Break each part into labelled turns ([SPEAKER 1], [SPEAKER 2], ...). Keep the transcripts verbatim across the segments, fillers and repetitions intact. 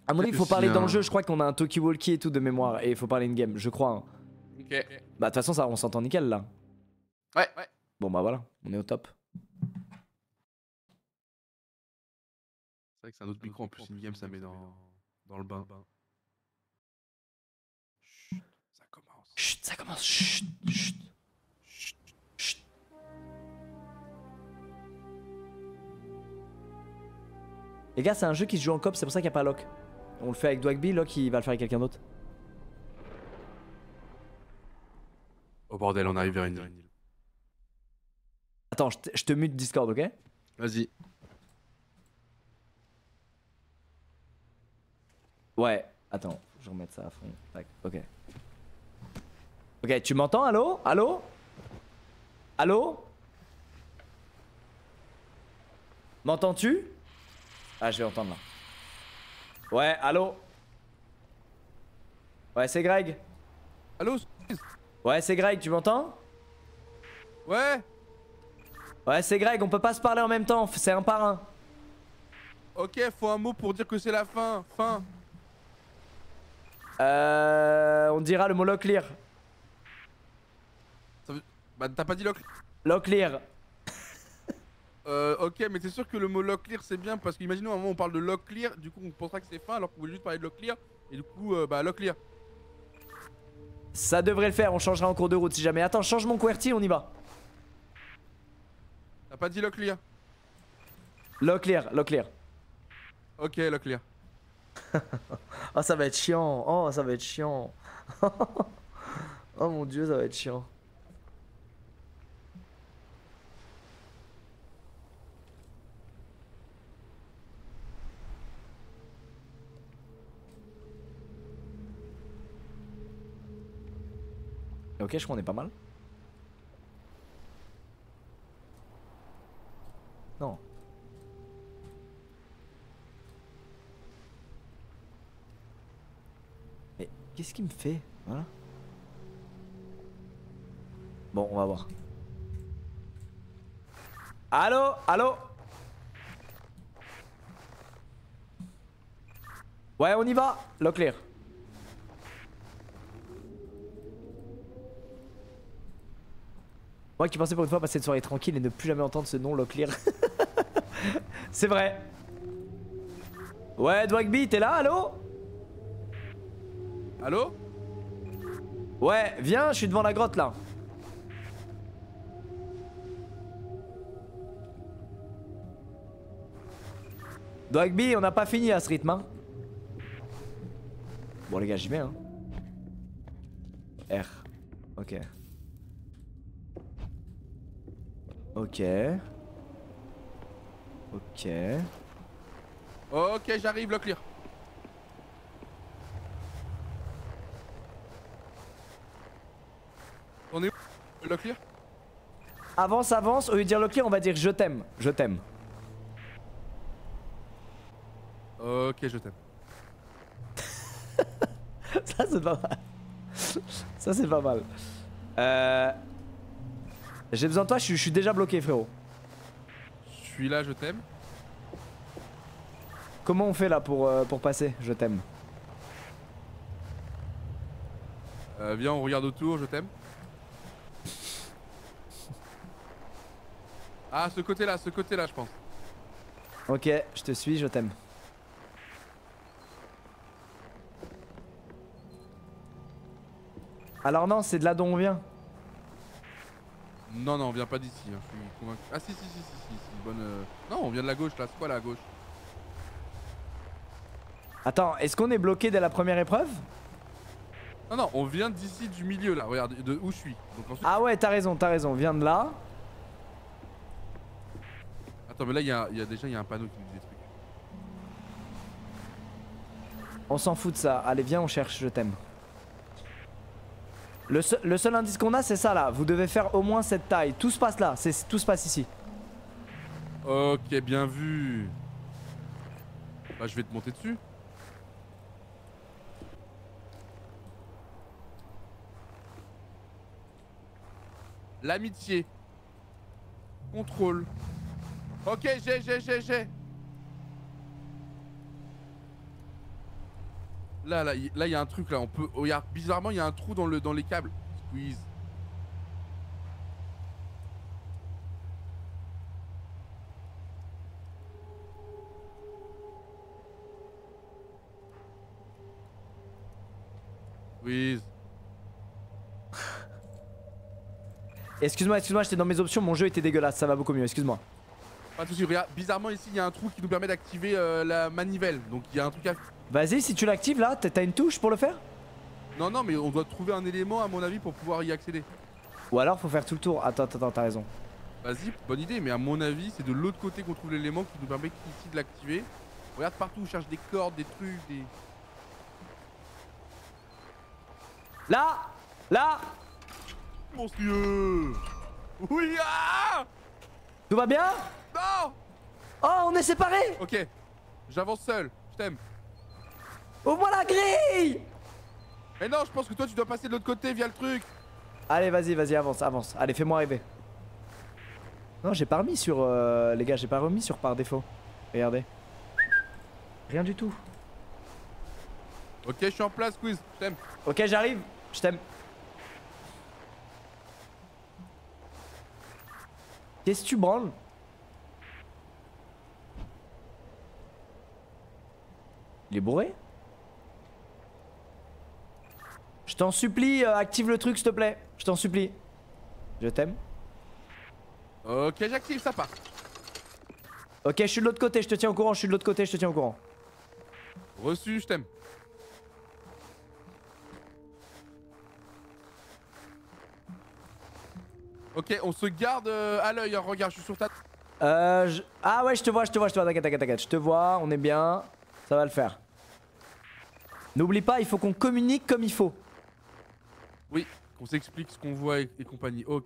[SPEAKER 1] À mon avis, il faut
[SPEAKER 2] Si
[SPEAKER 1] parler dans
[SPEAKER 2] un-
[SPEAKER 1] le jeu. Je crois qu'on a un talkie-walkie et tout de mémoire. Et il faut parler in-game, je crois. Hein.
[SPEAKER 2] Ok.
[SPEAKER 1] Bah, de toute façon, ça, on s'entend nickel là.
[SPEAKER 2] Ouais, ouais.
[SPEAKER 1] Bon, bah voilà, on est au top.
[SPEAKER 2] C'est vrai que c'est un autre micro en plus, in-game, ça met dans, dans le bain. Chut, ça commence.
[SPEAKER 1] Chut, ça commence. Chut, chut.
[SPEAKER 2] Chut.
[SPEAKER 1] Chut. Les gars, c'est un jeu qui se joue en coop, c'est pour ça qu'il n'y a pas Locke. On le fait avec Dwagby, Locke il va le faire avec quelqu'un d'autre.
[SPEAKER 2] Oh bordel, on arrive vers une île.
[SPEAKER 1] Attends, je te, je te mute Discord, ok?
[SPEAKER 2] Vas-y.
[SPEAKER 1] Ouais, attends, je vais remettre ça à fond. Tac, ok. Ok, tu m'entends? Allô? Allô? Allô? M'entends-tu? Ah, je vais entendre là. Ouais, allô? Ouais, c'est Greg.
[SPEAKER 2] Allô?
[SPEAKER 1] Ouais, c'est Greg, tu m'entends?
[SPEAKER 2] Ouais.
[SPEAKER 1] Ouais, c'est Greg, on peut pas se parler en même temps, c'est un par un.
[SPEAKER 2] Ok, faut un mot pour dire que c'est la fin. Fin.
[SPEAKER 1] Euh... On dira le mot Locklear.
[SPEAKER 2] Ça veut... Bah t'as pas dit lock.
[SPEAKER 1] Locklear.
[SPEAKER 2] Euh, ok, mais t'es sûr que le mot lock clear c'est bien parce qu'imaginons à un moment on parle de lock clear, du coup on pensera que c'est fin alors qu'on voulait juste parler de lock clear et du coup euh, bah lock clear.
[SPEAKER 1] Ça devrait le faire, on changera en cours de route si jamais. Attends, change mon QWERTY, on y va.
[SPEAKER 2] T'as pas dit lock clear?
[SPEAKER 1] Locklear, Locklear.
[SPEAKER 2] Ok, lock clear.
[SPEAKER 1] Oh, ça va être chiant. Oh, ça va être chiant. Oh mon dieu, ça va être chiant. Ok, je crois qu'on est pas mal. Non. Mais qu'est-ce qu'il me fait? Voilà. Bon, on va voir. Allô? Allô? Ouais, on y va. Locklear. Moi qui pensais pour une fois passer une soirée tranquille et ne plus jamais entendre ce nom Locklear. C'est vrai. Ouais, Dwagby, t'es là? Allô?
[SPEAKER 2] Allô?
[SPEAKER 1] Ouais, viens, je suis devant la grotte là. Dwagby, on n'a pas fini à ce rythme, hein. Bon les gars, j'y vais, hein. R. Ok. Ok. Ok.
[SPEAKER 2] Ok, j'arrive, lock clear. On est où? Lock clear?
[SPEAKER 1] Avance, avance, au lieu de dire Locklear, on va dire je t'aime. Je t'aime.
[SPEAKER 2] Ok, je t'aime.
[SPEAKER 1] Ça c'est pas mal. Ça c'est pas mal. Euh... J'ai besoin de toi, je suis, je suis déjà bloqué frérot.
[SPEAKER 2] Je suis là, je t'aime.
[SPEAKER 1] Comment on fait là pour, euh, pour passer? Je t'aime.
[SPEAKER 2] Euh, viens, on regarde autour, je t'aime. Ah, ce côté-là, ce côté-là, je pense.
[SPEAKER 1] Ok, je te suis, je t'aime. Alors non, c'est de là dont on vient.
[SPEAKER 2] Non, non, on vient pas d'ici, hein, je suis convaincu. Ah, si, si, si, si, si, si, bonne. euh, Non, on vient de la gauche là, c'est quoi là à gauche?
[SPEAKER 1] Attends, est-ce qu'on est bloqué dès la première épreuve?
[SPEAKER 2] Non, non, on vient d'ici du milieu là, regarde, de où je suis. Donc ensuite...
[SPEAKER 1] Ah ouais, t'as raison, t'as raison, viens de là.
[SPEAKER 2] Attends, mais là, il y a, y a déjà y a un panneau qui nous dit des trucs.
[SPEAKER 1] On s'en fout de ça, allez viens on cherche, je t'aime. Le, seul- le seul indice qu'on a c'est ça là, vous devez faire au moins cette taille. Tout se passe là, c'est tout se passe ici.
[SPEAKER 2] Ok, bien vu. Bah, je vais te monter dessus. L'amitié. Contrôle. Ok, j'ai, j'ai, j'ai, j'ai. Là, là, il là, y a un truc là. On peut. Oh, y a... Bizarrement, il y a un trou dans, le... dans les câbles. Squeeze. Squeeze.
[SPEAKER 1] Excuse-moi, excuse-moi, j'étais dans mes options, mon jeu était dégueulasse, ça va beaucoup mieux, excuse-moi.
[SPEAKER 2] Pas de soucis, regarde, bizarrement ici il y a un trou qui nous permet d'activer euh, la manivelle. Donc il y a un truc à...
[SPEAKER 1] Vas-y, si tu l'actives là, t'as une touche pour le faire?
[SPEAKER 2] Non, non, mais on doit trouver un élément à mon avis pour pouvoir y accéder.
[SPEAKER 1] Ou alors faut faire tout le tour. Attends, attends, attends, t'as raison.
[SPEAKER 2] Vas-y, bonne idée, mais à mon avis c'est de l'autre côté qu'on trouve l'élément qui nous permet ici de l'activer. Regarde partout, on cherche des cordes, des trucs, des...
[SPEAKER 1] Là! Là!
[SPEAKER 2] Monstrueux! Oui, ah!
[SPEAKER 1] Tout va bien?
[SPEAKER 2] Non!
[SPEAKER 1] Oh, on est séparés!
[SPEAKER 2] Ok, j'avance seul, je t'aime.
[SPEAKER 1] Ouvre-moi la grille!
[SPEAKER 2] Mais non, je pense que toi tu dois passer de l'autre côté via le truc.
[SPEAKER 1] Allez, vas-y, vas-y, avance, avance. Allez, fais-moi rêver. Non, j'ai pas remis sur... Euh, les gars, j'ai pas remis sur par défaut. Regardez. Rien du tout.
[SPEAKER 2] Ok, je suis en place, Quiz, je t'aime.
[SPEAKER 1] Ok, j'arrive. Je t'aime. Qu'est-ce que tu branles? Il est bourré? Je t'en supplie, euh, active le truc s'il te plaît. Je t'en supplie. Je t'aime.
[SPEAKER 2] Ok, j'active, ça part.
[SPEAKER 1] Ok, je suis de l'autre côté, je te tiens au courant, je suis de l'autre côté, je te tiens au courant.
[SPEAKER 2] Reçu, je t'aime. Ok, on se garde euh, à l'œil, hein, regarde, je suis sur ta...
[SPEAKER 1] Euh, je... Ah ouais, je te vois, je te vois, je te vois, t'inquiète, t'inquiète, t'inquiète. Je te vois, on est bien, ça va le faire. N'oublie pas, il faut qu'on communique comme il faut.
[SPEAKER 2] Oui, qu'on s'explique ce qu'on voit et, et compagnie, ok.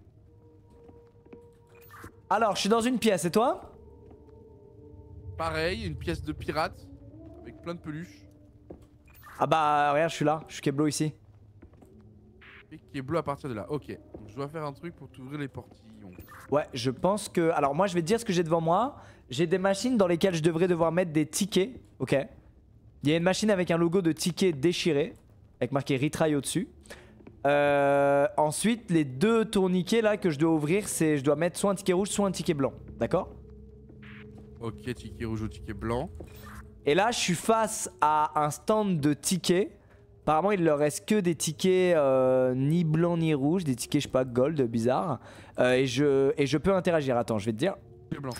[SPEAKER 1] Alors, je suis dans une pièce, et toi?
[SPEAKER 2] Pareil, une pièce de pirate, avec plein de peluches.
[SPEAKER 1] Ah bah, regarde, je suis là, je suis Keblo ici.
[SPEAKER 2] Et qui est bleu à partir de là, ok. Donc je dois faire un truc pour t'ouvrir les portillons.
[SPEAKER 1] Ouais, je pense que... Alors moi, je vais te dire ce que j'ai devant moi. J'ai des machines dans lesquelles je devrais devoir mettre des tickets, ok. Il y a une machine avec un logo de ticket déchiré, avec marqué retry au-dessus. Euh, ensuite, les deux tourniquets là que je dois ouvrir, c'est je dois mettre soit un ticket rouge, soit un ticket blanc, d'accord?
[SPEAKER 2] Ok, ticket rouge ou ticket blanc.
[SPEAKER 1] Et là, je suis face à un stand de tickets. Apparemment, il leur reste que des tickets euh, ni blancs ni rouges, des tickets, je sais pas, gold, bizarre. Euh, et, je, et je peux interagir. Attends, je vais te dire.
[SPEAKER 2] Ticket blanc.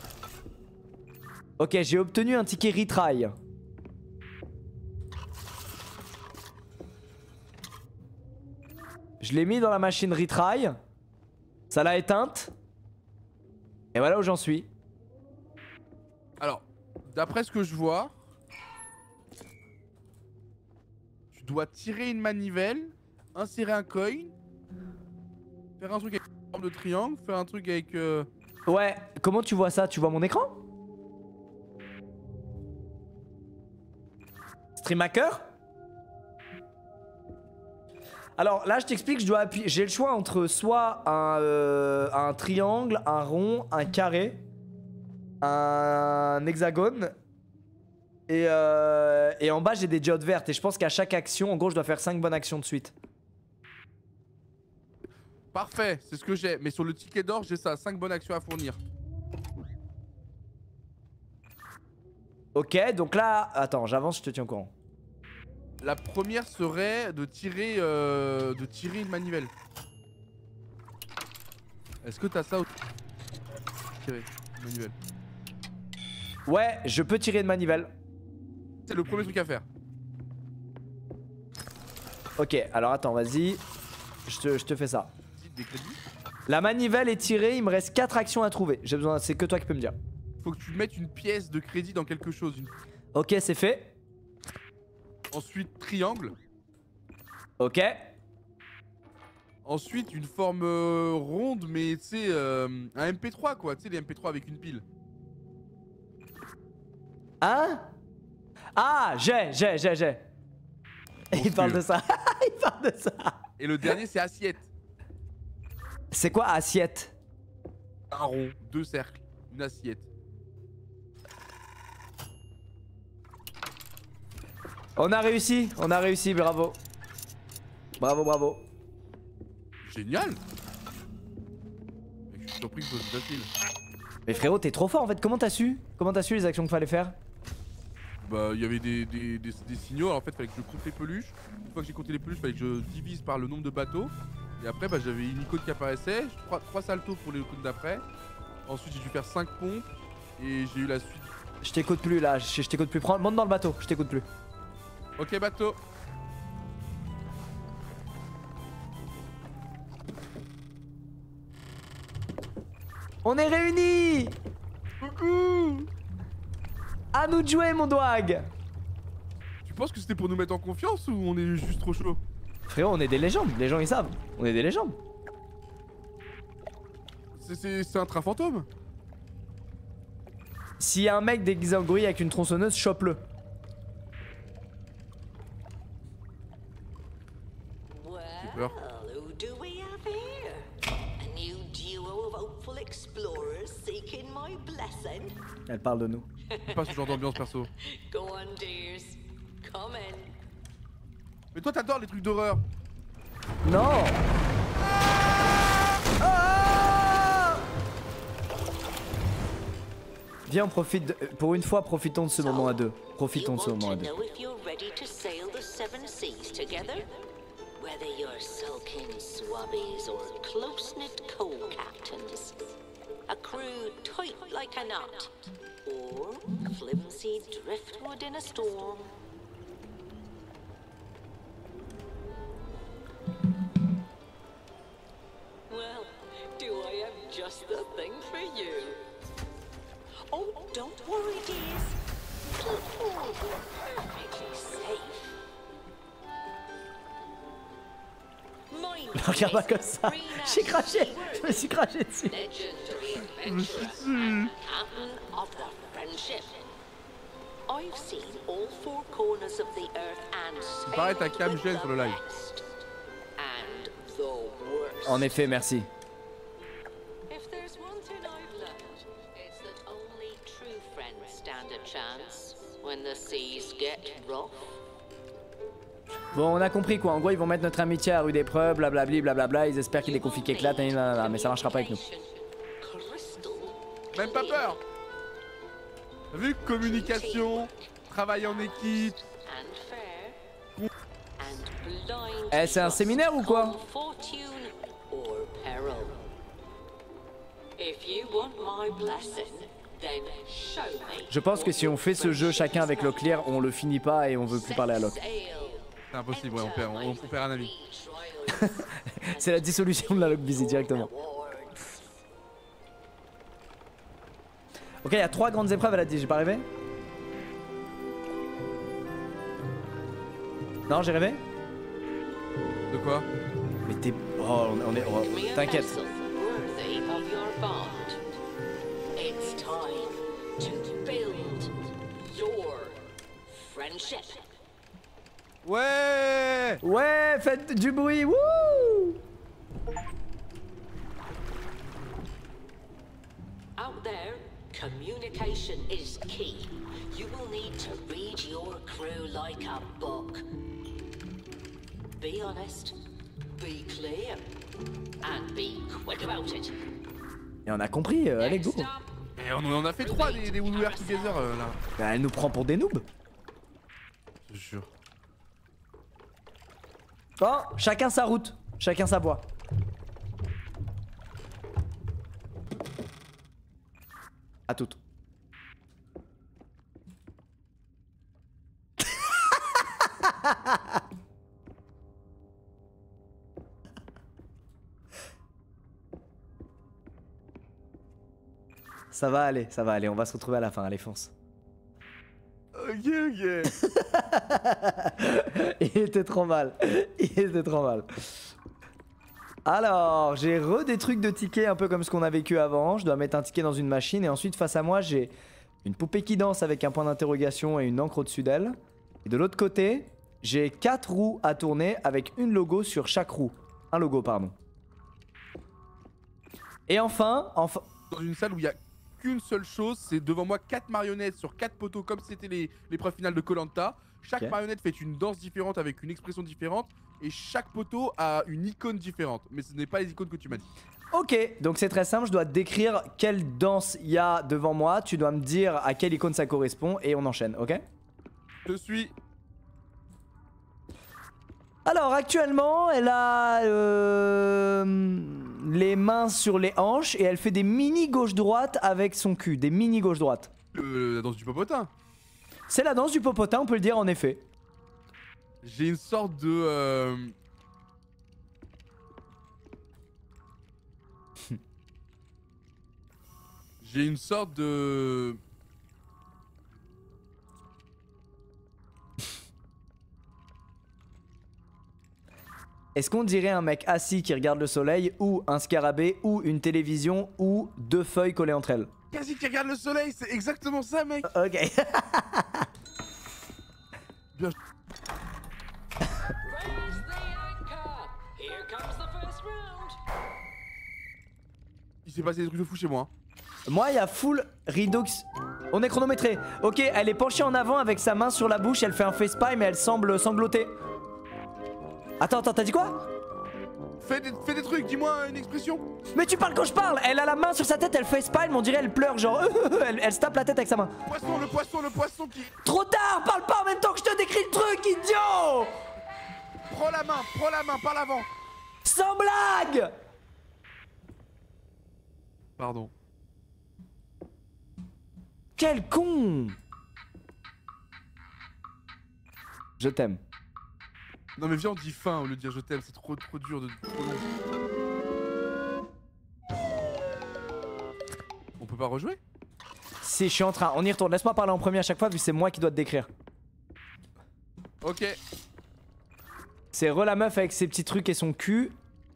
[SPEAKER 1] Ok, j'ai obtenu un ticket retry. Je l'ai mis dans la machine retry. Ça l'a éteinte. Et voilà où j'en suis.
[SPEAKER 2] Alors, d'après ce que je vois, tu dois tirer une manivelle, insérer un coin, faire un truc avec une forme de triangle, faire un truc avec... Euh...
[SPEAKER 1] Ouais, comment tu vois ça? Tu vois mon écran? Stream hacker? Alors là je t'explique, je dois appuyer. J'ai le choix entre soit un, euh, un triangle, un rond, un carré, un hexagone. Et, euh, et en bas j'ai des diodes vertes. Et je pense qu'à chaque action, en gros je dois faire cinq bonnes actions de suite.
[SPEAKER 2] Parfait, c'est ce que j'ai. Mais sur le ticket d'or, j'ai ça, cinq bonnes actions à fournir.
[SPEAKER 1] Ok, donc là, attends, j'avance, je te tiens au courant.
[SPEAKER 2] La première serait de tirer, euh, de tirer une manivelle. Est-ce que t'as ça au... Tirer une manivelle.
[SPEAKER 1] Ouais, je peux tirer une manivelle.
[SPEAKER 2] C'est le premier truc à faire.
[SPEAKER 1] Ok, alors attends, vas-y. Je te, je te fais ça.
[SPEAKER 2] Des crédits.
[SPEAKER 1] La manivelle est tirée, il me reste quatre actions à trouver. J'ai besoin, c'est que toi qui peux me dire.
[SPEAKER 2] Faut que tu mettes une pièce de crédit dans quelque chose. Une...
[SPEAKER 1] Ok, c'est fait.
[SPEAKER 2] Ensuite, triangle.
[SPEAKER 1] Ok.
[SPEAKER 2] Ensuite, une forme euh, ronde, mais tu sais, euh, un M P trois quoi. Tu sais, les M P trois avec une pile.
[SPEAKER 1] Hein? Ah, j'ai, j'ai, j'ai, j'ai. Il parle de ça. Il parle de ça.
[SPEAKER 2] Et le dernier, c'est assiette.
[SPEAKER 1] C'est quoi assiette?
[SPEAKER 2] Un rond, deux cercles, une assiette.
[SPEAKER 1] On a réussi, on a réussi, bravo. Bravo, bravo.
[SPEAKER 2] Génial. Je suis surpris que ce soit facile.
[SPEAKER 1] Mais frérot, t'es trop fort en fait, comment t'as su Comment t'as su les actions qu'il fallait faire?
[SPEAKER 2] Bah, il y avait des, des, des, des signaux, alors en fait, fallait que je compte les peluches. Une fois que j'ai compté les peluches, fallait que je divise par le nombre de bateaux. Et après, bah, j'avais une icône qui apparaissait, trois saltos pour les icônes d'après. Ensuite, j'ai dû faire cinq pompes et j'ai eu la suite.
[SPEAKER 1] Je t'écoute plus là, je, je t'écoute plus. Prends, monte dans le bateau, je t'écoute plus.
[SPEAKER 2] Ok, bateau.
[SPEAKER 1] On est réunis.
[SPEAKER 2] Coucou.
[SPEAKER 1] À nous de jouer, mon doig.
[SPEAKER 2] Tu penses que c'était pour nous mettre en confiance ou on est juste trop chaud?
[SPEAKER 1] Frérot, on est des légendes, les gens ils savent. On est des légendes.
[SPEAKER 2] C'est un train fantôme.
[SPEAKER 1] S'il y a un mec déguisé en gorille avec une tronçonneuse, chope-le.
[SPEAKER 2] J'ai peur.
[SPEAKER 3] Who do we have here? A new duo of hopeful explorers seeking my blessing.
[SPEAKER 1] Elle parle de nous.
[SPEAKER 2] Pas ce genre d'ambiance perso.
[SPEAKER 3] Go on, dears. Come in.
[SPEAKER 2] Mais toi t'adores les trucs d'horreur.
[SPEAKER 1] Non. Ah, viens, on profite de... Pour une fois, profitons de ce moment à deux. Profitons de ce moment à deux.
[SPEAKER 3] Whether you're sulking swabbies or close-knit co-captains, a crew tight like a knot, or flimsy driftwood in a storm. Well, do I have just the thing for you? Oh, don't worry, dears. You're perfectly safe.
[SPEAKER 1] Regarde pas comme ça. J'ai craché. Je me suis craché dessus.
[SPEAKER 2] Il paraît ta cam gêne sur le live.
[SPEAKER 1] En effet, merci.
[SPEAKER 3] If there's one thing I've learned, it's that only true friends stand a chance when the seas get rough.
[SPEAKER 1] Bon, on a compris quoi. En gros, ils vont mettre notre amitié à rude épreuve, blablabli, blablabla. Ils espèrent qu'il y ait des conflits qui éclatent, et là, là, là, mais ça marchera pas avec nous.
[SPEAKER 2] Même pas peur. T'as vu? Communication, travail en équipe.
[SPEAKER 1] Eh, c'est un séminaire ou quoi? Je pense que si on fait ce jeu chacun avec Locklear, on le finit pas et on veut plus parler à Locke.
[SPEAKER 2] C'est impossible, ouais, on perd, on, on perd un ami.
[SPEAKER 1] C'est la dissolution de la Locke Busy directement. Ok, il y a trois grandes épreuves, elle a dit, j'ai pas rêvé? Non, j'ai rêvé?
[SPEAKER 2] De quoi?
[SPEAKER 1] Mais t'es... Oh, on est... Oh, t'inquiète.
[SPEAKER 2] Ouais!
[SPEAKER 1] Ouais, faites du bruit, wouh!
[SPEAKER 3] Out there, communication is key. You will need to read your crew like a book. Be honest, be clear, and be quick about it.
[SPEAKER 1] Et on a compris, euh, allez go.
[SPEAKER 2] Et on en a fait trois des, des We Were Together euh, là.
[SPEAKER 1] Bah, elle nous prend pour des noobs.
[SPEAKER 2] Je te jure.
[SPEAKER 1] Oh, chacun sa route, chacun sa voie. À toutes. Ça va aller, ça va aller, on va se retrouver à la fin, allez fonce.
[SPEAKER 2] Ok, ok.
[SPEAKER 1] Il était trop mal, il était trop mal. Alors, j'ai re des trucs de tickets un peu comme ce qu'on a vécu avant. Je dois mettre un ticket dans une machine et ensuite face à moi j'ai une poupée qui danse avec un point d'interrogation et une encre au-dessus d'elle. Et de l'autre côté, j'ai quatre roues à tourner avec une logo sur chaque roue. Un logo, pardon. Et enfin, enfin...
[SPEAKER 2] Dans une salle où il y a qu'une seule chose, c'est devant moi quatre marionnettes sur quatre poteaux comme c'était les l'épreuve finale de Koh Lanta. Chaque
[SPEAKER 1] Ok.
[SPEAKER 2] marionnette fait une danse différente avec une expression différente et chaque poteau a une icône différente. Mais ce n'est pas les icônes que tu m'as dit.
[SPEAKER 1] Ok, donc c'est très simple, je dois te décrire quelle danse il y a devant moi, tu dois me dire à quelle icône ça correspond et on enchaîne, ok?
[SPEAKER 2] Je suis.
[SPEAKER 1] Alors actuellement, elle a euh, les mains sur les hanches et elle fait des mini gauche-droite avec son cul, des mini gauche-droite.
[SPEAKER 2] Euh, la danse du popotin.
[SPEAKER 1] C'est la danse du popotin, on peut le dire en effet.
[SPEAKER 2] J'ai une sorte de. Euh... J'ai une sorte de.
[SPEAKER 1] Est-ce qu'on dirait un mec assis qui regarde le soleil ou un scarabée ou une télévision ou deux feuilles collées entre elles?
[SPEAKER 2] Quasi qui regarde le soleil, c'est exactement ça, mec.
[SPEAKER 1] Ok.
[SPEAKER 2] Bien.
[SPEAKER 3] Raise the anchor. Here comes the first round.
[SPEAKER 2] Il s'est passé des trucs de fou chez moi.
[SPEAKER 1] Moi, il y a full rideau. qui s- On est chronométré. Ok, elle est penchée en avant avec sa main sur la bouche. Elle fait un facepalm mais elle semble sangloter. Attends, attends, t'as dit quoi?
[SPEAKER 2] Fais des, fais des trucs, dis-moi une expression.
[SPEAKER 1] Mais tu parles quand je parle. Elle a la main sur sa tête, elle facepalm, on dirait elle pleure, genre. elle, elle se tape la tête avec sa main.
[SPEAKER 2] Poisson, le poisson, le poisson qui.
[SPEAKER 1] Trop tard, parle pas en même temps que je te décris le truc, idiot.
[SPEAKER 2] Prends la main, prends la main, par l'avant.
[SPEAKER 1] Sans blague.
[SPEAKER 2] Pardon.
[SPEAKER 1] Quel con. Je t'aime.
[SPEAKER 2] Non mais viens on dit fin au lieu de dire je t'aime, c'est trop trop dur de trop long. On peut pas rejouer?
[SPEAKER 1] Si, je suis en train. On y retourne. Laisse-moi parler en premier à chaque fois, vu que c'est moi qui dois te décrire.
[SPEAKER 2] Ok.
[SPEAKER 1] C'est re la meuf avec ses petits trucs et son cul.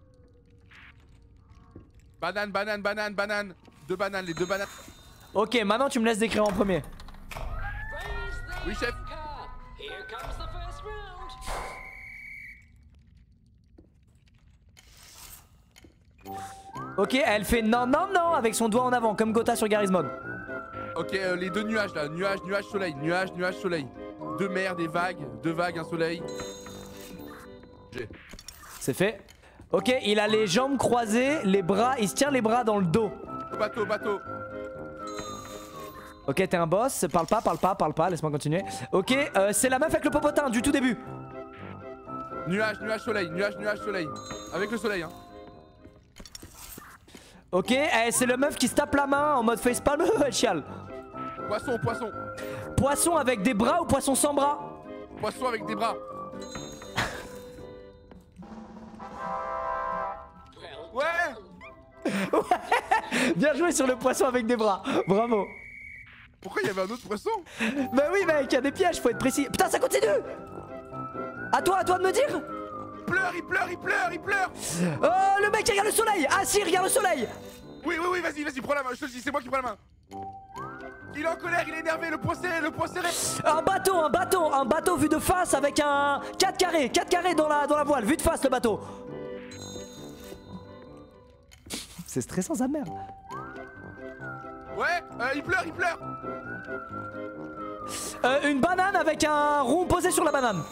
[SPEAKER 2] Banane, banane, banane, banane. Deux bananes, les deux bananes.
[SPEAKER 1] Ok, maintenant tu me laisses décrire en premier.
[SPEAKER 3] Raise the
[SPEAKER 2] Oui, chef.
[SPEAKER 3] anchor. Here comes the first round.
[SPEAKER 1] Ok, elle fait non, non, non avec son doigt en avant, comme Gotha sur Garry's Mod.
[SPEAKER 2] Ok, euh, les deux nuages là, nuage, nuage, soleil, nuage, nuage, soleil. Deux mers, des vagues, deux vagues, un soleil. J'ai.
[SPEAKER 1] C'est fait. Ok, il a les jambes croisées, les bras, il se tient les bras dans le dos.
[SPEAKER 2] Bateau, bateau.
[SPEAKER 1] Ok, t'es un boss, parle pas, parle pas, parle pas, laisse-moi continuer. Ok, euh, c'est la meuf avec le popotin du tout début.
[SPEAKER 2] Nuage, nuage, soleil, nuage, nuage, soleil. Avec le soleil, hein.
[SPEAKER 1] Ok, eh, c'est le meuf qui se tape la main en mode facepalm, elle chiale.
[SPEAKER 2] Poisson, poisson.
[SPEAKER 1] Poisson avec des bras ou poisson sans bras?
[SPEAKER 2] Poisson avec des bras.
[SPEAKER 3] Well
[SPEAKER 2] Ouais.
[SPEAKER 1] Bien joué sur le poisson avec des bras, bravo.
[SPEAKER 2] Pourquoi il y avait un autre poisson?
[SPEAKER 1] Bah oui mec, il y a des pièges, faut être précis. Putain, ça continue. À toi, à toi de me dire.
[SPEAKER 2] Il pleure, il pleure, il pleure, il pleure.
[SPEAKER 1] Oh, le mec qui regarde le soleil. Ah si, regarde le soleil.
[SPEAKER 2] Oui, oui, oui, vas-y, vas-y, prends la main, je te le dis, c'est moi qui prends la main. Il est en colère, il est énervé, le poing serré, le poing serré.
[SPEAKER 1] Un bateau, un bateau, un bateau vu de face avec un quatre carrés, quatre carrés dans la, dans la voile, vu de face le bateau. C'est stressant sa mère.
[SPEAKER 2] Ouais, euh, il pleure, il pleure.
[SPEAKER 1] Euh, une banane avec un rond posé sur la banane.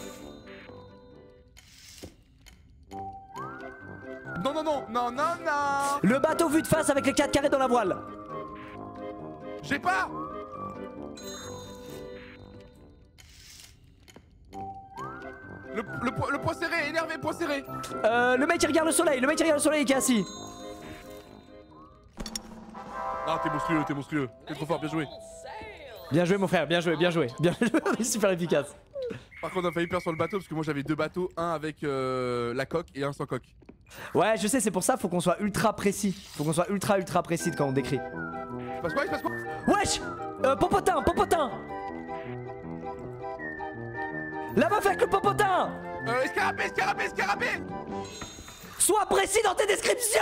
[SPEAKER 2] Non, non, non, non, non, non.
[SPEAKER 1] Le bateau vu de face avec les quatre carrés dans la voile.
[SPEAKER 2] J'ai pas. Le, le, po- le poing serré, énervé, poing serré.
[SPEAKER 1] Euh, le mec qui regarde le soleil, le mec qui regarde le soleil et qui est assis.
[SPEAKER 2] Ah, t'es monstrueux, t'es monstrueux. T'es trop fort, bien joué.
[SPEAKER 1] Bien joué mon frère, bien joué, bien joué. Bien joué, super efficace.
[SPEAKER 2] Par contre, on a failli perdre sur le bateau parce que moi j'avais deux bateaux, un avec euh, la coque et un sans coque.
[SPEAKER 1] Ouais, je sais, c'est pour ça, faut qu'on soit ultra précis. Faut qu'on soit ultra ultra précis quand on décrit.
[SPEAKER 2] Il se passe quoi, il se passe quoi?
[SPEAKER 1] Wesh, euh, popotin, popotin. La meuf avec le popotin.
[SPEAKER 2] Euh, escarabée, escarabée, escarabée.
[SPEAKER 1] Sois précis dans tes descriptions.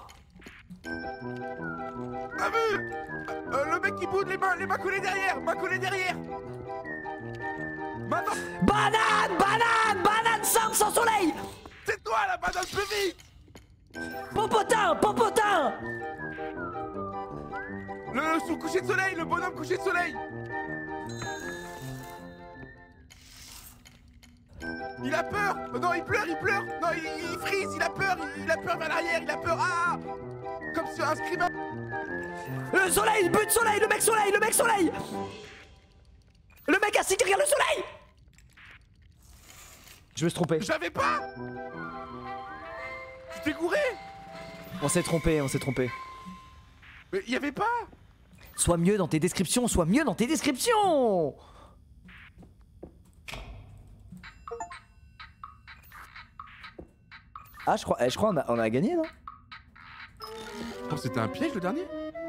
[SPEAKER 2] Ah vu euh, Le mec qui boude les mains, les mains collées derrière, mains collées derrière. Maintenant,
[SPEAKER 1] Banane, banane, banane simple sans soleil.
[SPEAKER 2] c'est toi la banane plus vite.
[SPEAKER 1] Popotin, popotin.
[SPEAKER 2] Le, Le sous coucher de soleil, le bonhomme coucher de soleil. Il a peur. Non, il pleure, il pleure. Non, il, il frise, il a peur, il, il a peur vers l'arrière, il a peur. Ah, comme sur un scribe.
[SPEAKER 1] Le soleil, le but soleil, le mec soleil, le mec soleil. Le mec assis qui regarde le soleil. Je me suis trompé.
[SPEAKER 2] J'avais pas. Tu t'es gouré.
[SPEAKER 1] On s'est trompé, on s'est trompé.
[SPEAKER 2] Mais il y avait pas.
[SPEAKER 1] Sois mieux dans tes descriptions, sois mieux dans tes descriptions. Ah, je crois, eh, je crois on a, on a gagné, non?
[SPEAKER 2] Oh, c'était un piège le dernier.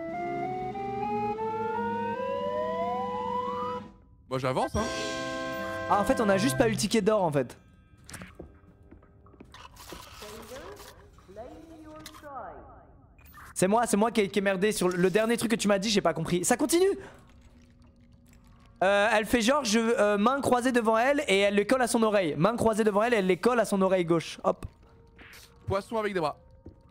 [SPEAKER 2] Moi j'avance hein.
[SPEAKER 1] Ah, en fait on a juste pas eu le ticket d'or en fait. C'est moi, c'est moi qui ai, qui ai merdé sur le dernier truc que tu m'as dit, j'ai pas compris. Ça continue. euh, Elle fait genre, je, euh, main croisée devant elle et elle les colle à son oreille. Main croisée devant elle et elle les colle à son oreille gauche. Hop.
[SPEAKER 2] Poisson avec des bras.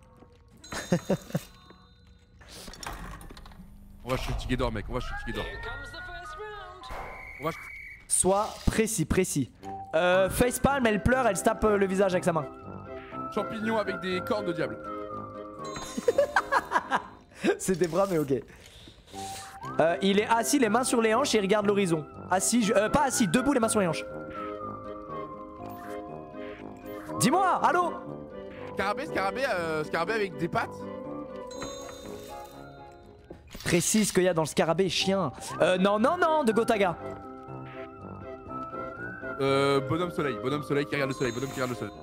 [SPEAKER 2] On va acheter le ticket d'or mec, on va acheter le ticket d'or. On va acheter...
[SPEAKER 1] Sois précis, précis. Euh, facepalm, elle pleure, elle se tape euh, le visage avec sa main.
[SPEAKER 2] Champignon avec des cornes de diable.
[SPEAKER 1] C'est des bras mais ok. Euh, il est assis les mains sur les hanches et il regarde l'horizon. Assis, je... euh, pas assis, debout les mains sur les hanches. Dis-moi, allô?
[SPEAKER 2] Scarabée, scarabée, euh, scarabée avec des pattes.
[SPEAKER 1] Précise ce qu'il y a dans le scarabée, chien. Euh, non, non, non, de Gotaga.
[SPEAKER 2] Euh, bonhomme soleil, bonhomme soleil qui regarde le soleil, bonhomme qui regarde le soleil.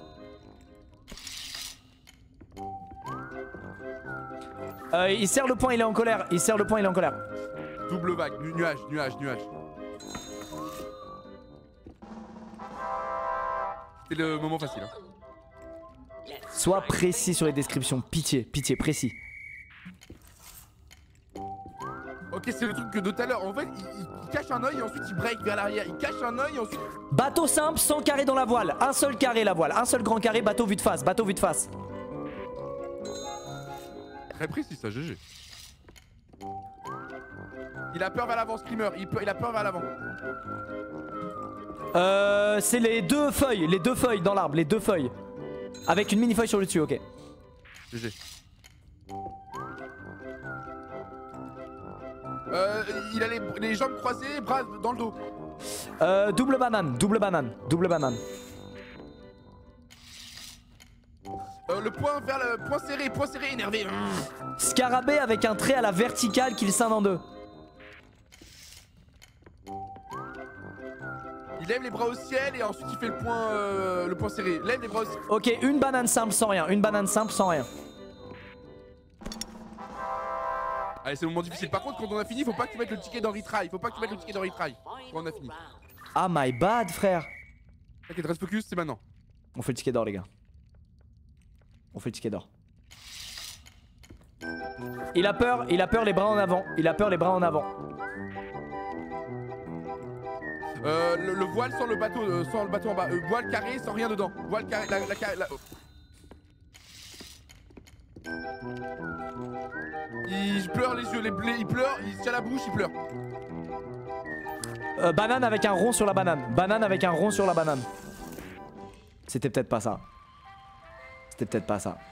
[SPEAKER 1] Euh, il serre le poing, il est en colère. Il serre le poing, il est en colère.
[SPEAKER 2] Double vague, nu nuage, nuage, nuage. C'est le moment facile. Hein.
[SPEAKER 1] Sois précis sur les descriptions. Pitié, pitié, précis.
[SPEAKER 2] Ok, c'est le truc que de tout à l'heure. En fait, il, il, il cache un œil et ensuite il break vers l'arrière. Il cache un œil et ensuite.
[SPEAKER 1] Bateau simple, sans carré dans la voile. Un seul carré la voile. Un seul grand carré, bateau vue de face. Bateau vue de face.
[SPEAKER 2] Très précis ça, G G. Il a peur vers l'avant, Screamer. Il, il a peur vers l'avant.
[SPEAKER 1] Euh, c'est les deux feuilles. Les deux feuilles dans l'arbre. Les deux feuilles. Avec une mini feuille sur le dessus, ok.
[SPEAKER 2] G G. Euh, il a les, les jambes croisées, bras dans le dos.
[SPEAKER 1] Euh, double banane, double banane, double banane.
[SPEAKER 2] Euh, le poing vers le point serré, point serré, énervé. Mmh.
[SPEAKER 1] Scarabée avec un trait à la verticale qui le scinde en deux.
[SPEAKER 2] Il lève les bras au ciel et ensuite il fait le point, euh, le point serré. Lève les bras au ciel.
[SPEAKER 1] Ok, une banane simple sans rien, une banane simple sans rien.
[SPEAKER 2] Allez, c'est le moment difficile. Par contre, quand on a fini, faut pas que tu mettes le ticket dans retry. Faut pas que tu mettes le ticket dans retry. Quand on a fini.
[SPEAKER 1] Ah my bad, frère.
[SPEAKER 2] T'inquiète, reste focus, c'est maintenant.
[SPEAKER 1] On fait le ticket d'or, les gars. On fait le ticket d'or. Il a peur, il a peur, les bras en avant. Il a peur, les bras en avant.
[SPEAKER 2] Euh, le, le voile sans le bateau, euh, sans le bateau en bas. Euh, voile carré sans rien dedans. Voile carré, la, la, la, la... Oh. Il pleure les yeux, les blés, il pleure, il se tient la bouche, il pleure.
[SPEAKER 1] Euh, banane avec un rond sur la banane. Banane avec un rond sur la banane. C'était peut-être pas ça. C'était peut-être pas ça.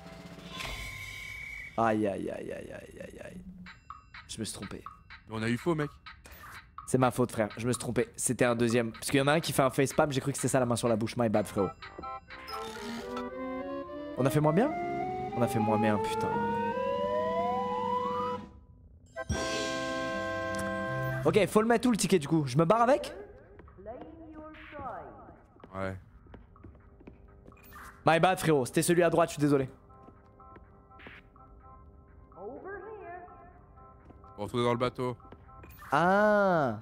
[SPEAKER 1] Aïe aïe aïe aïe aïe aïe aïe. Je me suis trompé.
[SPEAKER 2] On a eu faux, mec.
[SPEAKER 1] C'est ma faute, frère. Je me suis trompé. C'était un deuxième. Parce qu'il y en a un qui fait un facepalm, j'ai cru que c'était ça la main sur la bouche. My bad, frérot. On a fait moins bien? On a fait moins bien, putain. Ok, faut le mettre où le ticket du coup? Je me barre avec?
[SPEAKER 2] Ouais.
[SPEAKER 1] My bad, frérot. C'était celui à droite, je suis désolé.
[SPEAKER 2] On va retourner dans le bateau.
[SPEAKER 1] Ah.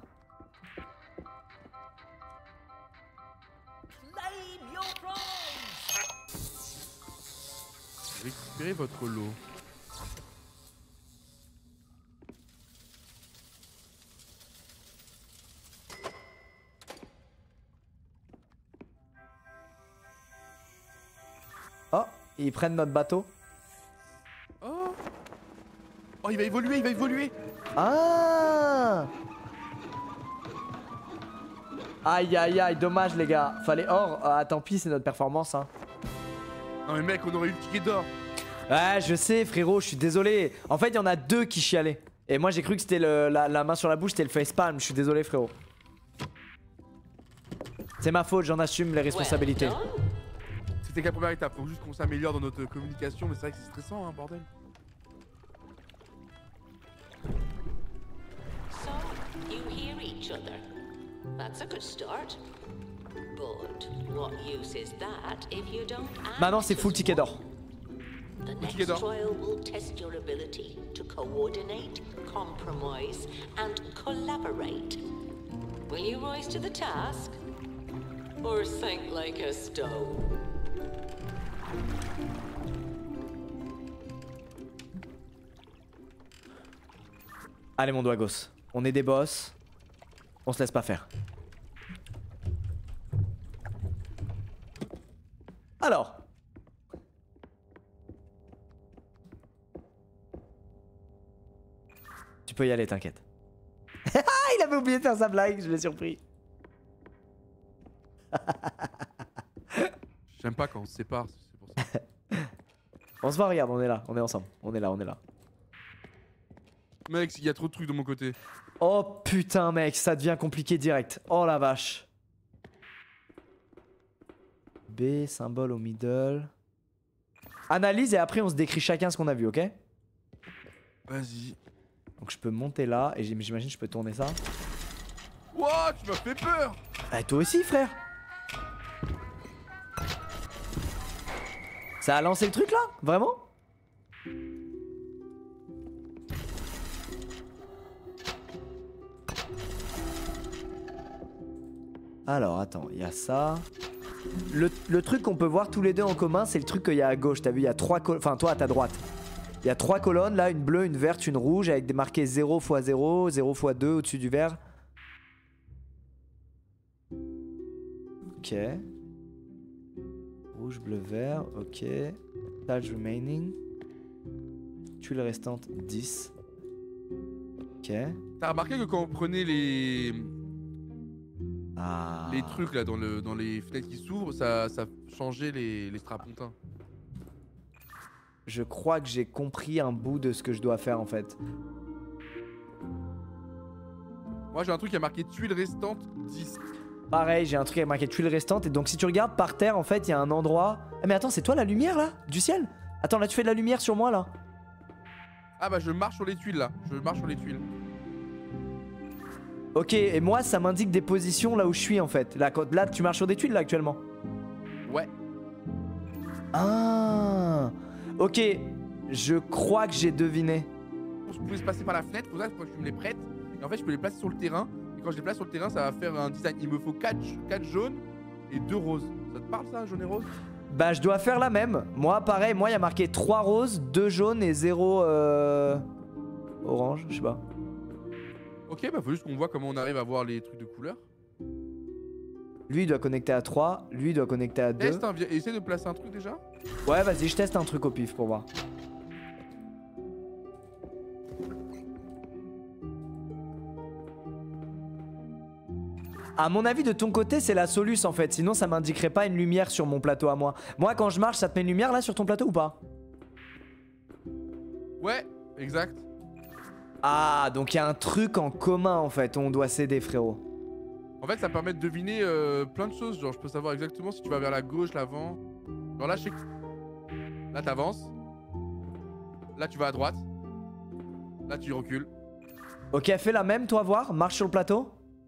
[SPEAKER 2] Récupérez votre lot.
[SPEAKER 1] Oh, ils prennent notre bateau.
[SPEAKER 2] Oh. Oh, il va évoluer, il va évoluer.
[SPEAKER 1] Ah. Aïe aïe aïe, dommage les gars. Fallait or. Ah, tant pis, c'est notre performance hein.
[SPEAKER 2] Non mais mec, on aurait eu le ticket d'or.
[SPEAKER 1] Ouais, je sais frérot, je suis désolé. En fait, il y en a deux qui chialaient. Et moi j'ai cru que c'était la, la main sur la bouche, c'était le facepalm. Je suis désolé frérot. C'est ma faute, j'en assume les responsabilités.
[SPEAKER 3] Well done.
[SPEAKER 2] C'était que la première étape, faut juste qu'on s'améliore dans notre communication, mais c'est vrai que c'est stressant, hein, bordel.
[SPEAKER 3] So, you hear each other. That's a good start. But what use is that if you don't act
[SPEAKER 1] Maintenant c'est full
[SPEAKER 3] as
[SPEAKER 1] ticket
[SPEAKER 3] one?
[SPEAKER 1] d'or.
[SPEAKER 3] The
[SPEAKER 2] ticket
[SPEAKER 3] next
[SPEAKER 2] d'or.
[SPEAKER 3] trial will test your ability to coordinate, compromise, and collaborate. Will you rise to the task? Or sink like a stone?
[SPEAKER 1] Allez mon doigt gosse, on est des boss. On se laisse pas faire. Alors. Tu peux y aller, t'inquiète. Il avait oublié de faire sa blague, je l'ai surpris.
[SPEAKER 2] J'aime pas quand on se sépare, c'est pour ça.
[SPEAKER 1] On se voit, regarde, on est là, on est ensemble. On est là, on est là.
[SPEAKER 2] Mec, il y a trop de trucs dans mon côté.
[SPEAKER 1] Oh putain mec, ça devient compliqué direct. Oh la vache. B, symbole au middle. Analyse et après on se décrit chacun ce qu'on a vu, ok?
[SPEAKER 2] Vas-y.
[SPEAKER 1] Donc je peux monter là et j'imagine je peux tourner ça.
[SPEAKER 2] Wouah, tu m'as fait peur.
[SPEAKER 1] Bah toi aussi frère. Ça a lancé le truc là? Vraiment? Alors attends, il y a ça. Le, le truc qu'on peut voir tous les deux en commun, c'est le truc qu'il y a à gauche. T'as vu, il y a trois colonnes. Enfin, toi à ta droite. Il y a trois colonnes là, une bleue, une verte, une rouge, avec des marqués zéro fois zéro, zéro fois deux au-dessus du vert. Ok. Rouge, bleu, vert, ok. Tâche remaining. Tuile restante, dix. Ok.
[SPEAKER 2] T'as remarqué que quand on prenait les.
[SPEAKER 1] Ah.
[SPEAKER 2] Les trucs là dans, le, dans les fenêtres qui s'ouvrent, ça, ça changeait les, les strapontins.
[SPEAKER 1] Je crois que j'ai compris un bout de ce que je dois faire en fait.
[SPEAKER 2] Moi j'ai un truc qui a marqué tuile restante dix.
[SPEAKER 1] Pareil, j'ai un truc avec marqué tuile restante. Et donc si tu regardes par terre, en fait, il y a un endroit... Ah mais attends, c'est toi la lumière là? Du ciel? Attends, là tu fais de la lumière sur moi là.
[SPEAKER 2] Ah bah je marche sur les tuiles là, je marche sur les tuiles.
[SPEAKER 1] Ok, et moi ça m'indique des positions là où je suis en fait. Là, quand... là tu marches sur des tuiles là actuellement.
[SPEAKER 2] Ouais.
[SPEAKER 1] Ah. Ok, je crois que j'ai deviné.
[SPEAKER 2] Je pouvais se passer par la fenêtre, pour ça je me les prête. Et en fait je peux les placer sur le terrain. Et quand je les place sur le terrain, ça va faire un design. Il me faut quatre jaunes et deux roses. Ça te parle ça, jaune et rose?
[SPEAKER 1] Bah je dois faire la même. Moi pareil, moi il y a marqué trois roses, deux jaunes et zéro euh... orange, je sais pas.
[SPEAKER 2] Ok, bah faut juste qu'on voit comment on arrive à voir les trucs de couleur.
[SPEAKER 1] Lui il doit connecter à trois, lui il doit connecter à deux.
[SPEAKER 2] Teste, hein, viens, essaie de placer un truc déjà.
[SPEAKER 1] Ouais vas-y, je teste un truc au pif pour voir. À mon avis, de ton côté, c'est la soluce en fait. Sinon, ça m'indiquerait pas une lumière sur mon plateau à moi. Moi, quand je marche, ça te met une lumière là sur ton plateau ou pas?
[SPEAKER 2] Ouais, exact.
[SPEAKER 1] Ah, donc il y a un truc en commun en fait où on doit s'aider, frérot.
[SPEAKER 2] En fait, ça permet de deviner euh, plein de choses. Genre, je peux savoir exactement si tu vas vers la gauche, l'avant. Genre là, je sais que. Là, t'avances. Là, tu vas à droite. Là, tu recules.
[SPEAKER 1] Ok, fais la même, toi, voir. Marche sur le plateau.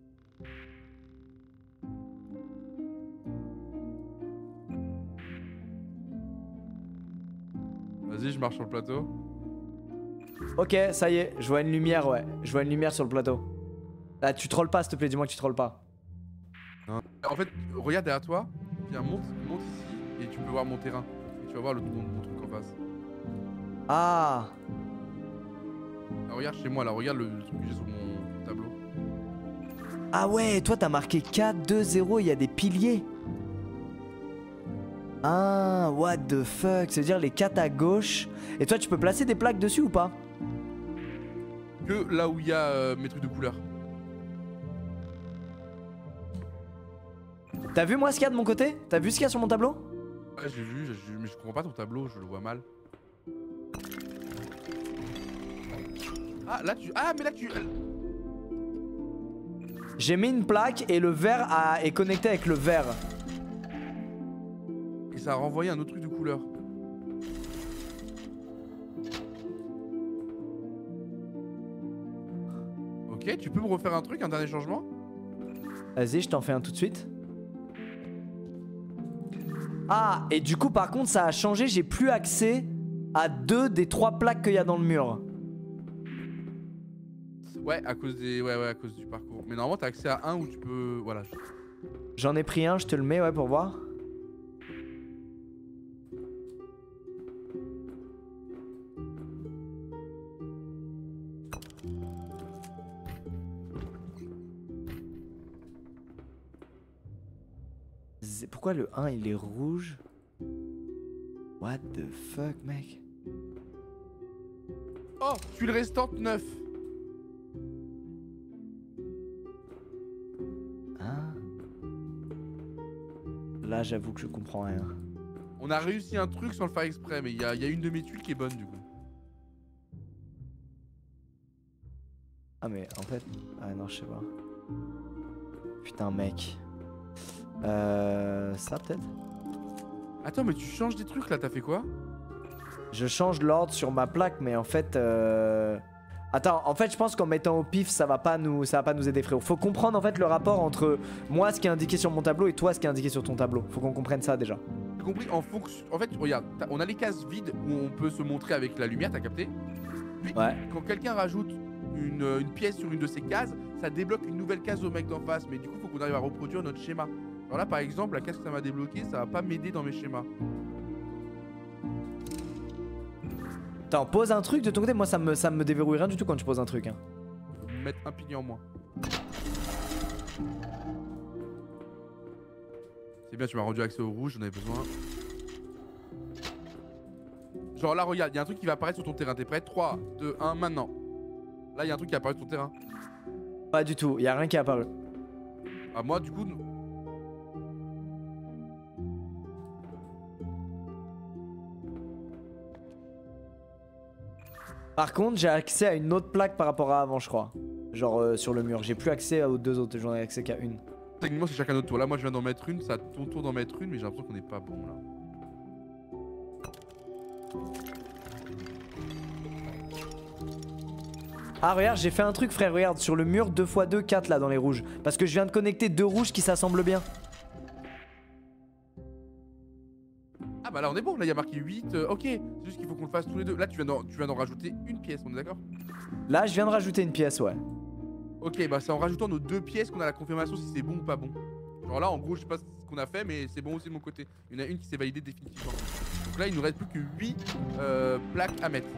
[SPEAKER 2] Vas-y, je marche sur le plateau.
[SPEAKER 1] Ok, ça y est, je vois une lumière, ouais. Je vois une lumière sur le plateau. Là, tu trolles pas, s'il te plaît, dis-moi que tu trolles pas.
[SPEAKER 2] Non. En fait, regarde derrière toi. Viens, monte, monte ici. Et tu peux voir mon terrain. Et tu vas voir le, mon, mon truc en face.
[SPEAKER 1] Ah.
[SPEAKER 2] Ah, regarde chez moi, là. Regarde le, le truc que j'ai sur mon tableau.
[SPEAKER 1] Ah ouais, toi, t'as marqué quatre, deux, zéro, il y a des piliers. Ah, what the fuck. C'est-à-dire les quatre à gauche. Et toi, tu peux placer des plaques dessus ou pas?
[SPEAKER 2] que là où il y a euh, mes trucs de couleur.
[SPEAKER 1] T'as vu moi ce qu'il y a de mon côté? T'as vu ce qu'il y a sur mon tableau?
[SPEAKER 2] Ouais, j'ai vu, j'ai- mais je comprends pas ton tableau, je le vois mal. Ah, là tu. Ah, mais là tu.
[SPEAKER 1] J'ai mis une plaque et le vert a... est connecté avec le vert.
[SPEAKER 2] Et ça a renvoyé un autre truc de couleur. Ok, tu peux me refaire un truc, un dernier changement?
[SPEAKER 1] Vas-y, je t'en fais un tout de suite. Ah, et du coup, par contre, ça a changé. J'ai plus accès à deux des trois plaques qu'il y a dans le mur.
[SPEAKER 2] Ouais, à cause des. Ouais, ouais, à cause du parcours. Mais normalement, t'as accès à un où tu peux. Voilà.
[SPEAKER 1] J'en ai pris un, je te le mets, ouais, pour voir. Pourquoi le un il est rouge? What the fuck, mec?
[SPEAKER 2] Oh, tuile restante neuf.
[SPEAKER 1] Hein? Là, j'avoue que je comprends rien.
[SPEAKER 2] On a réussi un truc sans le faire exprès, mais il y, y a une de mes tuiles qui est bonne du coup.
[SPEAKER 1] Ah, mais en fait. Ah, non, je sais pas. Putain, mec. Euh. Ça, peut-être?
[SPEAKER 2] Attends, mais tu changes des trucs là, t'as fait quoi?
[SPEAKER 1] Je change l'ordre sur ma plaque, mais en fait. Euh... Attends, en fait, je pense qu'en mettant au pif, ça va pas nous, ça va pas nous aider, frérot. Faut comprendre en fait le rapport entre moi, ce qui est indiqué sur mon tableau, et toi, ce qui est indiqué sur ton tableau. Faut qu'on comprenne ça déjà.
[SPEAKER 2] J'ai compris, en fonction. En fait, regarde, on a les cases vides où on peut se montrer avec la lumière, t'as capté? Puis,
[SPEAKER 1] Ouais.
[SPEAKER 2] quand quelqu'un rajoute une, une pièce sur une de ces cases, ça débloque une nouvelle case au mec d'en face. Mais du coup, faut qu'on arrive à reproduire notre schéma. Alors là, par exemple, la case que ça m'a débloqué, ça va pas m'aider dans mes schémas.
[SPEAKER 1] Attends, pose un truc de ton côté, moi ça me, ça me déverrouille rien du tout quand tu poses un truc. Hein.
[SPEAKER 2] Faut me mettre un pilier en moins. C'est bien, tu m'as rendu accès au rouge, j'en avais besoin. Genre là, regarde, il y a un truc qui va apparaître sur ton terrain. T'es prêt? trois, deux, un, maintenant. Là, il y a un truc qui apparaît sur ton terrain.
[SPEAKER 1] Pas du tout, y a rien qui est apparu.
[SPEAKER 2] Ah, moi, du coup.
[SPEAKER 1] Par contre, j'ai accès à une autre plaque par rapport à avant, je crois. Genre euh, sur le mur. J'ai plus accès aux deux autres, j'en ai accès qu'à une.
[SPEAKER 2] Techniquement, c'est chacun notre tour. Là, moi, je viens d'en mettre une, ça a ton tour d'en mettre une, mais j'ai l'impression qu'on n'est pas bon là.
[SPEAKER 1] Ah, regarde, j'ai fait un truc, frère. Regarde, sur le mur, deux fois deux, quatre là dans les rouges. Parce que je viens de connecter deux rouges qui s'assemblent bien.
[SPEAKER 2] Ah, bah là, on est bon. Là, il y a marqué huit. Euh, ok, c'est juste qu'il faut qu'on le fasse tous les deux. Là, tu viens d'en tu viens d'en rajouter une pièce, on est d'accord?
[SPEAKER 1] Là, je viens de rajouter une pièce, ouais.
[SPEAKER 2] Ok, bah c'est en rajoutant nos deux pièces qu'on a la confirmation si c'est bon ou pas bon. Genre là, en gros, je sais pas ce qu'on a fait, mais c'est bon aussi de mon côté. Il y en a une qui s'est validée définitivement. Donc là, il nous reste plus que huit euh, plaques à mettre.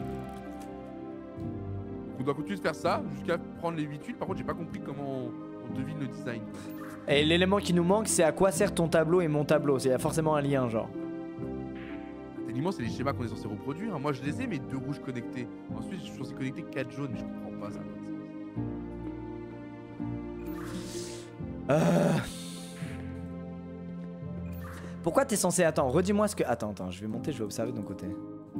[SPEAKER 2] On doit continuer de faire ça jusqu'à prendre les huit tuiles. Par contre, j'ai pas compris comment on, on devine le design.
[SPEAKER 1] Et l'élément qui nous manque, c'est à quoi sert ton tableau et mon tableau. Il y a forcément un lien, genre.
[SPEAKER 2] Techniquement, c'est les schémas qu'on est censé reproduire. Moi, je les ai, mes deux rouges connectés. Ensuite, je suis censé connecter quatre jaunes, mais je comprends pas ça.
[SPEAKER 1] Euh... Pourquoi t'es censé... Attends, redis-moi ce que... Attends, attends, je vais monter, je vais observer de ton côté.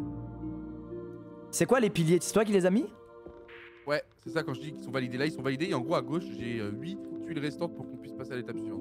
[SPEAKER 1] C'est quoi les piliers? C'est toi qui les as mis?
[SPEAKER 2] Ouais, c'est ça quand je dis qu'ils sont validés. Là, ils sont validés. Et en gros, à gauche, j'ai euh, huit tuiles restantes pour qu'on puisse passer à l'étape suivante.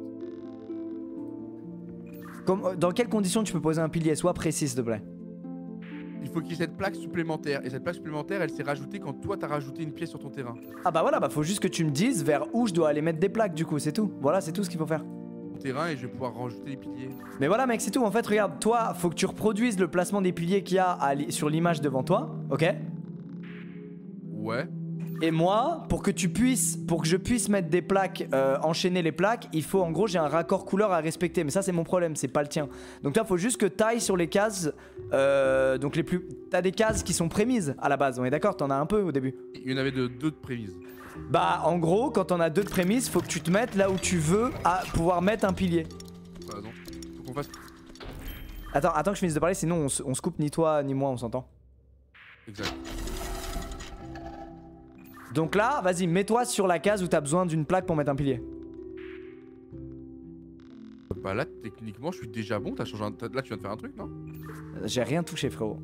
[SPEAKER 1] Comme, dans quelles conditions tu peux poser un pilier? Sois précis, s'il te plaît.
[SPEAKER 2] Il faut qu'il y ait cette plaque supplémentaire. Et cette plaque supplémentaire, elle s'est rajoutée quand toi, t'as rajouté une pièce sur ton terrain.
[SPEAKER 1] Ah bah voilà, bah faut juste que tu me dises vers où je dois aller mettre des plaques, du coup, c'est tout. Voilà, c'est tout ce qu'il faut faire.
[SPEAKER 2] Ton terrain, et je vais pouvoir rajouter les piliers.
[SPEAKER 1] Mais voilà, mec, c'est tout. En fait, regarde, toi, faut que tu reproduises le placement des piliers qu'il y a à li- sur l'image devant toi, ok?
[SPEAKER 2] Ouais.
[SPEAKER 1] Et moi, pour que tu puisses, pour que je puisse mettre des plaques, euh, enchaîner les plaques, il faut, en gros, j'ai un raccord couleur à respecter. Mais ça, c'est mon problème, c'est pas le tien. Donc toi, faut juste que t'ailles sur les cases, euh, donc les plus, t'as des cases qui sont prémises à la base. On est d'accord? T'en as un peu au début.
[SPEAKER 2] Il y en avait de, deux de prémises.
[SPEAKER 1] Bah, en gros, quand on a deux de prémices, faut que tu te mettes là où tu veux à pouvoir mettre un pilier.
[SPEAKER 2] T'as raison. Faut qu'on fasse.
[SPEAKER 1] Attends, attends que je finisse de parler, sinon on se, on se coupe, ni toi ni moi, on s'entend.
[SPEAKER 2] Exact.
[SPEAKER 1] Donc là, vas-y, mets-toi sur la case où t'as besoin d'une plaque pour mettre un pilier.
[SPEAKER 2] Bah là, techniquement, je suis déjà bon. T'as changé un... Là, tu viens de faire un truc, non?
[SPEAKER 1] J'ai rien touché, frérot.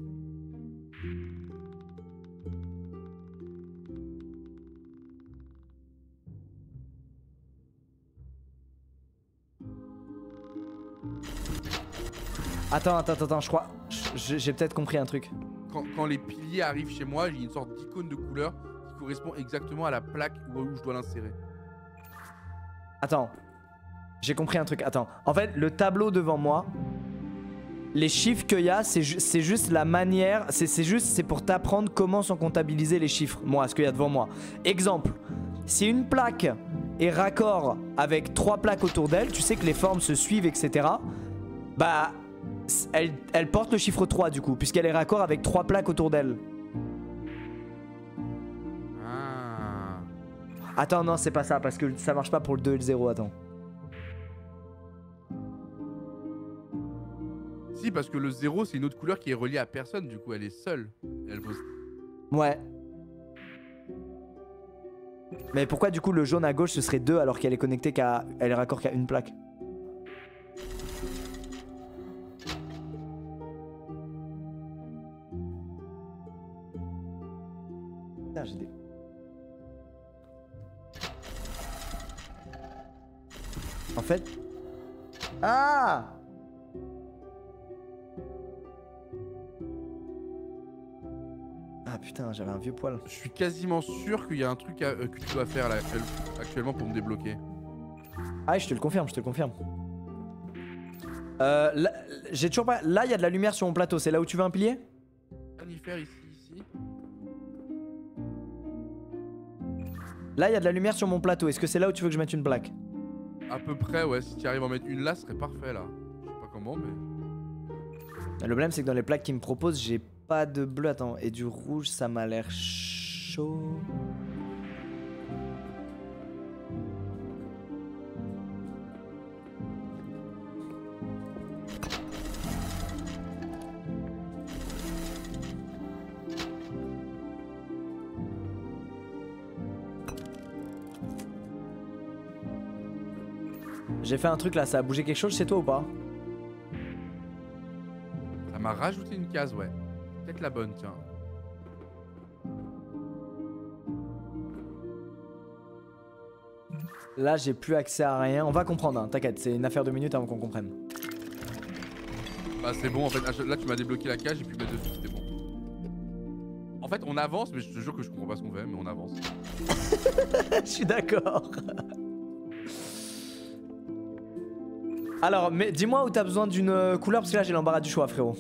[SPEAKER 1] Attends, attends, attends, je crois... J'ai peut-être compris un truc.
[SPEAKER 2] Quand, quand les piliers arrivent chez moi, j'ai une sorte d'icône de couleur qui correspond exactement à la plaque où, où je dois l'insérer.
[SPEAKER 1] Attends. J'ai compris un truc, attends. En fait, le tableau devant moi, les chiffres qu'il y a, c'est ju juste la manière, c'est juste, c'est pour t'apprendre comment sont comptabilisés les chiffres, moi, ce qu'il y a devant moi. Exemple, si une plaque est raccord avec trois plaques autour d'elle, tu sais que les formes se suivent, et cetera. Bah, elle, elle porte le chiffre trois du coup, puisqu'elle est raccord avec trois plaques autour d'elle.
[SPEAKER 2] Ah.
[SPEAKER 1] Attends, non, c'est pas ça, parce que ça marche pas pour le deux et le zéro, attends.
[SPEAKER 2] Si, parce que le zéro, c'est une autre couleur qui est reliée à personne, du coup, elle est seule. Elle pose...
[SPEAKER 1] Ouais. Mais pourquoi du coup le jaune à gauche ce serait deux alors qu'elle est connectée qu'à... Elle est raccord qu'à une plaque? Putain, j'ai des... En fait... Ah! Ah putain, j'avais un vieux poil.
[SPEAKER 2] Je suis quasiment sûr qu'il y a un truc à, euh, que tu dois faire là, actuellement pour me débloquer.
[SPEAKER 1] Ah, je te le confirme, je te le confirme. Euh, là, j'ai toujours pas... Là, il y a de la lumière sur mon plateau. C'est là où tu veux un pilier?
[SPEAKER 2] Faire ici, ici.
[SPEAKER 1] Là, il y a de la lumière sur mon plateau. Est-ce que c'est là où tu veux que je mette une plaque?
[SPEAKER 2] À peu près, ouais. Si tu arrives à en mettre une là, ce serait parfait là. Je sais pas comment, mais...
[SPEAKER 1] Le problème, c'est que dans les plaques qu'ils me proposent, j'ai pas de bleu. Attends, et du rouge, ça m'a l'air chaud. J'ai fait un truc là, ça a bougé quelque chose chez toi ou pas?
[SPEAKER 2] Ça m'a rajouté une case, ouais. Peut-être la bonne, tiens.
[SPEAKER 1] Là, j'ai plus accès à rien. On va comprendre, hein. T'inquiète, c'est une affaire de minutes avant qu'on comprenne.
[SPEAKER 2] Bah c'est bon, en fait, là tu m'as débloqué la cage, j'ai pu mettre dessus, c'était bon. En fait, on avance, mais je te jure que je comprends pas ce qu'on fait, mais on avance.
[SPEAKER 1] Je suis d'accord. Alors, mais dis-moi où t'as besoin d'une euh, couleur, parce que là j'ai l'embarras du choix, frérot.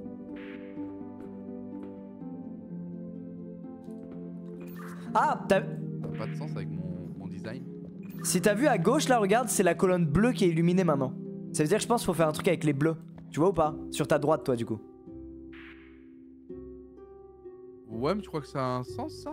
[SPEAKER 1] Ah, t'as...
[SPEAKER 2] Ça n'a pas de sens avec mon, mon design.
[SPEAKER 1] Si t'as vu à gauche, là, regarde, c'est la colonne bleue qui est illuminée maintenant. Ça veut dire que je pense qu'il faut faire un truc avec les bleus. Tu vois ou pas? Sur ta droite, toi, du coup.
[SPEAKER 2] Ouais, mais tu crois que ça a un sens, ça?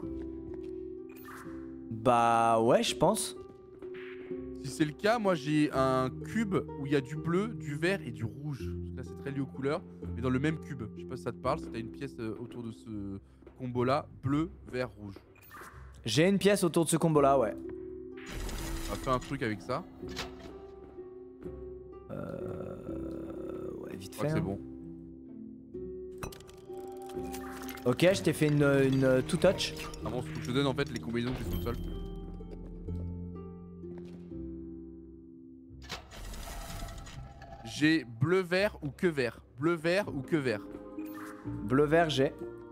[SPEAKER 1] Bah ouais, je pense.
[SPEAKER 2] Si c'est le cas, moi j'ai un cube où il y a du bleu, du vert et du rouge. Parce que là c'est très lié aux couleurs, mais dans le même cube. Je sais pas si ça te parle, si t'as une pièce euh, autour de ce combo là, bleu, vert, rouge.
[SPEAKER 1] J'ai une pièce autour de ce combo là, ouais.
[SPEAKER 2] On va faire un truc avec ça.
[SPEAKER 1] Euh... Ouais, vite
[SPEAKER 2] Je crois
[SPEAKER 1] fait.
[SPEAKER 2] que
[SPEAKER 1] Hein.
[SPEAKER 2] c'est bon.
[SPEAKER 1] Ok, je t'ai fait une, une two touch.
[SPEAKER 2] Ah bon, faut que je te donne en fait les combinaisons que j'ai tout seul. J'ai bleu vert ou que vert. Bleu vert ou que vert.
[SPEAKER 1] Bleu vert, j'ai.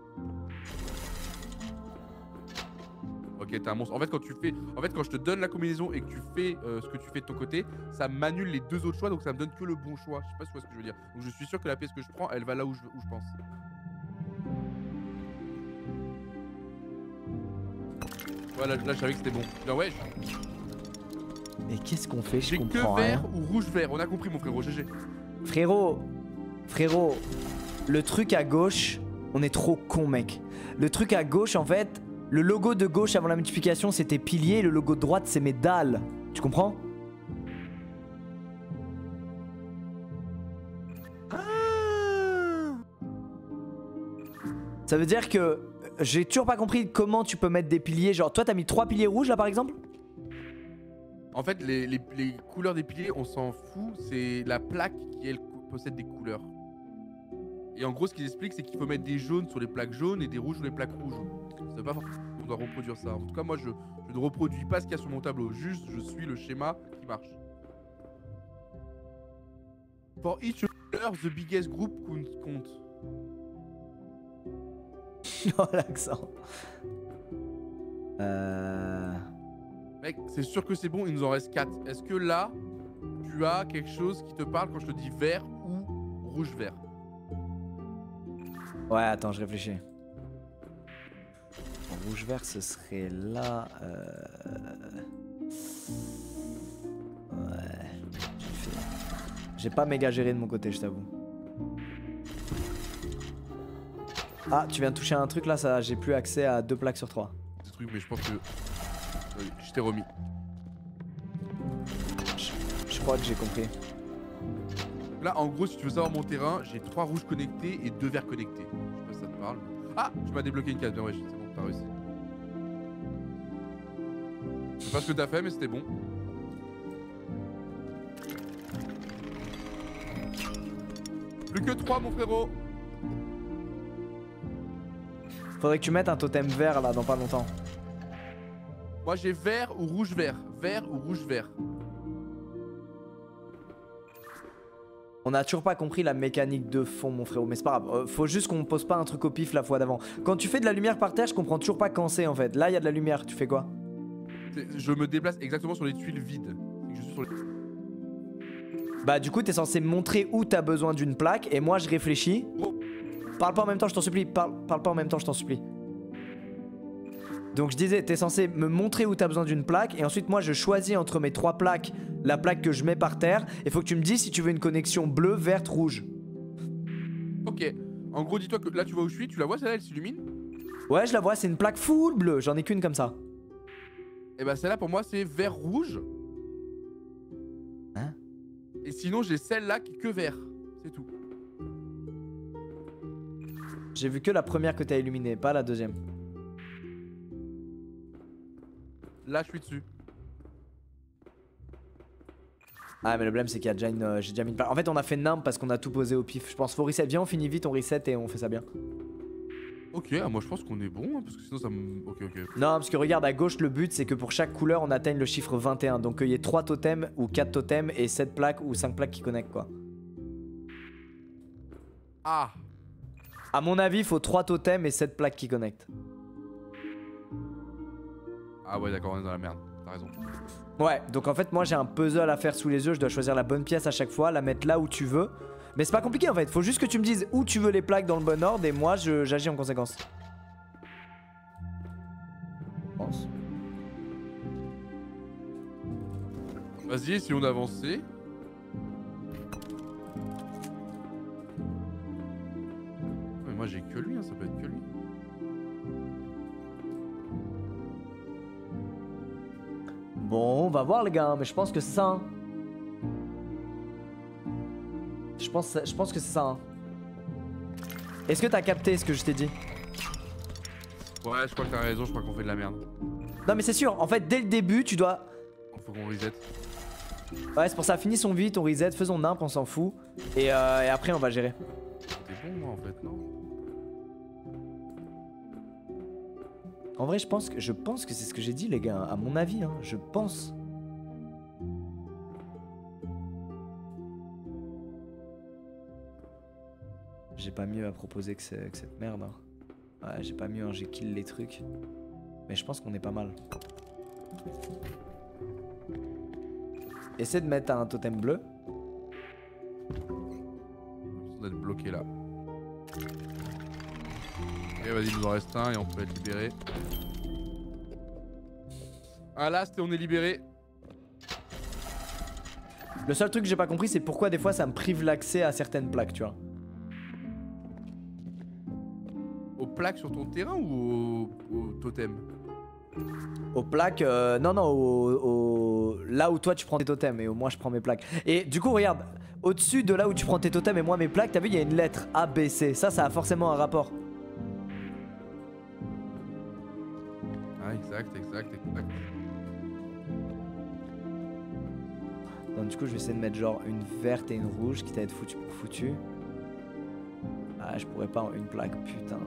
[SPEAKER 2] Ok, t'es un monstre. En fait, quand tu fais, en fait, quand je te donne la combinaison et que tu fais euh, ce que tu fais de ton côté, ça m'annule les deux autres choix, donc ça me donne que le bon choix. Je sais pas si tu vois ce que je veux dire. Donc je suis sûr que la pièce que je prends, elle va là où je, où je pense. Voilà, là, je savais que c'était bon. Là, ouais. Je...
[SPEAKER 1] Mais qu'est-ce qu'on fait? Je
[SPEAKER 2] J'ai que
[SPEAKER 1] comprends
[SPEAKER 2] vert
[SPEAKER 1] rien.
[SPEAKER 2] ou rouge vert. On a compris, mon frérot. G G.
[SPEAKER 1] Frérot, frérot, le truc à gauche, on est trop con, mec. Le truc à gauche, en fait, le logo de gauche avant la multiplication, c'était pilier. Le logo de droite, c'est mes dalles. Tu comprends? Ça veut dire que j'ai toujours pas compris comment tu peux mettre des piliers. Genre, toi, t'as mis trois piliers rouges là par exemple?
[SPEAKER 2] En fait, les, les, les couleurs des piliers, on s'en fout. C'est la plaque qui, elle, possède des couleurs. Et en gros, ce qu'ils expliquent, c'est qu'il faut mettre des jaunes sur les plaques jaunes et des rouges sur les plaques rouges. Ça veut pas forcément qu'on doit reproduire ça. En tout cas, moi, je, je ne reproduis pas ce qu'il y a sur mon tableau. Juste, je suis le schéma qui marche. For each color, the biggest group compte.
[SPEAKER 1] Oh, l'accent. Euh...
[SPEAKER 2] Mec, c'est sûr que c'est bon, il nous en reste quatre. Est-ce que là, tu as quelque chose qui te parle quand je te dis vert ou rouge-vert?
[SPEAKER 1] Ouais, attends, je réfléchis. Rouge-vert, ce serait là. Euh... Ouais. J'ai pas méga géré de mon côté, je t'avoue. Ah, tu viens de toucher un truc là, ça, j'ai plus accès à deux plaques sur trois.
[SPEAKER 2] Ce truc, mais je pense que oui, je t'ai remis.
[SPEAKER 1] Je, je crois que j'ai compris.
[SPEAKER 2] Là, en gros, si tu veux savoir mon terrain, j'ai trois rouges connectés et deux verts connectés. Je sais pas si ça te parle. Ah, tu m'as débloqué une case. Bien ouais, c'est bon, t'as réussi. Je sais pas ce que t'as fait, mais c'était bon. Plus que trois, mon frérot.
[SPEAKER 1] Faudrait que tu mettes un totem vert là dans pas longtemps.
[SPEAKER 2] Moi j'ai vert ou rouge vert. Vert ou rouge vert.
[SPEAKER 1] On a toujours pas compris la mécanique de fond, mon frérot, mais c'est pas grave. Euh, faut juste qu'on pose pas un truc au pif la fois d'avant. Quand tu fais de la lumière par terre, je comprends toujours pas quand c'est en fait. Là, il y a de la lumière, tu fais quoi?
[SPEAKER 2] Je me déplace exactement sur les tuiles vides. Je suis sur les...
[SPEAKER 1] Bah du coup, t'es censé me montrer où t'as besoin d'une plaque et moi je réfléchis.
[SPEAKER 2] Oh.
[SPEAKER 1] Parle pas en même temps, je t'en supplie. Parle, parle pas en même temps, je t'en supplie. Donc je disais, t'es censé me montrer où t'as besoin d'une plaque et ensuite moi je choisis entre mes trois plaques la plaque que je mets par terre. Et faut que tu me dises si tu veux une connexion bleue, verte, rouge.
[SPEAKER 2] Ok. En gros, dis-toi que là tu vois où je suis, tu la vois celle-là, elle s'illumine?
[SPEAKER 1] Ouais, je la vois, c'est une plaque full bleue, j'en ai qu'une comme ça.
[SPEAKER 2] Et bah celle-là pour moi c'est vert rouge.
[SPEAKER 1] Hein?
[SPEAKER 2] Et sinon j'ai celle-là qui est que vert. C'est tout.
[SPEAKER 1] J'ai vu que la première que t'as illuminée, pas la deuxième.
[SPEAKER 2] Là je suis dessus.
[SPEAKER 1] Ah mais le problème c'est qu'il y a déjà une... Euh, j'ai déjà mis une plaque. En fait on a fait nimp parce qu'on a tout posé au pif. Je pense faut reset. Viens on finit vite, on reset et on fait ça bien.
[SPEAKER 2] Ok, ah, moi je pense qu'on est bon hein, parce que sinon ça me... Ok ok.
[SPEAKER 1] Non parce que regarde à gauche le but c'est que pour chaque couleur on atteigne le chiffre vingt et un. Donc qu'il y ait trois totems ou quatre totems et sept plaques ou cinq plaques qui connectent quoi.
[SPEAKER 2] Ah.
[SPEAKER 1] À mon avis il faut trois totems et sept plaques qui connectent.
[SPEAKER 2] Ah ouais d'accord, on est dans la merde, t'as raison.
[SPEAKER 1] Ouais, donc en fait moi j'ai un puzzle à faire sous les yeux, je dois choisir la bonne pièce à chaque fois, la mettre là où tu veux. Mais c'est pas compliqué en fait, faut juste que tu me dises où tu veux les plaques dans le bon ordre et moi j'agis en conséquence. Je pense.
[SPEAKER 2] Vas-y, essayons d'avancer. Mais moi j'ai que lui, hein, ça peut être que lui.
[SPEAKER 1] Bon, on va voir les gars, mais je pense que c'est ça. Hein. Je pense, je pense que c'est ça. Hein. Est-ce que t'as capté ce que je t'ai dit?
[SPEAKER 2] Ouais, je crois que t'as raison, je crois qu'on fait de la merde.
[SPEAKER 1] Non mais c'est sûr, en fait dès le début tu dois...
[SPEAKER 2] Faut qu'on reset.
[SPEAKER 1] Ouais c'est pour ça, finissons vite, on reset, faisons nimp, on s'en fout. Et, euh, et après on va gérer.
[SPEAKER 2] C'est bon moi en fait, non?
[SPEAKER 1] En vrai je pense que, je pense que c'est ce que j'ai dit les gars, à mon avis, hein, je pense. J'ai pas mieux à proposer que, que cette merde. Hein. Ouais, j'ai pas mieux, hein, j'ai kill les trucs. Mais je pense qu'on est pas mal. Essaie de mettre un totem bleu.
[SPEAKER 2] On doit être bloqué là. Ok, vas-y, il nous en reste un et on peut être libéré. Ah là, on est libéré.
[SPEAKER 1] Le seul truc que j'ai pas compris, c'est pourquoi des fois ça me prive l'accès à certaines plaques, tu vois.
[SPEAKER 2] Aux plaques sur ton terrain ou au, au totem?
[SPEAKER 1] Aux plaques, euh, non, non, au, au, là où toi tu prends tes totems et où moi je prends mes plaques. Et du coup, regarde, au-dessus de là où tu prends tes totems et moi mes plaques, t'as vu, il y a une lettre A, B, C. Ça, ça a forcément un rapport.
[SPEAKER 2] exact, exact, exact.
[SPEAKER 1] Donc du coup je vais essayer de mettre genre une verte et une rouge, quitte à être foutu pour foutu. Ah je pourrais pas en une plaque, putain.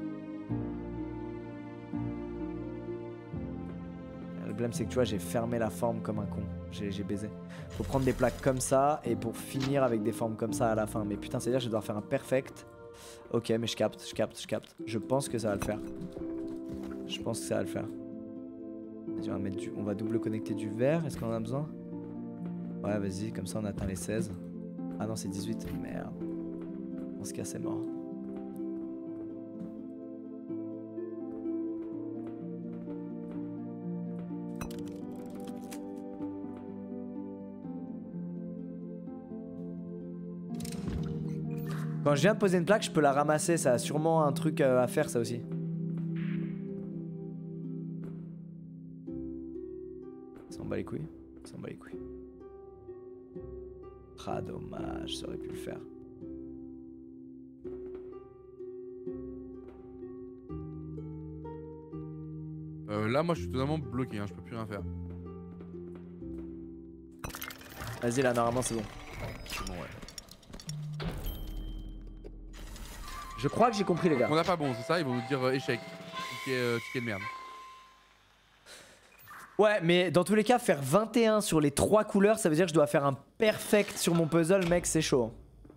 [SPEAKER 1] Le problème c'est que tu vois j'ai fermé la forme comme un con, j'ai baisé. Faut prendre des plaques comme ça et pour finir avec des formes comme ça à la fin. Mais putain c'est à dire que je dois faire un perfect. Ok mais je capte, je capte, je capte. Je pense que ça va le faire. Je pense que ça va le faire. On va, mettre du... on va double connecter du vert, est-ce qu'on en a besoin? Ouais vas-y, comme ça on atteint les seize. Ah non c'est dix-huit, merde. Dans ce cas c'est mort. Quand je viens de poser une plaque, je peux la ramasser, ça a sûrement un truc à faire ça aussi. Ça s'en bat les couilles, ça s'en bat les couilles. Ah dommage, ça aurait pu le faire.
[SPEAKER 2] Euh, là moi je suis totalement bloqué, hein, je peux plus rien faire.
[SPEAKER 1] Vas-y là normalement c'est bon.
[SPEAKER 2] C'est bon ouais.
[SPEAKER 1] Je crois que j'ai compris les gars.
[SPEAKER 2] On n'a pas bon, c'est ça, ils vont nous dire euh, échec. Ticket, euh, ticket de merde.
[SPEAKER 1] Ouais, mais dans tous les cas, faire vingt et un sur les trois couleurs, ça veut dire que je dois faire un perfect sur mon puzzle, mec, c'est chaud.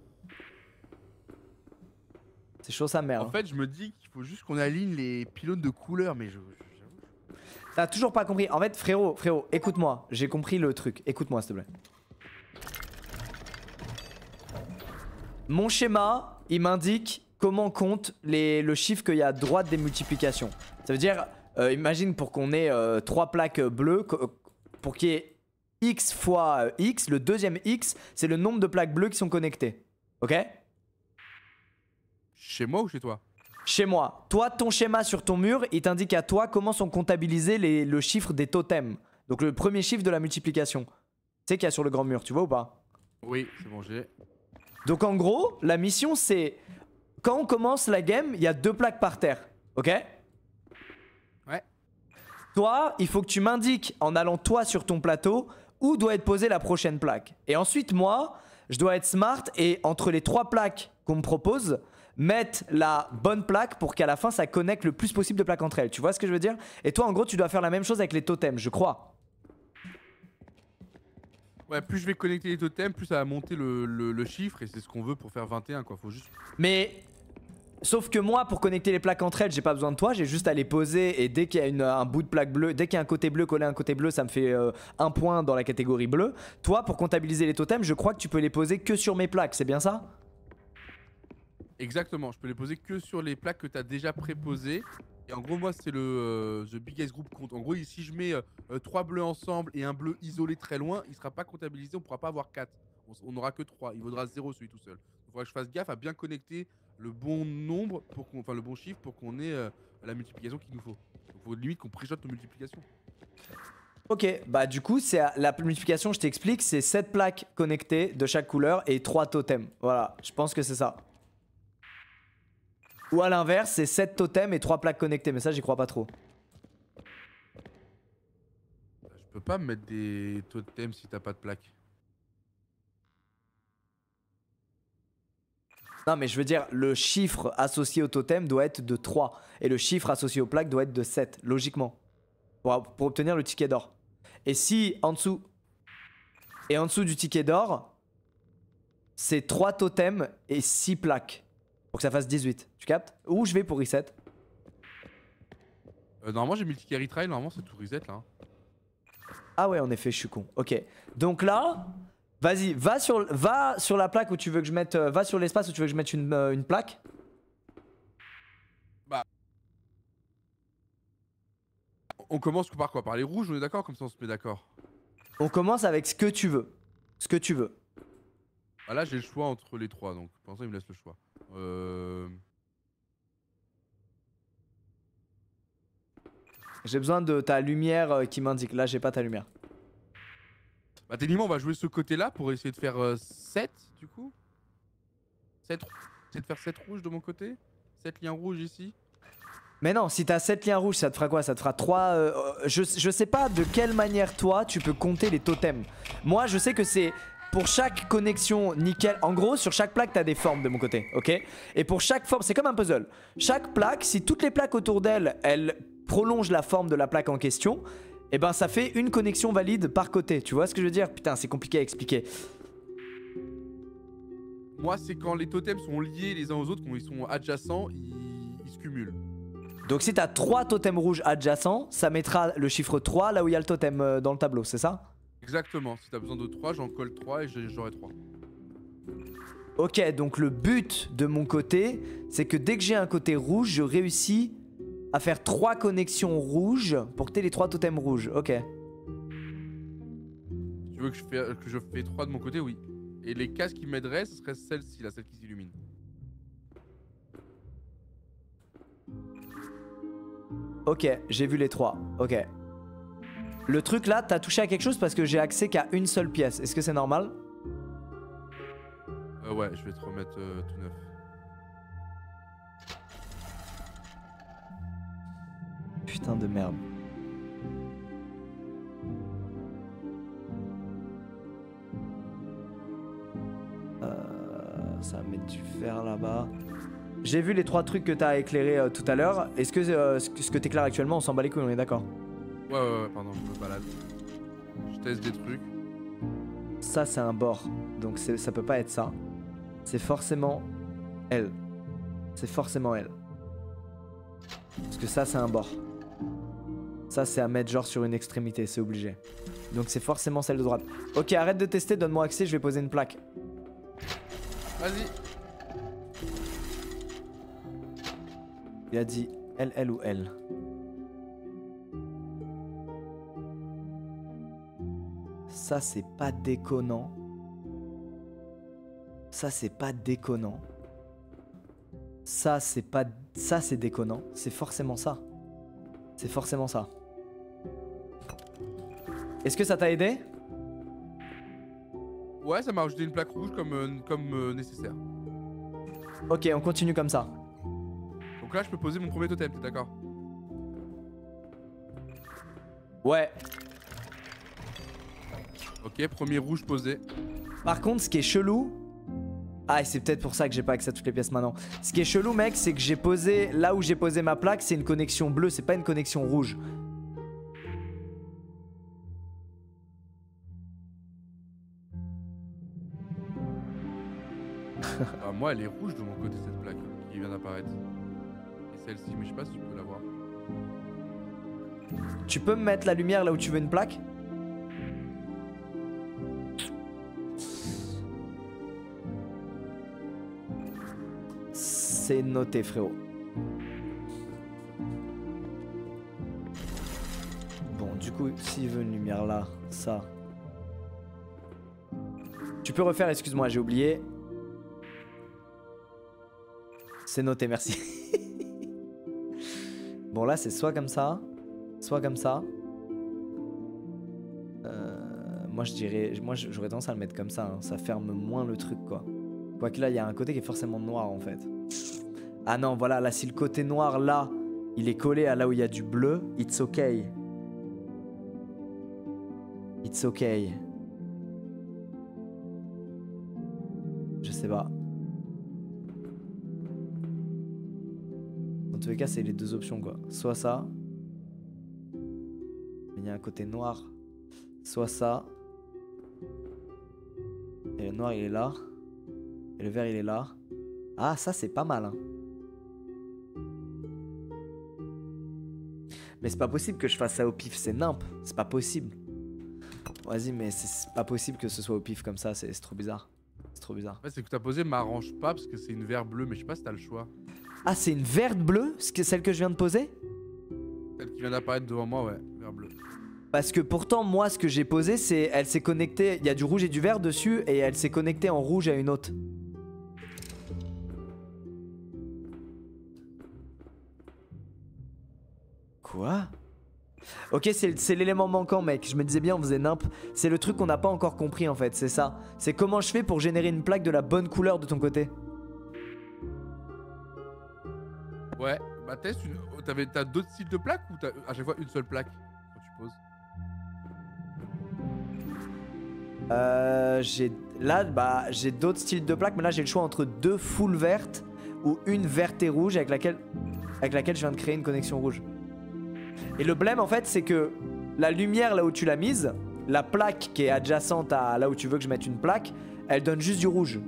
[SPEAKER 1] C'est chaud sa mère.
[SPEAKER 2] En fait, je me dis qu'il faut juste qu'on aligne les pylônes de couleurs, mais je... je
[SPEAKER 1] T'as toujours pas compris. En fait, frérot, frérot, écoute-moi. J'ai compris le truc. Écoute-moi, s'il te plaît. Mon schéma, il m'indique comment on compte les, le chiffre qu'il y a à droite des multiplications. Ça veut dire... Euh, imagine pour qu'on ait euh, trois plaques bleues, pour qu'il y ait X fois euh, X, le deuxième X, c'est le nombre de plaques bleues qui sont connectées. Ok?
[SPEAKER 2] Chez moi ou chez toi?
[SPEAKER 1] Chez moi. Toi, ton schéma sur ton mur, il t'indique à toi comment sont comptabilisés les, le chiffre des totems. Donc le premier chiffre de la multiplication. Tu sais qu'il y a sur le grand mur, tu vois ou pas?
[SPEAKER 2] Oui, c'est bon, j'ai.
[SPEAKER 1] Donc en gros, la mission c'est... Quand on commence la game, il y a deux plaques par terre. Ok? Toi, il faut que tu m'indiques, en allant toi sur ton plateau, où doit être posée la prochaine plaque. Et ensuite, moi, je dois être smart et entre les trois plaques qu'on me propose, mettre la bonne plaque pour qu'à la fin, ça connecte le plus possible de plaques entre elles. Tu vois ce que je veux dire? Et toi, en gros, tu dois faire la même chose avec les totems, je crois.
[SPEAKER 2] Ouais, plus je vais connecter les totems, plus ça va monter le, le, le chiffre et c'est ce qu'on veut pour faire vingt et un, quoi. Faut juste...
[SPEAKER 1] Mais... Sauf que moi, pour connecter les plaques entre elles, j'ai pas besoin de toi, j'ai juste à les poser et dès qu'il y a une, un bout de plaque bleue, dès qu'il y a un côté bleu collé à un côté bleu, ça me fait euh, un point dans la catégorie bleue. Toi, pour comptabiliser les totems, je crois que tu peux les poser que sur mes plaques, c'est bien ça?
[SPEAKER 2] Exactement, je peux les poser que sur les plaques que tu as déjà préposées. Et en gros, moi, c'est le euh, The Biggest Group compte. En gros, si je mets euh, trois bleus ensemble et un bleu isolé très loin, il sera pas comptabilisé, on pourra pas avoir quatre. On n'aura que trois, il vaudra zéro celui tout seul. Il faudra que je fasse gaffe à bien connecter le bon nombre, pour qu'on, enfin le bon chiffre pour qu'on ait euh, la multiplication qu'il nous faut. Il faut limite qu'on préjote nos multiplications.
[SPEAKER 1] Ok, bah du coup, c'est la multiplication, je t'explique, c'est sept plaques connectées de chaque couleur et trois totems. Voilà, je pense que c'est ça. Ou à l'inverse, c'est sept totems et trois plaques connectées, mais ça, j'y crois pas trop.
[SPEAKER 2] Je peux pas mettre des totems si t'as pas de plaques.
[SPEAKER 1] Non mais je veux dire, le chiffre associé au totem doit être de trois. Et le chiffre associé aux plaques doit être de sept, logiquement. Pour, pour obtenir le ticket d'or. Et si en dessous... Et en dessous du ticket d'or, c'est trois totems et six plaques. Pour que ça fasse dix-huit. Tu captes? Où je vais pour reset?
[SPEAKER 2] euh, Normalement j'ai mis le ticket retry, normalement c'est tout reset là.
[SPEAKER 1] Ah ouais en effet je suis con. Ok. Donc là... Vas-y, va sur, va sur la plaque où tu veux que je mette... Euh, va sur l'espace où tu veux que je mette une, euh, une plaque.
[SPEAKER 2] Bah... On commence par quoi? Par les rouges, on est d'accord? Comme ça on se met d'accord.
[SPEAKER 1] On commence avec ce que tu veux. Ce que tu veux.
[SPEAKER 2] Bah là j'ai le choix entre les trois, donc pour l'instant il me laisse le choix. Euh...
[SPEAKER 1] J'ai besoin de ta lumière euh, qui m'indique. Là j'ai pas ta lumière.
[SPEAKER 2] Bah techniquement on va jouer ce côté là pour essayer de faire euh, sept du coup. sept, c'est de faire sept rouges de mon côté. sept liens rouges ici.
[SPEAKER 1] Mais non, si t'as sept liens rouges, ça te fera quoi? Ça te fera trois... Euh, je, je sais pas de quelle manière toi tu peux compter les totems. Moi je sais que c'est pour chaque connexion nickel. En gros sur chaque plaque t'as des formes de mon côté, ok? Et pour chaque forme, c'est comme un puzzle. Chaque plaque, si toutes les plaques autour d'elle, elles prolongent la forme de la plaque en question, et ben ça fait une connexion valide par côté. Tu vois ce que je veux dire? Putain c'est compliqué à expliquer.
[SPEAKER 2] Moi c'est quand les totems sont liés les uns aux autres, quand ils sont adjacents, ils, ils se cumulent.
[SPEAKER 1] Donc si t'as trois totems rouges adjacents, ça mettra le chiffre trois là où il y a le totem euh, dans le tableau, c'est ça?
[SPEAKER 2] Exactement, si t'as besoin de trois, j'en colle trois et j'aurai trois.
[SPEAKER 1] Ok, donc le but de mon côté, c'est que dès que j'ai un côté rouge, je réussis à faire trois connexions rouges pour que t'aies les trois totems rouges, ok.
[SPEAKER 2] Tu veux que je fais, que je fais trois de mon côté? Oui. Et les cases qui m'aideraient, ce serait celle-ci, là, celle qui s'illumine.
[SPEAKER 1] Ok, j'ai vu les trois. Ok. Le truc là, t'as touché à quelque chose parce que j'ai accès qu'à une seule pièce. Est-ce que c'est normal?
[SPEAKER 2] Euh, ouais, je vais te remettre euh, tout neuf.
[SPEAKER 1] Putain de merde. Euh, ça va mettre du fer là-bas. J'ai vu les trois trucs que t'as éclairés euh, tout à l'heure. Est-ce que euh, ce que t'éclaires actuellement, on s'en bat les couilles, on est d'accord?
[SPEAKER 2] Ouais, ouais, ouais, pardon, je me balade. Je teste des trucs.
[SPEAKER 1] Ça, c'est un bord. Donc ça peut pas être ça. C'est forcément elle. C'est forcément elle. Parce que ça, c'est un bord. Ça, c'est à mettre genre sur une extrémité, c'est obligé. Donc c'est forcément celle de droite. Ok, arrête de tester, donne-moi accès, je vais poser une plaque.
[SPEAKER 2] Vas-y.
[SPEAKER 1] Il a dit elle, elle ou elle. Ça, c'est pas déconnant. Ça, c'est pas déconnant. Ça, c'est pas... Ça, c'est déconnant. C'est forcément ça. C'est forcément ça. Est-ce que ça t'a aidé?
[SPEAKER 2] Ouais, ça m'a rajouté une plaque rouge comme, euh, comme euh, nécessaire.
[SPEAKER 1] Ok, on continue comme ça.
[SPEAKER 2] Donc là, je peux poser mon premier totem, t'es d'accord?
[SPEAKER 1] Ouais.
[SPEAKER 2] Ok, premier rouge posé.
[SPEAKER 1] Par contre, ce qui est chelou... Ah, et c'est peut-être pour ça que j'ai pas accès à toutes les pièces maintenant. Ce qui est chelou, mec, c'est que j'ai posé... Là où j'ai posé ma plaque, c'est une connexion bleue, c'est pas une connexion rouge.
[SPEAKER 2] Ah, moi, elle est rouge de mon côté, cette plaque qui vient d'apparaître. Et celle-ci, mais je sais pas si tu peux la voir.
[SPEAKER 1] Tu peux me mettre la lumière là où tu veux une plaque? C'est noté, frérot. Bon, du coup, s'il veut une lumière là, ça. Tu peux refaire, excuse-moi, j'ai oublié. C'est noté, merci. Bon, là, c'est soit comme ça, soit comme ça. Euh, moi, je dirais... Moi, j'aurais tendance à le mettre comme ça. Hein. Ça ferme moins le truc, quoi. Quoique là, il y a un côté qui est forcément noir, en fait. Ah non, voilà, là, si le côté noir, là, il est collé à là où il y a du bleu, it's okay. It's okay. Je sais pas. Dans tous les cas, c'est les deux options, quoi. Soit ça. Mais il y a un côté noir. Soit ça. Et le noir, il est là. Et le vert, il est là. Ah, ça, c'est pas mal, hein. Mais c'est pas possible que je fasse ça au pif, c'est nimp. C'est pas possible. Vas-y, mais c'est pas possible que ce soit au pif comme ça, c'est trop bizarre. C'est trop bizarre.
[SPEAKER 2] Ouais, c'est que t'as posé m'arrange pas parce que c'est une vert bleue, mais je sais pas si t'as le choix.
[SPEAKER 1] Ah, c'est une verte bleue, celle que je viens de poser?
[SPEAKER 2] Celle qui vient d'apparaître devant moi, ouais, vert bleu.
[SPEAKER 1] Parce que pourtant, moi, ce que j'ai posé, c'est... Elle s'est connectée... Il y a du rouge et du vert dessus, et elle s'est connectée en rouge à une autre. Quoi? Ok, c'est l'élément manquant, mec. Je me disais bien, on faisait nimp. C'est le truc qu'on n'a pas encore compris, en fait. C'est ça. C'est comment je fais pour générer une plaque de la bonne couleur de ton côté.
[SPEAKER 2] Ouais, bah teste une... t'avais, t'as d'autres styles de plaques ou t'as à chaque fois une seule plaque quand tu poses?
[SPEAKER 1] Euh, j'ai là, bah, j'ai d'autres styles de plaques, mais là j'ai le choix entre deux full vertes ou une verte et rouge avec laquelle, avec laquelle je viens de créer une connexion rouge. Et le blème en fait, c'est que la lumière là où tu l'as mise, la plaque qui est adjacente à là où tu veux que je mette une plaque, elle donne juste du rouge.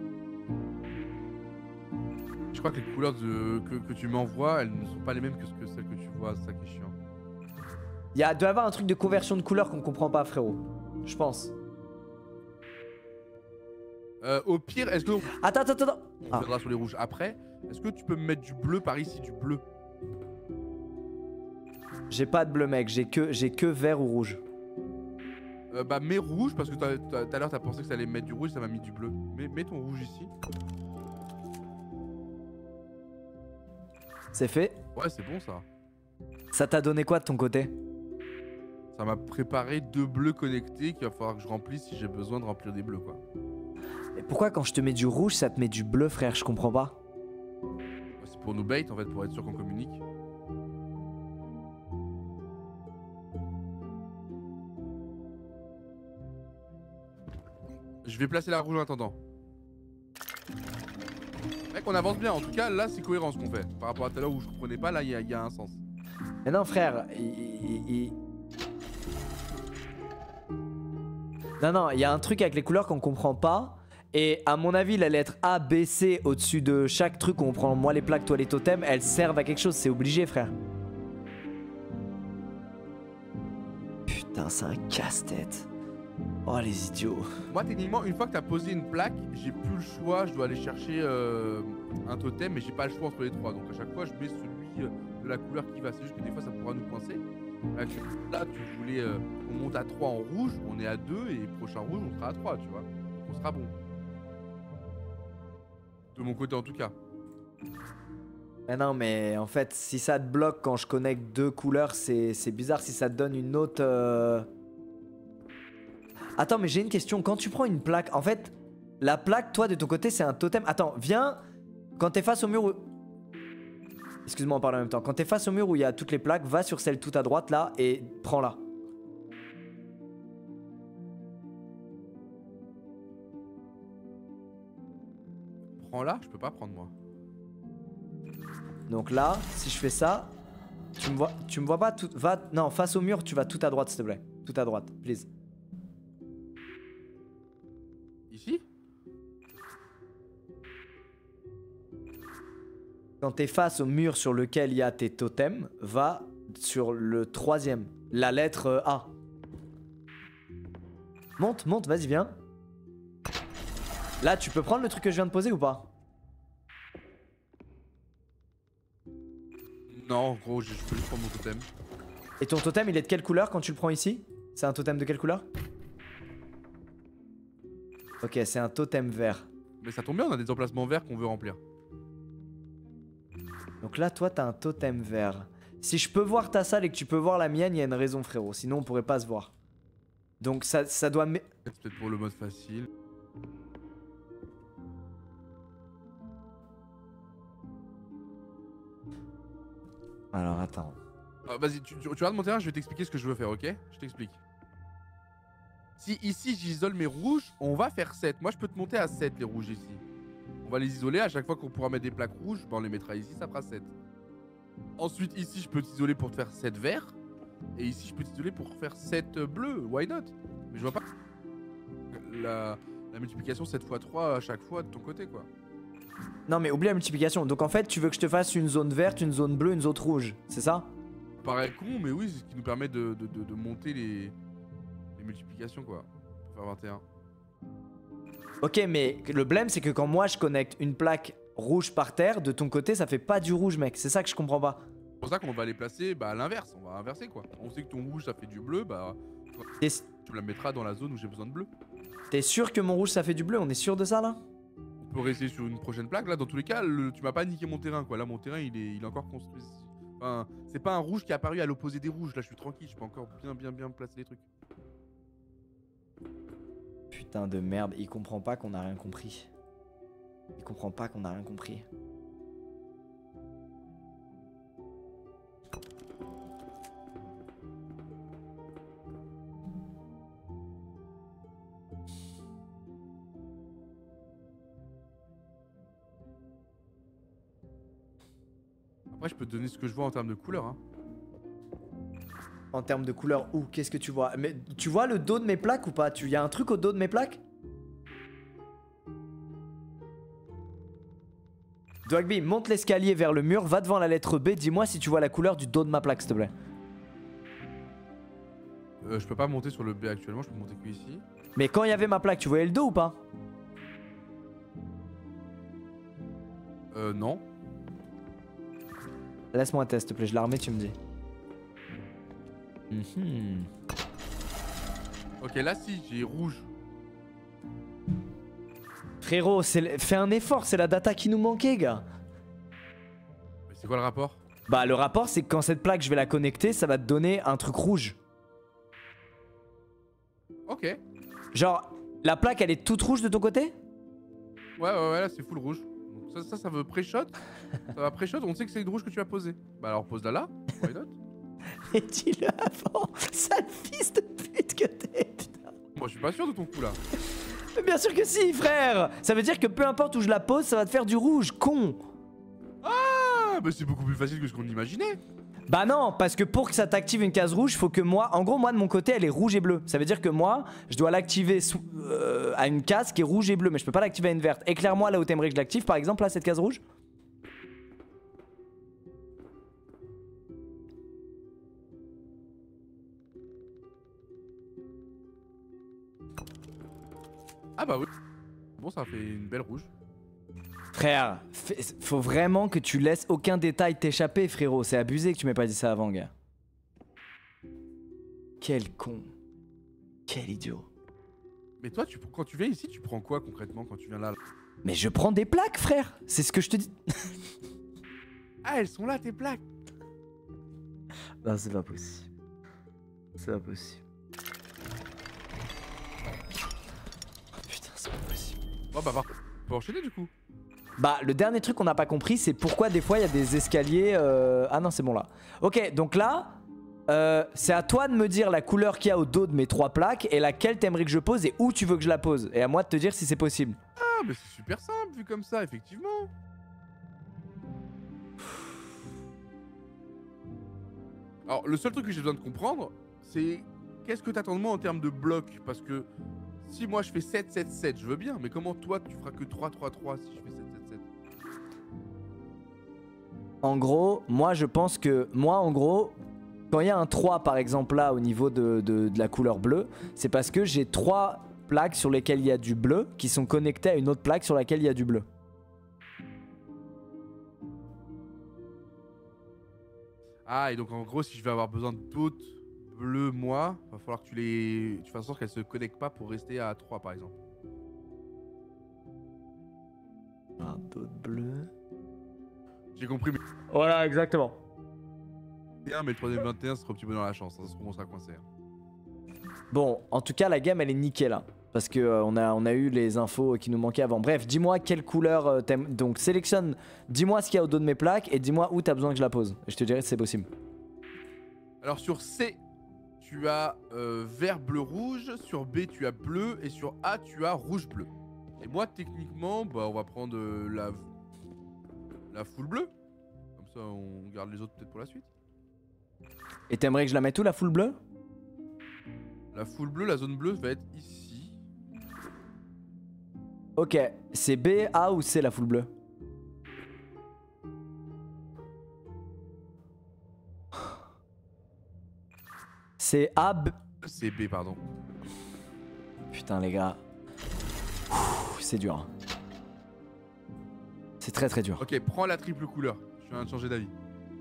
[SPEAKER 2] Je crois que les couleurs de, que, que tu m'envoies, elles ne sont pas les mêmes que, ce que celles que tu vois, c'est ça qui est chiant.
[SPEAKER 1] Il y a, doit y avoir un truc de conversion de couleurs qu'on comprend pas, frérot. Je pense.
[SPEAKER 2] Euh, au pire, est-ce que...
[SPEAKER 1] Attends, attends, attends.
[SPEAKER 2] On
[SPEAKER 1] Ah.
[SPEAKER 2] reviendra sur les rouges après. Est-ce que tu peux me mettre du bleu par ici, du bleu?
[SPEAKER 1] J'ai pas de bleu, mec. J'ai que, j'ai que vert ou rouge.
[SPEAKER 2] euh, Bah mets rouge, parce que tout à l'heure t'as pensé que ça allait me mettre du rouge, ça m'a mis du bleu. Mets, mets ton rouge ici.
[SPEAKER 1] C'est fait.
[SPEAKER 2] Ouais, c'est bon ça.
[SPEAKER 1] Ça t'a donné quoi de ton côté?
[SPEAKER 2] Ça m'a préparé deux bleus connectés qu'il va falloir que je remplisse si j'ai besoin de remplir des bleus, quoi.
[SPEAKER 1] Et pourquoi quand je te mets du rouge, ça te met du bleu, frère? Je comprends pas.
[SPEAKER 2] C'est pour nous bait en fait, pour être sûr qu'on communique. Je vais placer la rouge en attendant. Mec, on avance bien. En tout cas, là, c'est cohérent ce qu'on fait. Par rapport à tout à l'heure où je comprenais pas, là, il y, y a un sens.
[SPEAKER 1] Mais non, frère. Il, il, il... Non, non, il y a un truc avec les couleurs qu'on comprend pas. Et à mon avis, la lettre A, B, C au-dessus de chaque truc où on prend moi les plaques, toi les totems, elles servent à quelque chose. C'est obligé, frère. Putain, c'est un casse-tête. Oh, les idiots.
[SPEAKER 2] Moi, techniquement, une fois que t'as posé une plaque, j'ai plus le choix. Je dois aller chercher euh, un totem, mais j'ai pas le choix entre les trois. Donc à chaque fois, je mets celui euh, de la couleur qui va. C'est juste que des fois, ça pourra nous coincer. Là, tu, là, tu voulais, euh, on monte à trois en rouge, on est à deux, et prochain rouge, on sera à trois, tu vois. Donc on sera bon. De mon côté, en tout cas.
[SPEAKER 1] Mais non, mais en fait, si ça te bloque quand je connecte deux couleurs, c'est bizarre. Si ça te donne une autre... Euh... Attends, mais j'ai une question. Quand tu prends une plaque, en fait, la plaque, toi, de ton côté, c'est un totem. Attends, viens, quand t'es face au mur où... Excuse-moi, on parle en même temps. Quand t'es face au mur où il y a toutes les plaques, va sur celle tout à droite, là, et prends-la.
[SPEAKER 2] Prends-la, je peux pas prendre, moi.
[SPEAKER 1] Donc là, si je fais ça, tu me vois, tu me vois pas tout... Va, non, face au mur, tu vas tout à droite, s'il te plaît. Tout à droite, please.
[SPEAKER 2] Ici?
[SPEAKER 1] Quand t'es face au mur sur lequel il y a tes totems, va sur le troisième, la lettre euh, A. Monte, monte, vas-y, viens. Là, tu peux prendre le truc que je viens de poser ou pas?
[SPEAKER 2] Non, gros, je peux juste prendre mon totem.
[SPEAKER 1] Et ton totem, il est de quelle couleur quand tu le prends ici? C'est un totem de quelle couleur? Ok, c'est un totem vert.
[SPEAKER 2] Mais ça tombe bien, on a des emplacements verts qu'on veut remplir.
[SPEAKER 1] Donc là, toi, t'as un totem vert. Si je peux voir ta salle et que tu peux voir la mienne, il y a une raison, frérot. Sinon, on pourrait pas se voir. Donc ça, ça doit...
[SPEAKER 2] C'est peut-être pour le mode facile.
[SPEAKER 1] Alors, attends.
[SPEAKER 2] Ah, vas-y, tu, tu, tu regardes mon terrain, je vais t'expliquer ce que je veux faire, ok? Je t'explique. Si ici j'isole mes rouges, on va faire sept. Moi je peux te monter à sept les rouges ici. On va les isoler, à chaque fois qu'on pourra mettre des plaques rouges, ben on les mettra ici, ça fera sept. Ensuite ici je peux t'isoler pour te faire sept verts. Et ici je peux t'isoler pour faire sept bleus, why not? Mais je vois pas la, la multiplication sept fois trois à chaque fois de ton côté quoi.
[SPEAKER 1] Non mais oublie la multiplication. Donc en fait tu veux que je te fasse une zone verte, une zone bleue, une zone rouge, c'est ça?
[SPEAKER 2] Paraît con mais oui, c'est ce qui nous permet de, de, de, de monter les... les multiplications quoi, pour faire vingt et un.
[SPEAKER 1] Ok, mais le blème c'est que quand moi je connecte une plaque rouge par terre, de ton côté ça fait pas du rouge, mec. C'est ça que je comprends pas.
[SPEAKER 2] C'est pour ça qu'on va les placer bah, à l'inverse, on va inverser quoi. On sait que ton rouge ça fait du bleu, bah
[SPEAKER 1] Et
[SPEAKER 2] tu me la mettras dans la zone où j'ai besoin de bleu.
[SPEAKER 1] t'es sûr que mon rouge ça fait du bleu? On est sûr de ça là?
[SPEAKER 2] On peut rester sur une prochaine plaque là, dans tous les cas, le... tu m'as pas niqué mon terrain quoi. Là mon terrain il est, il est encore construit. Enfin, c'est pas un rouge qui est apparu à l'opposé des rouges, là je suis tranquille, je peux encore bien bien bien placer les trucs.
[SPEAKER 1] Putain de merde, il comprend pas qu'on a rien compris. Il comprend pas qu'on a rien compris.
[SPEAKER 2] Après, je peux te donner ce que je vois en termes de couleur. Hein.
[SPEAKER 1] En termes de couleur, où? Qu'est-ce que tu vois? Mais tu vois le dos de mes plaques ou pas? Il y a un truc au dos de mes plaques? Dwagby, monte l'escalier vers le mur, va devant la lettre B, dis-moi si tu vois la couleur du dos de ma plaque, s'il te plaît.
[SPEAKER 2] Euh, je peux pas monter sur le B actuellement, je peux monter que ici.
[SPEAKER 1] Mais quand il y avait ma plaque, tu voyais le dos ou pas?
[SPEAKER 2] Euh, non.
[SPEAKER 1] Laisse-moi un test, s'il te plaît, je la remets, tu me dis. Mmh.
[SPEAKER 2] Ok, là si, j'ai rouge.
[SPEAKER 1] Frérot, fais un effort, c'est la data qui nous manquait, gars.
[SPEAKER 2] Mais c'est quoi le rapport?
[SPEAKER 1] Bah, le rapport, c'est que quand cette plaque, je vais la connecter, ça va te donner un truc rouge.
[SPEAKER 2] Ok.
[SPEAKER 1] Genre, la plaque, elle est toute rouge de ton côté?
[SPEAKER 2] Ouais, ouais, ouais, là c'est full rouge. Donc ça, ça, ça veut pré-shot. Ça va pré-shot, on sait que c'est le rouge que tu as posé. Bah alors pose-la là, why not?
[SPEAKER 1] Et dis-le avant, sale fils de pute que t'es, putain.
[SPEAKER 2] Moi je suis pas sûr de ton coup là.
[SPEAKER 1] Mais bien sûr que si, frère. Ça veut dire que peu importe où je la pose, ça va te faire du rouge, con.
[SPEAKER 2] Ah, bah c'est beaucoup plus facile que ce qu'on imaginait.
[SPEAKER 1] Bah non, parce que pour que ça t'active une case rouge, faut que moi... En gros, moi, de mon côté, elle est rouge et bleue. Ça veut dire que moi, je dois l'activer sous- euh, à une case qui est rouge et bleue, mais je peux pas l'activer à une verte. Éclaire-moi là où t'aimerais que je l'active, par exemple, là, cette case rouge.
[SPEAKER 2] Ah bah oui. Bon, ça fait une belle rouge.
[SPEAKER 1] Frère, faut vraiment que tu laisses aucun détail t'échapper, frérot. C'est abusé que tu m'aies pas dit ça avant, gars. Quel con. Quel idiot.
[SPEAKER 2] Mais toi, tu, quand tu viens ici, tu prends quoi concrètement quand tu viens là, là?
[SPEAKER 1] Mais je prends des plaques, frère. C'est ce que je te dis.
[SPEAKER 2] Ah, elles sont là, tes plaques.
[SPEAKER 1] Non, c'est pas possible. C'est pas possible. Oh, putain, c'est pas possible.
[SPEAKER 2] Bon bah, bah, on peut enchaîner du coup.
[SPEAKER 1] Bah, le dernier truc qu'on n'a pas compris, c'est pourquoi des fois il y a des escaliers. Euh... Ah non, c'est bon là. Ok, donc là, euh, c'est à toi de me dire la couleur qu'il y a au dos de mes trois plaques et laquelle t'aimerais que je pose et où tu veux que je la pose. Et à moi de te dire si c'est possible.
[SPEAKER 2] Ah, mais c'est super simple vu comme ça, effectivement. Alors, le seul truc que j'ai besoin de comprendre, c'est qu'est-ce que t'attends de moi en termes de blocs? Parce que si moi je fais sept, sept, sept, je veux bien, mais comment toi tu feras que trois, trois, trois si je fais sept, sept, sept?
[SPEAKER 1] En gros, moi je pense que. Moi en gros, quand il y a un trois par exemple là au niveau de, de, de la couleur bleue, c'est parce que j'ai trois plaques sur lesquelles il y a du bleu qui sont connectées à une autre plaque sur laquelle il y a du bleu.
[SPEAKER 2] Ah, et donc en gros, si je vais avoir besoin d'autres bleus, moi, va falloir que tu les. Tu fasses en sorte qu'elles se connectent pas pour rester à trois par exemple.
[SPEAKER 1] Ah, d'autres bleus.
[SPEAKER 2] J'ai compris, mais.
[SPEAKER 1] Voilà, exactement.
[SPEAKER 2] Bien, mais le troisième vingt et un sera un petit peu dans la chance, hein, ça se trouve on sera coincé. Hein.
[SPEAKER 1] Bon, en tout cas, la gamme elle est nickel là. Parce que euh, on, a, on a eu les infos qui nous manquaient avant. Bref, dis-moi quelle couleur euh, t'aimes. Donc sélectionne, dis-moi ce qu'il y a au dos de mes plaques et dis-moi où t'as besoin que je la pose. Et je te dirai si c'est possible.
[SPEAKER 2] Alors sur C, tu as euh, vert, bleu, rouge. Sur B, tu as bleu. Et sur A, tu as rouge, bleu. Et moi, techniquement, bah, on va prendre euh, la, la full bleue. Comme ça, on garde les autres peut-être pour la suite.
[SPEAKER 1] Et t'aimerais que je la mette où la full bleue?
[SPEAKER 2] La full bleue, la zone bleue va être ici.
[SPEAKER 1] Ok, c'est B, A ou C la full bleue? C'est A, B.
[SPEAKER 2] C'est B, pardon.
[SPEAKER 1] Putain les gars. C'est dur. Hein. C'est très très dur.
[SPEAKER 2] Ok, prends la triple couleur. Je viens de changer d'avis.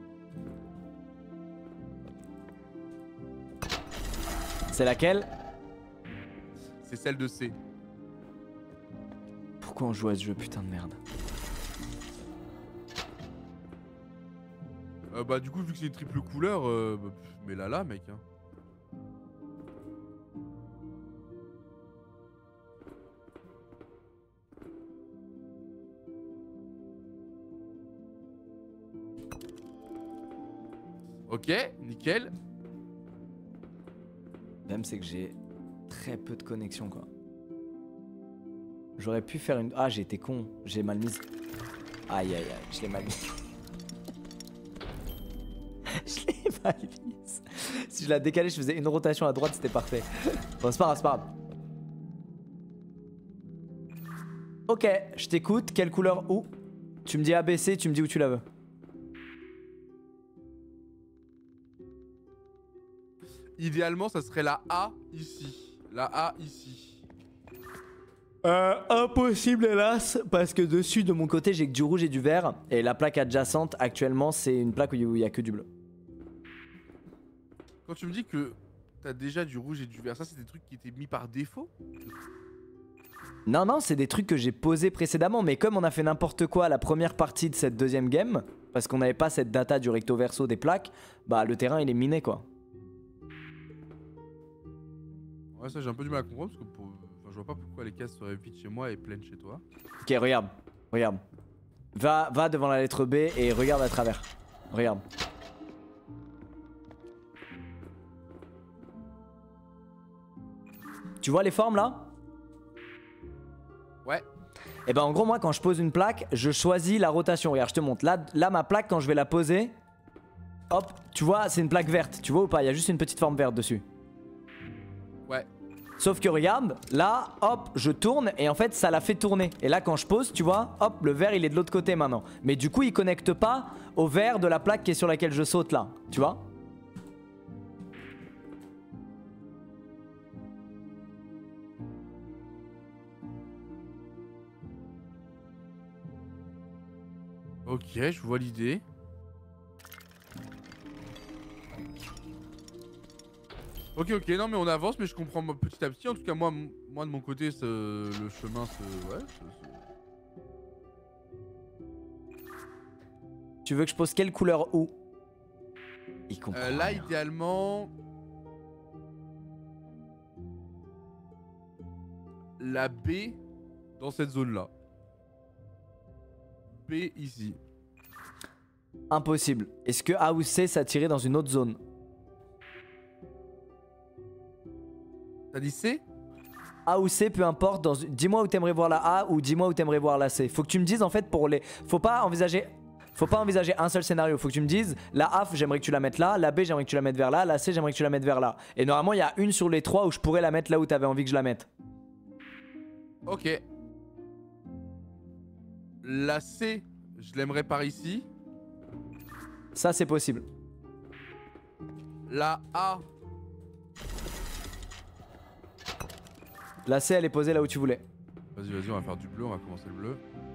[SPEAKER 1] C'est laquelle?
[SPEAKER 2] C'est celle de C.
[SPEAKER 1] Pourquoi on joue à ce jeu, putain de merde?
[SPEAKER 2] Euh, bah du coup, vu que c'est une triple couleur, euh, bah, pff, mets-la là, mec. Hein. Ok, nickel.
[SPEAKER 1] Le problème c'est que j'ai très peu de connexion quoi. J'aurais pu faire une... Ah j'ai été con, j'ai mal mis. Aïe aïe aïe, je l'ai mal mis. je l'ai mal mise. Si je la décalais, je faisais une rotation à droite, c'était parfait. Bon, c'est pas grave, c'est pas grave. Ok, je t'écoute. Quelle couleur où? Tu me dis A B C, tu me dis où tu la veux.
[SPEAKER 2] Idéalement, ça serait la A ici. La A ici.
[SPEAKER 1] Euh, impossible hélas, parce que dessus de mon côté j'ai que du rouge et du vert. Et la plaque adjacente actuellement c'est une plaque où il y a que du bleu.
[SPEAKER 2] Quand tu me dis que t'as déjà du rouge et du vert, ça c'est des trucs qui étaient mis par défaut?
[SPEAKER 1] Non non, c'est des trucs que j'ai posés précédemment, mais comme on a fait n'importe quoi à la première partie de cette deuxième game, parce qu'on n'avait pas cette data du recto verso des plaques, bah le terrain il est miné quoi.
[SPEAKER 2] Ouais, ça j'ai un peu du mal à comprendre parce que pour... enfin, je vois pas pourquoi les cases seraient vides chez moi et pleines chez toi.
[SPEAKER 1] Ok, regarde, regarde. Va, va devant la lettre B et regarde à travers. Regarde. Tu vois les formes là?
[SPEAKER 2] Ouais.
[SPEAKER 1] Et ben en gros moi quand je pose une plaque, je choisis la rotation. Regarde, je te montre. Là, là ma plaque quand je vais la poser, hop, tu vois c'est une plaque verte. Tu vois ou pas? Il y a juste une petite forme verte dessus.
[SPEAKER 2] Ouais.
[SPEAKER 1] Sauf que regarde, là, hop, je tourne et en fait ça la fait tourner. Et là quand je pose, tu vois, hop, le vert il est de l'autre côté maintenant. Mais du coup il connecte pas au vert de la plaque qui est sur laquelle je saute là, tu vois.
[SPEAKER 2] Ok, je vois l'idée. Ok, ok, non mais on avance, mais je comprends petit à petit. En tout cas, moi, moi de mon côté, le chemin se... Ouais, se...
[SPEAKER 1] Tu veux que je pose quelle couleur où? Il comprend
[SPEAKER 2] euh, Là,
[SPEAKER 1] rien.
[SPEAKER 2] idéalement... La B dans cette zone-là. B ici.
[SPEAKER 1] Impossible. Est-ce que A ou C ça tirait dans une autre zone?
[SPEAKER 2] T'as dit C?
[SPEAKER 1] A ou C, peu importe. Dans... Dis-moi où t'aimerais voir la A ou dis-moi où t'aimerais voir la C. Faut que tu me dises en fait pour les... Faut pas envisager... Faut pas envisager un seul scénario. Faut que tu me dises la A, j'aimerais que tu la mettes là. La B, j'aimerais que tu la mettes vers là. La C, j'aimerais que tu la mettes vers là. Et normalement, il y a une sur les trois où je pourrais la mettre là où t'avais envie que je la mette.
[SPEAKER 2] Ok. La C, je l'aimerais par ici.
[SPEAKER 1] Ça, c'est possible.
[SPEAKER 2] La A...
[SPEAKER 1] La C, elle est posée là où tu voulais.
[SPEAKER 2] Vas-y, vas-y, on va faire du bleu, on va commencer le bleu.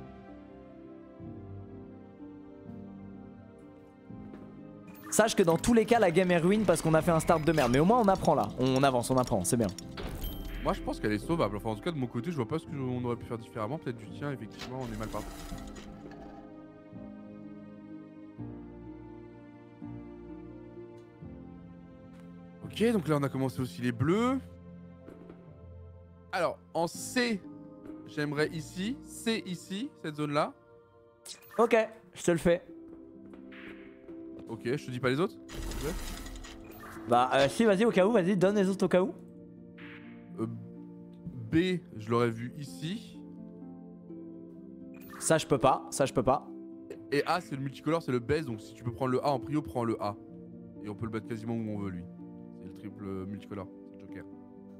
[SPEAKER 1] Sache que dans tous les cas, la game est ruine parce qu'on a fait un start de merde. Mais au moins, on apprend là. On avance, on apprend, c'est bien.
[SPEAKER 2] Moi, je pense qu'elle est sauvable. Enfin, en tout cas, de mon côté, je vois pas ce qu'on aurait pu faire différemment. Peut-être du tien, effectivement, on est mal parti. Ok, donc là, on a commencé aussi les bleus. Alors, en C, j'aimerais ici. C ici, cette zone-là.
[SPEAKER 1] Ok, je te le fais.
[SPEAKER 2] Ok, je te dis pas les autres. Okay.
[SPEAKER 1] Bah, euh, si, vas-y, au cas où, vas-y, donne les autres au cas où.
[SPEAKER 2] Euh, B, je l'aurais vu ici.
[SPEAKER 1] Ça, je peux pas, ça, je peux pas.
[SPEAKER 2] Et A, c'est le multicolore, c'est le base. Donc, si tu peux prendre le A en prio, prends le A. Et on peut le mettre quasiment où on veut, lui. C'est le triple multicolore, c'est le Joker.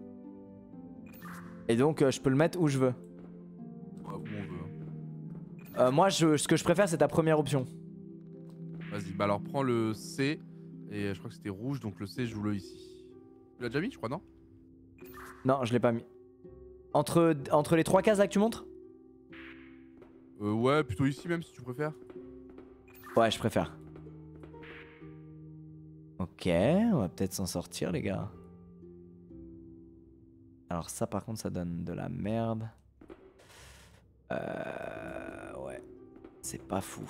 [SPEAKER 1] Et donc, euh, je peux le mettre où je veux.
[SPEAKER 2] Ouais, où on veut.
[SPEAKER 1] Euh, moi, je, ce que je préfère, c'est ta première option.
[SPEAKER 2] Vas-y, bah alors prends le C. Et je crois que c'était rouge, donc le C, joue-le ici. Tu l'as déjà mis, je crois, non?
[SPEAKER 1] Non, je l'ai pas mis. Entre, entre les trois cases là que tu montres?
[SPEAKER 2] Euh, ouais, plutôt ici même, si tu préfères.
[SPEAKER 1] Ouais, je préfère. Ok, on va peut-être s'en sortir, les gars. Alors ça, par contre, ça donne de la merde. Euh... Ouais. C'est pas fou.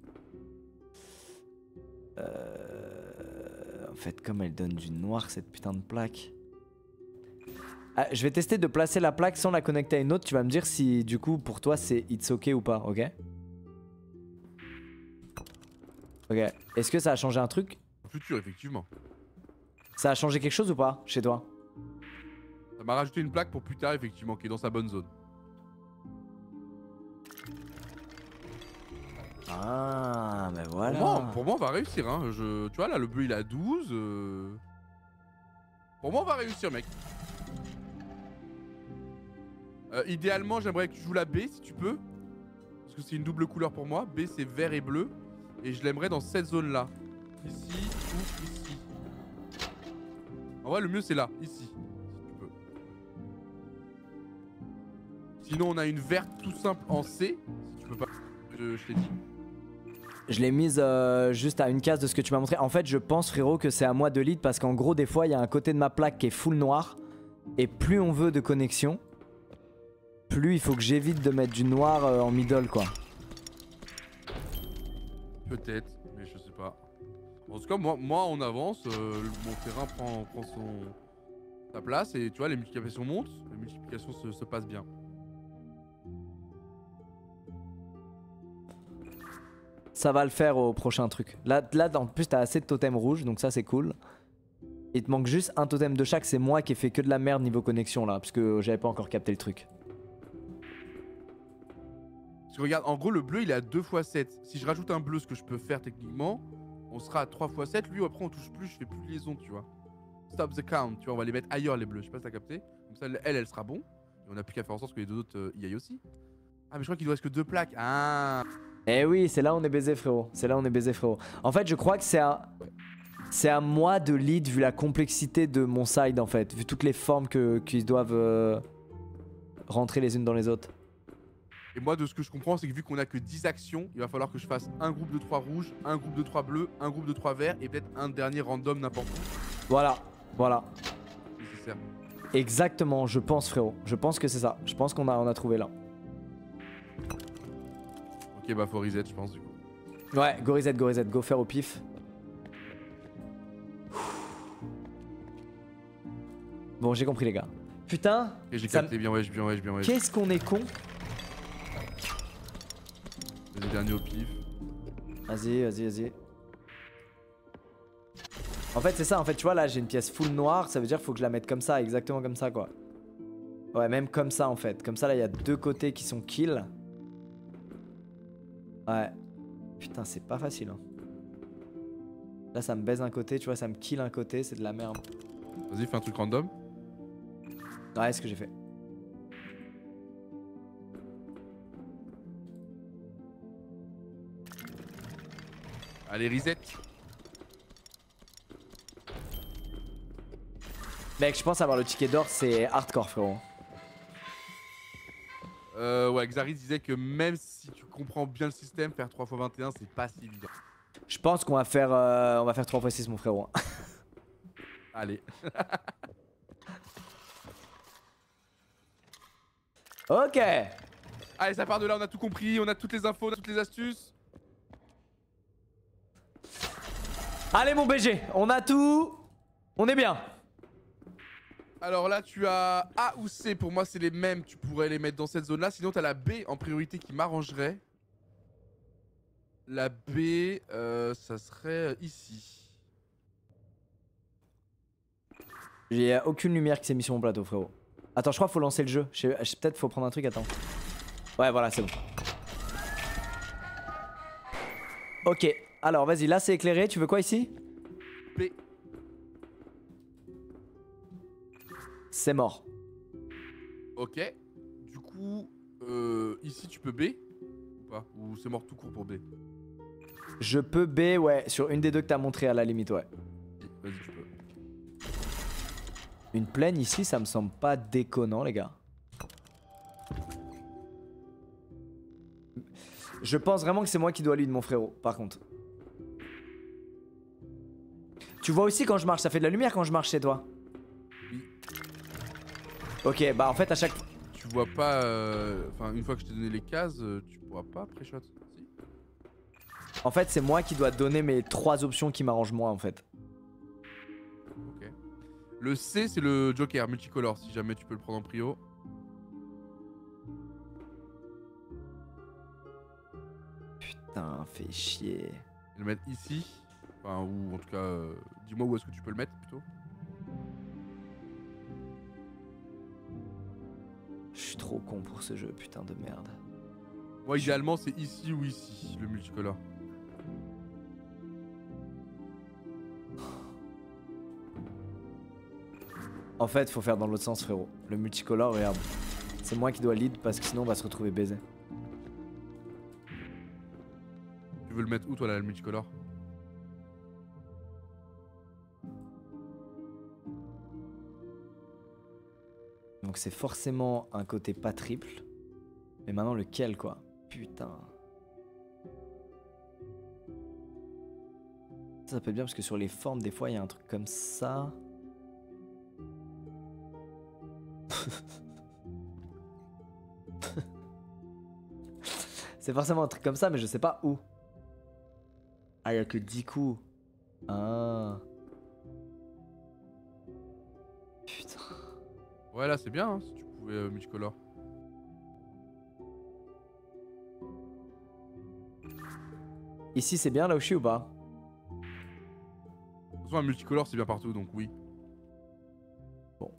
[SPEAKER 1] Euh... En fait, comme elle donne du noir, cette putain de plaque. Ah, je vais tester de placer la plaque sans la connecter à une autre. Tu vas me dire si, du coup, pour toi, c'est it's ok ou pas, ok? Ok. Est-ce que ça a changé un truc?
[SPEAKER 2] Futur, effectivement.
[SPEAKER 1] Ça a changé quelque chose ou pas, chez toi?
[SPEAKER 2] Ça m'a rajouté une plaque pour plus tard, effectivement, qui est dans sa bonne zone.
[SPEAKER 1] Ah, mais
[SPEAKER 2] Pour
[SPEAKER 1] voilà.
[SPEAKER 2] moi, pour moi, on va réussir. Hein. Je, tu vois, là, le bleu, il a douze. Euh... Pour moi, on va réussir, mec. Euh, idéalement, j'aimerais que tu joues la B, si tu peux. Parce que c'est une double couleur pour moi. B, c'est vert et bleu. Et je l'aimerais dans cette zone-là. Ici ou ici. En vrai, le mieux, c'est là. Ici, si tu peux. Sinon, on a une verte tout simple en C. Si tu peux pas, je, je t'ai dit.
[SPEAKER 1] Je l'ai mise euh, juste à une case de ce que tu m'as montré. En fait, je pense, frérot, que c'est à moi de lead parce qu'en gros, des fois, il y a un côté de ma plaque qui est full noir. Et plus on veut de connexion, plus il faut que j'évite de mettre du noir euh, en middle, quoi.
[SPEAKER 2] Peut-être, mais je sais pas. En tout cas, moi, moi on avance. Euh, mon terrain prend, prend son, sa place et tu vois, les multiplications montent. Les multiplications se, se passent bien.
[SPEAKER 1] Ça va le faire au prochain truc. Là, là en plus, t'as assez de totems rouges, donc ça, c'est cool. Il te manque juste un totem de chaque. C'est moi qui ai fait que de la merde niveau connexion, là, parce que j'avais pas encore capté le truc.
[SPEAKER 2] Parce que regarde, en gros, le bleu, il est à deux fois sept. Si je rajoute un bleu, ce que je peux faire techniquement, on sera à trois fois sept. Lui, après, on touche plus, je fais plus de liaison, tu vois. Stop the count, tu vois, on va les mettre ailleurs, les bleus. Je sais pas si t'as capté. Comme ça, elle, elle sera bon. Et on a plus qu'à faire en sorte que les deux autres euh, y aillent aussi. Ah, mais je crois qu'il ne reste que deux plaques. Ah.
[SPEAKER 1] Eh oui, c'est là où on est baisé, frérot. C'est là où on est baisé, frérot. En fait, je crois que c'est à... c'est à moi de lead vu la complexité de mon side, en fait. Vu toutes les formes que qu'ils doivent euh, rentrer les unes dans les autres.
[SPEAKER 2] Et moi, de ce que je comprends, c'est que vu qu'on a que dix actions, il va falloir que je fasse un groupe de trois rouges, un groupe de trois bleus, un groupe de trois verts et peut-être un dernier random n'importe où.
[SPEAKER 1] Voilà, voilà.
[SPEAKER 2] Nécessaire.
[SPEAKER 1] Exactement, je pense, frérot. Je pense que c'est ça. Je pense qu'on a, on a trouvé là.
[SPEAKER 2] Ok, bah faut reset, je pense, du coup.
[SPEAKER 1] Ouais, go reset, go reset, go faire au pif. Bon, j'ai compris, les gars. Putain.
[SPEAKER 2] Et j'ai
[SPEAKER 1] ça
[SPEAKER 2] capté, bien wesh, bien wesh, bien wesh.
[SPEAKER 1] Qu'est-ce qu'on est con.
[SPEAKER 2] Vas-y, dernier au pif.
[SPEAKER 1] Vas-y, vas-y, vas-y. En fait, c'est ça. En fait, tu vois, là, j'ai une pièce full noire. Ça veut dire qu'il faut que je la mette comme ça, exactement comme ça, quoi. Ouais, même comme ça, en fait. Comme ça, là, il y a deux côtés qui sont kill. Ouais. Putain, c'est pas facile, hein. Là, ça me baise un côté, tu vois, ça me kill un côté. C'est de la merde.
[SPEAKER 2] Vas-y, fais un truc random.
[SPEAKER 1] Ouais, c'est ce que j'ai fait.
[SPEAKER 2] Allez, reset.
[SPEAKER 1] Mec, je pense avoir le ticket d'or, c'est hardcore, frérot.
[SPEAKER 2] Euh, ouais, Xaris disait que même si tu comprends bien le système, faire trois fois vingt et un, c'est pas si évident.
[SPEAKER 1] Je pense qu'on va faire euh, on va faire trois fois six, mon frérot.
[SPEAKER 2] Allez.
[SPEAKER 1] Ok.
[SPEAKER 2] Allez, ça part de là, on a tout compris, on a toutes les infos, on a toutes les astuces.
[SPEAKER 1] Allez, mon B G, on a tout. On est bien.
[SPEAKER 2] Alors là, tu as A ou C, pour moi c'est les mêmes, tu pourrais les mettre dans cette zone-là. Sinon, tu as la B en priorité qui m'arrangerait. La B, euh, ça serait ici.
[SPEAKER 1] J'ai aucune lumière qui s'est mise sur mon plateau, frérot. Attends, je crois qu'il faut lancer le jeu. Je sais, peut-être faut prendre un truc, attends. Ouais, voilà, c'est bon. Ok, alors vas-y, là c'est éclairé. Tu veux quoi ici?
[SPEAKER 2] B.
[SPEAKER 1] C'est mort.
[SPEAKER 2] Ok. Du coup, euh, ici tu peux B ou pas? Ou c'est mort tout court pour B?
[SPEAKER 1] Je peux B, ouais, sur une des deux que t'as montré à la limite, ouais.
[SPEAKER 2] Vas-y, tu peux.
[SPEAKER 1] Une plaine ici, ça me semble pas déconnant, les gars. Je pense vraiment que c'est moi qui dois lead, mon frérot, par contre. Tu vois aussi quand je marche, ça fait de la lumière quand je marche chez toi?
[SPEAKER 2] Oui.
[SPEAKER 1] Ok, bah en fait à chaque...
[SPEAKER 2] Tu vois pas... euh, Enfin, une fois que je t'ai donné les cases, euh, tu pourras pas pré-shot. Si.
[SPEAKER 1] En fait c'est moi qui dois donner mes trois options qui m'arrangent moi en fait.
[SPEAKER 2] Ok. Le C, c'est le Joker multicolore, si jamais tu peux le prendre en prio.
[SPEAKER 1] Putain, fais chier.
[SPEAKER 2] Et le mettre ici. Enfin, ou en tout cas, euh, dis-moi où est-ce que tu peux le mettre plutôt.
[SPEAKER 1] Je suis trop con pour ce jeu, putain de merde.
[SPEAKER 2] Moi, idéalement, c'est ici ou ici, le multicolore.
[SPEAKER 1] En fait, faut faire dans l'autre sens, frérot. Le multicolore, regarde. C'est moi qui dois lead parce que sinon on va se retrouver baisé.
[SPEAKER 2] Tu veux le mettre où, toi, là, le multicolore?
[SPEAKER 1] Donc c'est forcément un côté pas triple. Mais maintenant lequel quoi? Putain. Ça, ça peut être bien parce que sur les formes des fois il y a un truc comme ça. C'est forcément un truc comme ça mais je sais pas où. Ah il y a que dix coups. Ah. Putain.
[SPEAKER 2] Ouais, là, c'est bien, hein, si tu pouvais euh, multicolore.
[SPEAKER 1] Ici c'est bien là où je suis ou pas?
[SPEAKER 2] De toute façon, un multicolore, c'est bien partout, donc oui.
[SPEAKER 1] Bon.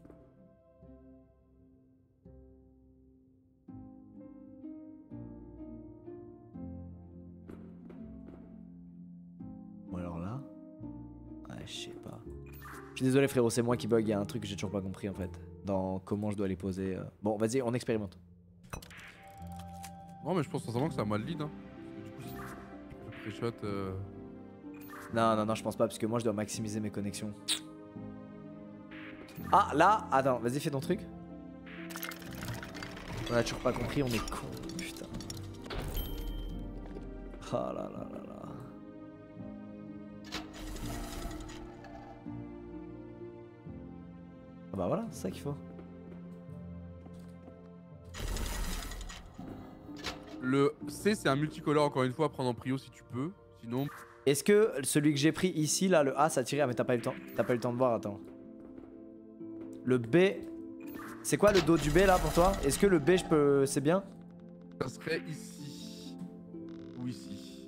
[SPEAKER 1] Bon alors là... Ouais, je sais pas. Je suis désolé frérot, c'est moi qui bug, il y a un truc que j'ai toujours pas compris en fait. Dans comment je dois les poser. euh. Bon, vas-y, on expérimente.
[SPEAKER 2] Non, mais je pense sincèrement que c'est à moi le lead. Hein. Parce que du coup, si je pré-shot. Euh...
[SPEAKER 1] Non, non, non, je pense pas, parce que moi je dois maximiser mes connexions. Ah, là, attends, vas-y, fais ton truc. On a toujours pas compris, on est con, putain. Ah là là là là. Ah bah voilà, c'est ça qu'il faut.
[SPEAKER 2] Le C, c'est un multicolore, encore une fois, à prendre en prio si tu peux. Sinon.
[SPEAKER 1] Est-ce que celui que j'ai pris ici, là, le A, ça tirait? Ah, mais t'as pas eu le temps. T'as pas eu le temps de voir, attends. Le B. C'est quoi le dos du B là pour toi? Est-ce que le B, je peux. C'est bien?
[SPEAKER 2] Ça serait ici. Ou ici.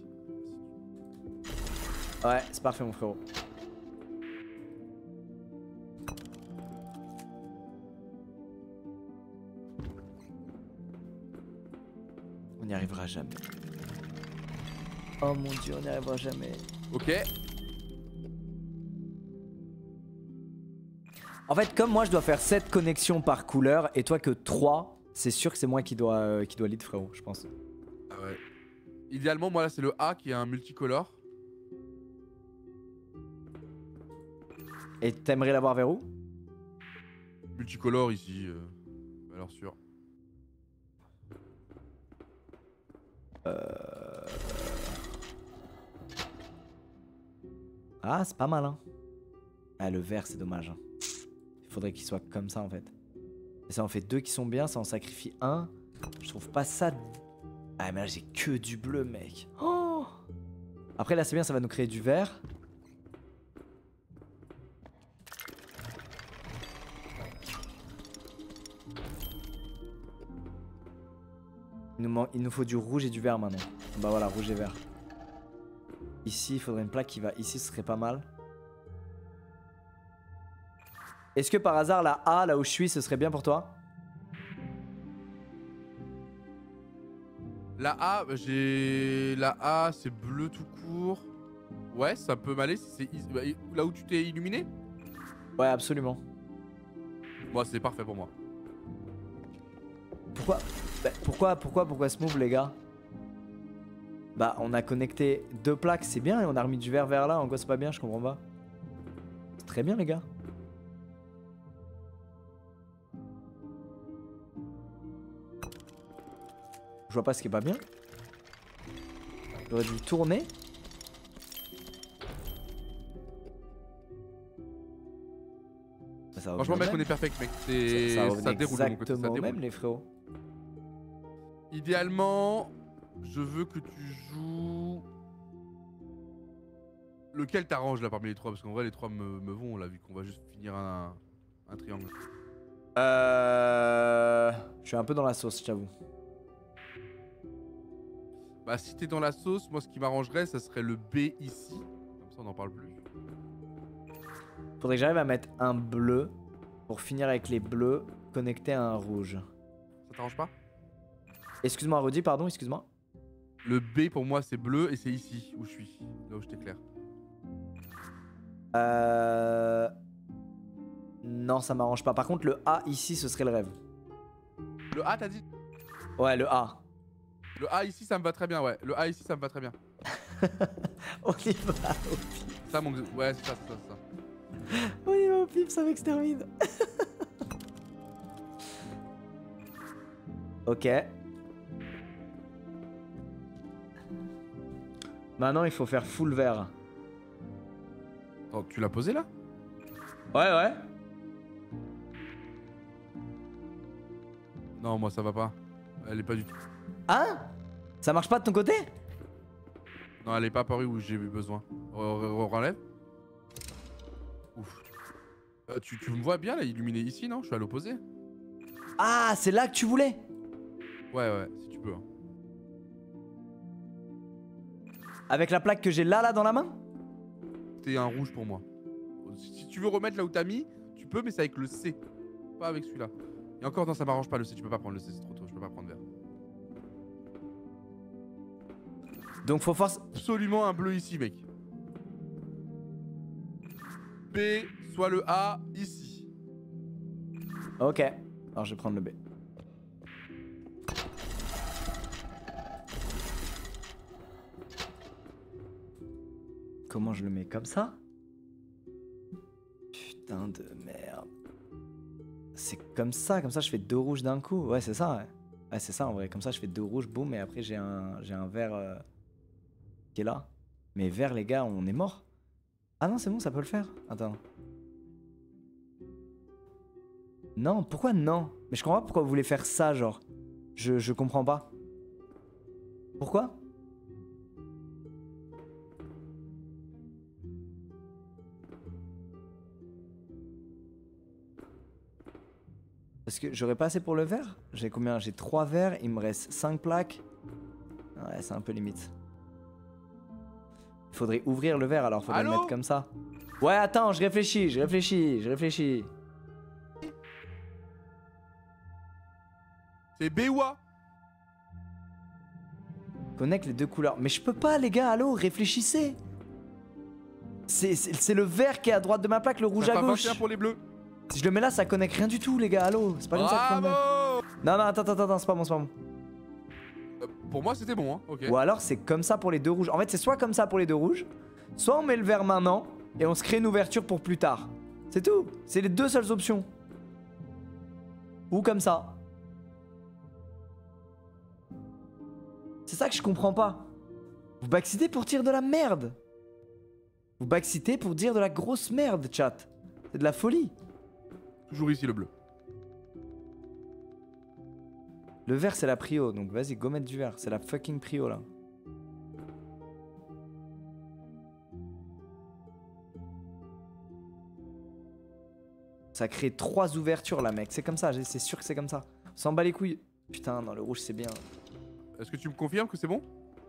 [SPEAKER 1] Ouais, c'est parfait, mon frérot. On n'y arrivera jamais. Oh mon dieu, on n'y arrivera jamais.
[SPEAKER 2] Ok.
[SPEAKER 1] En fait, comme moi je dois faire sept connexions par couleur et toi que trois, c'est sûr que c'est moi qui dois, euh, qui dois lead, frérot, je pense.
[SPEAKER 2] Ah ouais. Idéalement, moi là, c'est le A qui est un multicolore.
[SPEAKER 1] Et t'aimerais l'avoir vers où?
[SPEAKER 2] Multicolore ici. Euh... Alors sûr.
[SPEAKER 1] Euh... Ah, c'est pas mal, hein. Ah, le vert, c'est dommage. Hein. Il faudrait qu'il soit comme ça, en fait. Et ça en fait deux qui sont bien, ça en sacrifie un. Je trouve pas ça... Ah, mais là, j'ai que du bleu, mec. Oh. Après, là, c'est bien, ça va nous créer du vert. Il nous, man... il nous faut du rouge et du vert maintenant. Bah voilà, rouge et vert. Ici, il faudrait une plaque qui va ici, ce serait pas mal. Est-ce que par hasard, la A, là où je suis, ce serait bien pour toi?
[SPEAKER 2] La A, j'ai... La A, c'est bleu tout court. Ouais, ça peut m'aller si c'est... is- bah, là où tu t'es illuminé?
[SPEAKER 1] Ouais, absolument.
[SPEAKER 2] Moi, c'est parfait pour moi.
[SPEAKER 1] Pourquoi bah, Pourquoi, pourquoi, pourquoi ce move, les gars? Bah, on a connecté deux plaques, c'est bien, et on a remis du vert vers là. En quoi c'est pas bien? Je comprends pas. C'est très bien, les gars. Je vois pas ce qui est pas bien. J'aurais dû tourner. Ça
[SPEAKER 2] Franchement, mec, on est perfect, mec. C'est...
[SPEAKER 1] ça,
[SPEAKER 2] Ça,
[SPEAKER 1] ça
[SPEAKER 2] déroule de mon côté, ça
[SPEAKER 1] exactement
[SPEAKER 2] déroule.
[SPEAKER 1] même, les frérots.
[SPEAKER 2] Idéalement, je veux que tu joues... Lequel t'arrange là parmi les trois? Parce qu'en vrai, les trois me, me vont là, vu qu'on va juste finir un, un triangle.
[SPEAKER 1] Euh... Je suis un peu dans la sauce, j'avoue.
[SPEAKER 2] Bah, si t'es dans la sauce, moi, ce qui m'arrangerait, ça serait le B ici. Comme ça, on n'en parle plus.
[SPEAKER 1] Faudrait que j'arrive à mettre un bleu pour finir avec les bleus connectés à un rouge.
[SPEAKER 2] Ça t'arrange pas?
[SPEAKER 1] Excuse-moi, redis, pardon, excuse-moi.
[SPEAKER 2] Le B pour moi c'est bleu et c'est ici où je suis, là où je t'éclaire.
[SPEAKER 1] Euh... Non, ça m'arrange pas. Par contre, le A ici, ce serait le rêve.
[SPEAKER 2] Le A t'as dit?
[SPEAKER 1] Ouais, le A.
[SPEAKER 2] Le A ici ça me va très bien, ouais. Le A ici ça me va très bien.
[SPEAKER 1] On y va au pif.
[SPEAKER 2] Ça mon... Ouais c'est ça, c'est ça, c'est ça.
[SPEAKER 1] On y va au pif, ça m'extermine. Ok. Maintenant, il faut faire full vert.
[SPEAKER 2] Attends, tu l'as posé là?
[SPEAKER 1] Ouais, ouais.
[SPEAKER 2] Non, moi ça va pas. Elle est pas du tout.
[SPEAKER 1] Hein? Ça marche pas de ton côté?
[SPEAKER 2] Non, elle est pas apparue où j'ai eu besoin. Relève. Ouf. Euh, tu, tu me vois bien là, illuminé ici, non? Je suis à l'opposé.
[SPEAKER 1] Ah, c'est là que tu voulais?
[SPEAKER 2] Ouais, ouais, si tu peux. Hein.
[SPEAKER 1] Avec la plaque que j'ai là, là, dans la main?
[SPEAKER 2] T'es un rouge pour moi. Si tu veux remettre là où t'as mis, tu peux, mais c'est avec le C. Pas avec celui-là. Et encore, non, ça m'arrange pas le C, tu peux pas prendre le C, c'est trop tôt, je peux pas prendre vert.
[SPEAKER 1] Donc faut force...
[SPEAKER 2] Absolument un bleu ici, mec. B, soit le A, ici.
[SPEAKER 1] Ok. Alors je vais prendre le B. Comment je le mets? Comme ça? Putain de merde. C'est comme ça, comme ça je fais deux rouges d'un coup. Ouais, c'est ça, ouais. Ouais, c'est ça en vrai. Comme ça je fais deux rouges, boum, et après j'ai un, j'ai un vert euh, qui est là. Mais vert, les gars, on est mort. Ah non, c'est bon, ça peut le faire. Attends. Non, pourquoi non? Mais je comprends pas pourquoi vous voulez faire ça, genre. Je, je comprends pas. Pourquoi? Parce que j'aurais pas assez pour le verre? J'ai combien? J'ai trois verres, il me reste cinq plaques. Ouais, c'est un peu limite. Il faudrait ouvrir le verre alors, faudrait
[SPEAKER 2] Allô?
[SPEAKER 1] le mettre comme ça. Ouais, attends, je réfléchis, je réfléchis, je réfléchis.
[SPEAKER 2] C'est B ou A?
[SPEAKER 1] Connecte les deux couleurs. Mais je peux pas, les gars, allô, réfléchissez. C'est le vert qui est à droite de ma plaque, le rouge
[SPEAKER 2] Ça
[SPEAKER 1] à
[SPEAKER 2] fera
[SPEAKER 1] gauche.
[SPEAKER 2] vingt et un pour les bleus.
[SPEAKER 1] Si je le mets là, ça connecte rien du tout, les gars, allô. C'est pas comme ça qu'il faut le mettre.
[SPEAKER 2] Bravo!
[SPEAKER 1] Non, non, attends, attends, attends, c'est pas bon, c'est pas bon.
[SPEAKER 2] Euh, Pour moi, c'était bon, hein. Ok.
[SPEAKER 1] Ou alors, c'est comme ça pour les deux rouges. En fait, c'est soit comme ça pour les deux rouges, soit on met le vert maintenant et on se crée une ouverture pour plus tard. C'est tout. C'est les deux seules options. Ou comme ça. C'est ça que je comprends pas. Vous backcitez pour dire de la merde. Vous backcitez pour dire de la grosse merde, chat. C'est de la folie.
[SPEAKER 2] Toujours ici le bleu.
[SPEAKER 1] Le vert, c'est la prio, donc vas-y, go mettre du vert. C'est la fucking prio, là. Ça crée trois ouvertures, là, mec. C'est comme ça, c'est sûr que c'est comme ça. On s'en bat les couilles. Putain, non, le rouge, c'est bien.
[SPEAKER 2] Est-ce que tu me confirmes que c'est bon?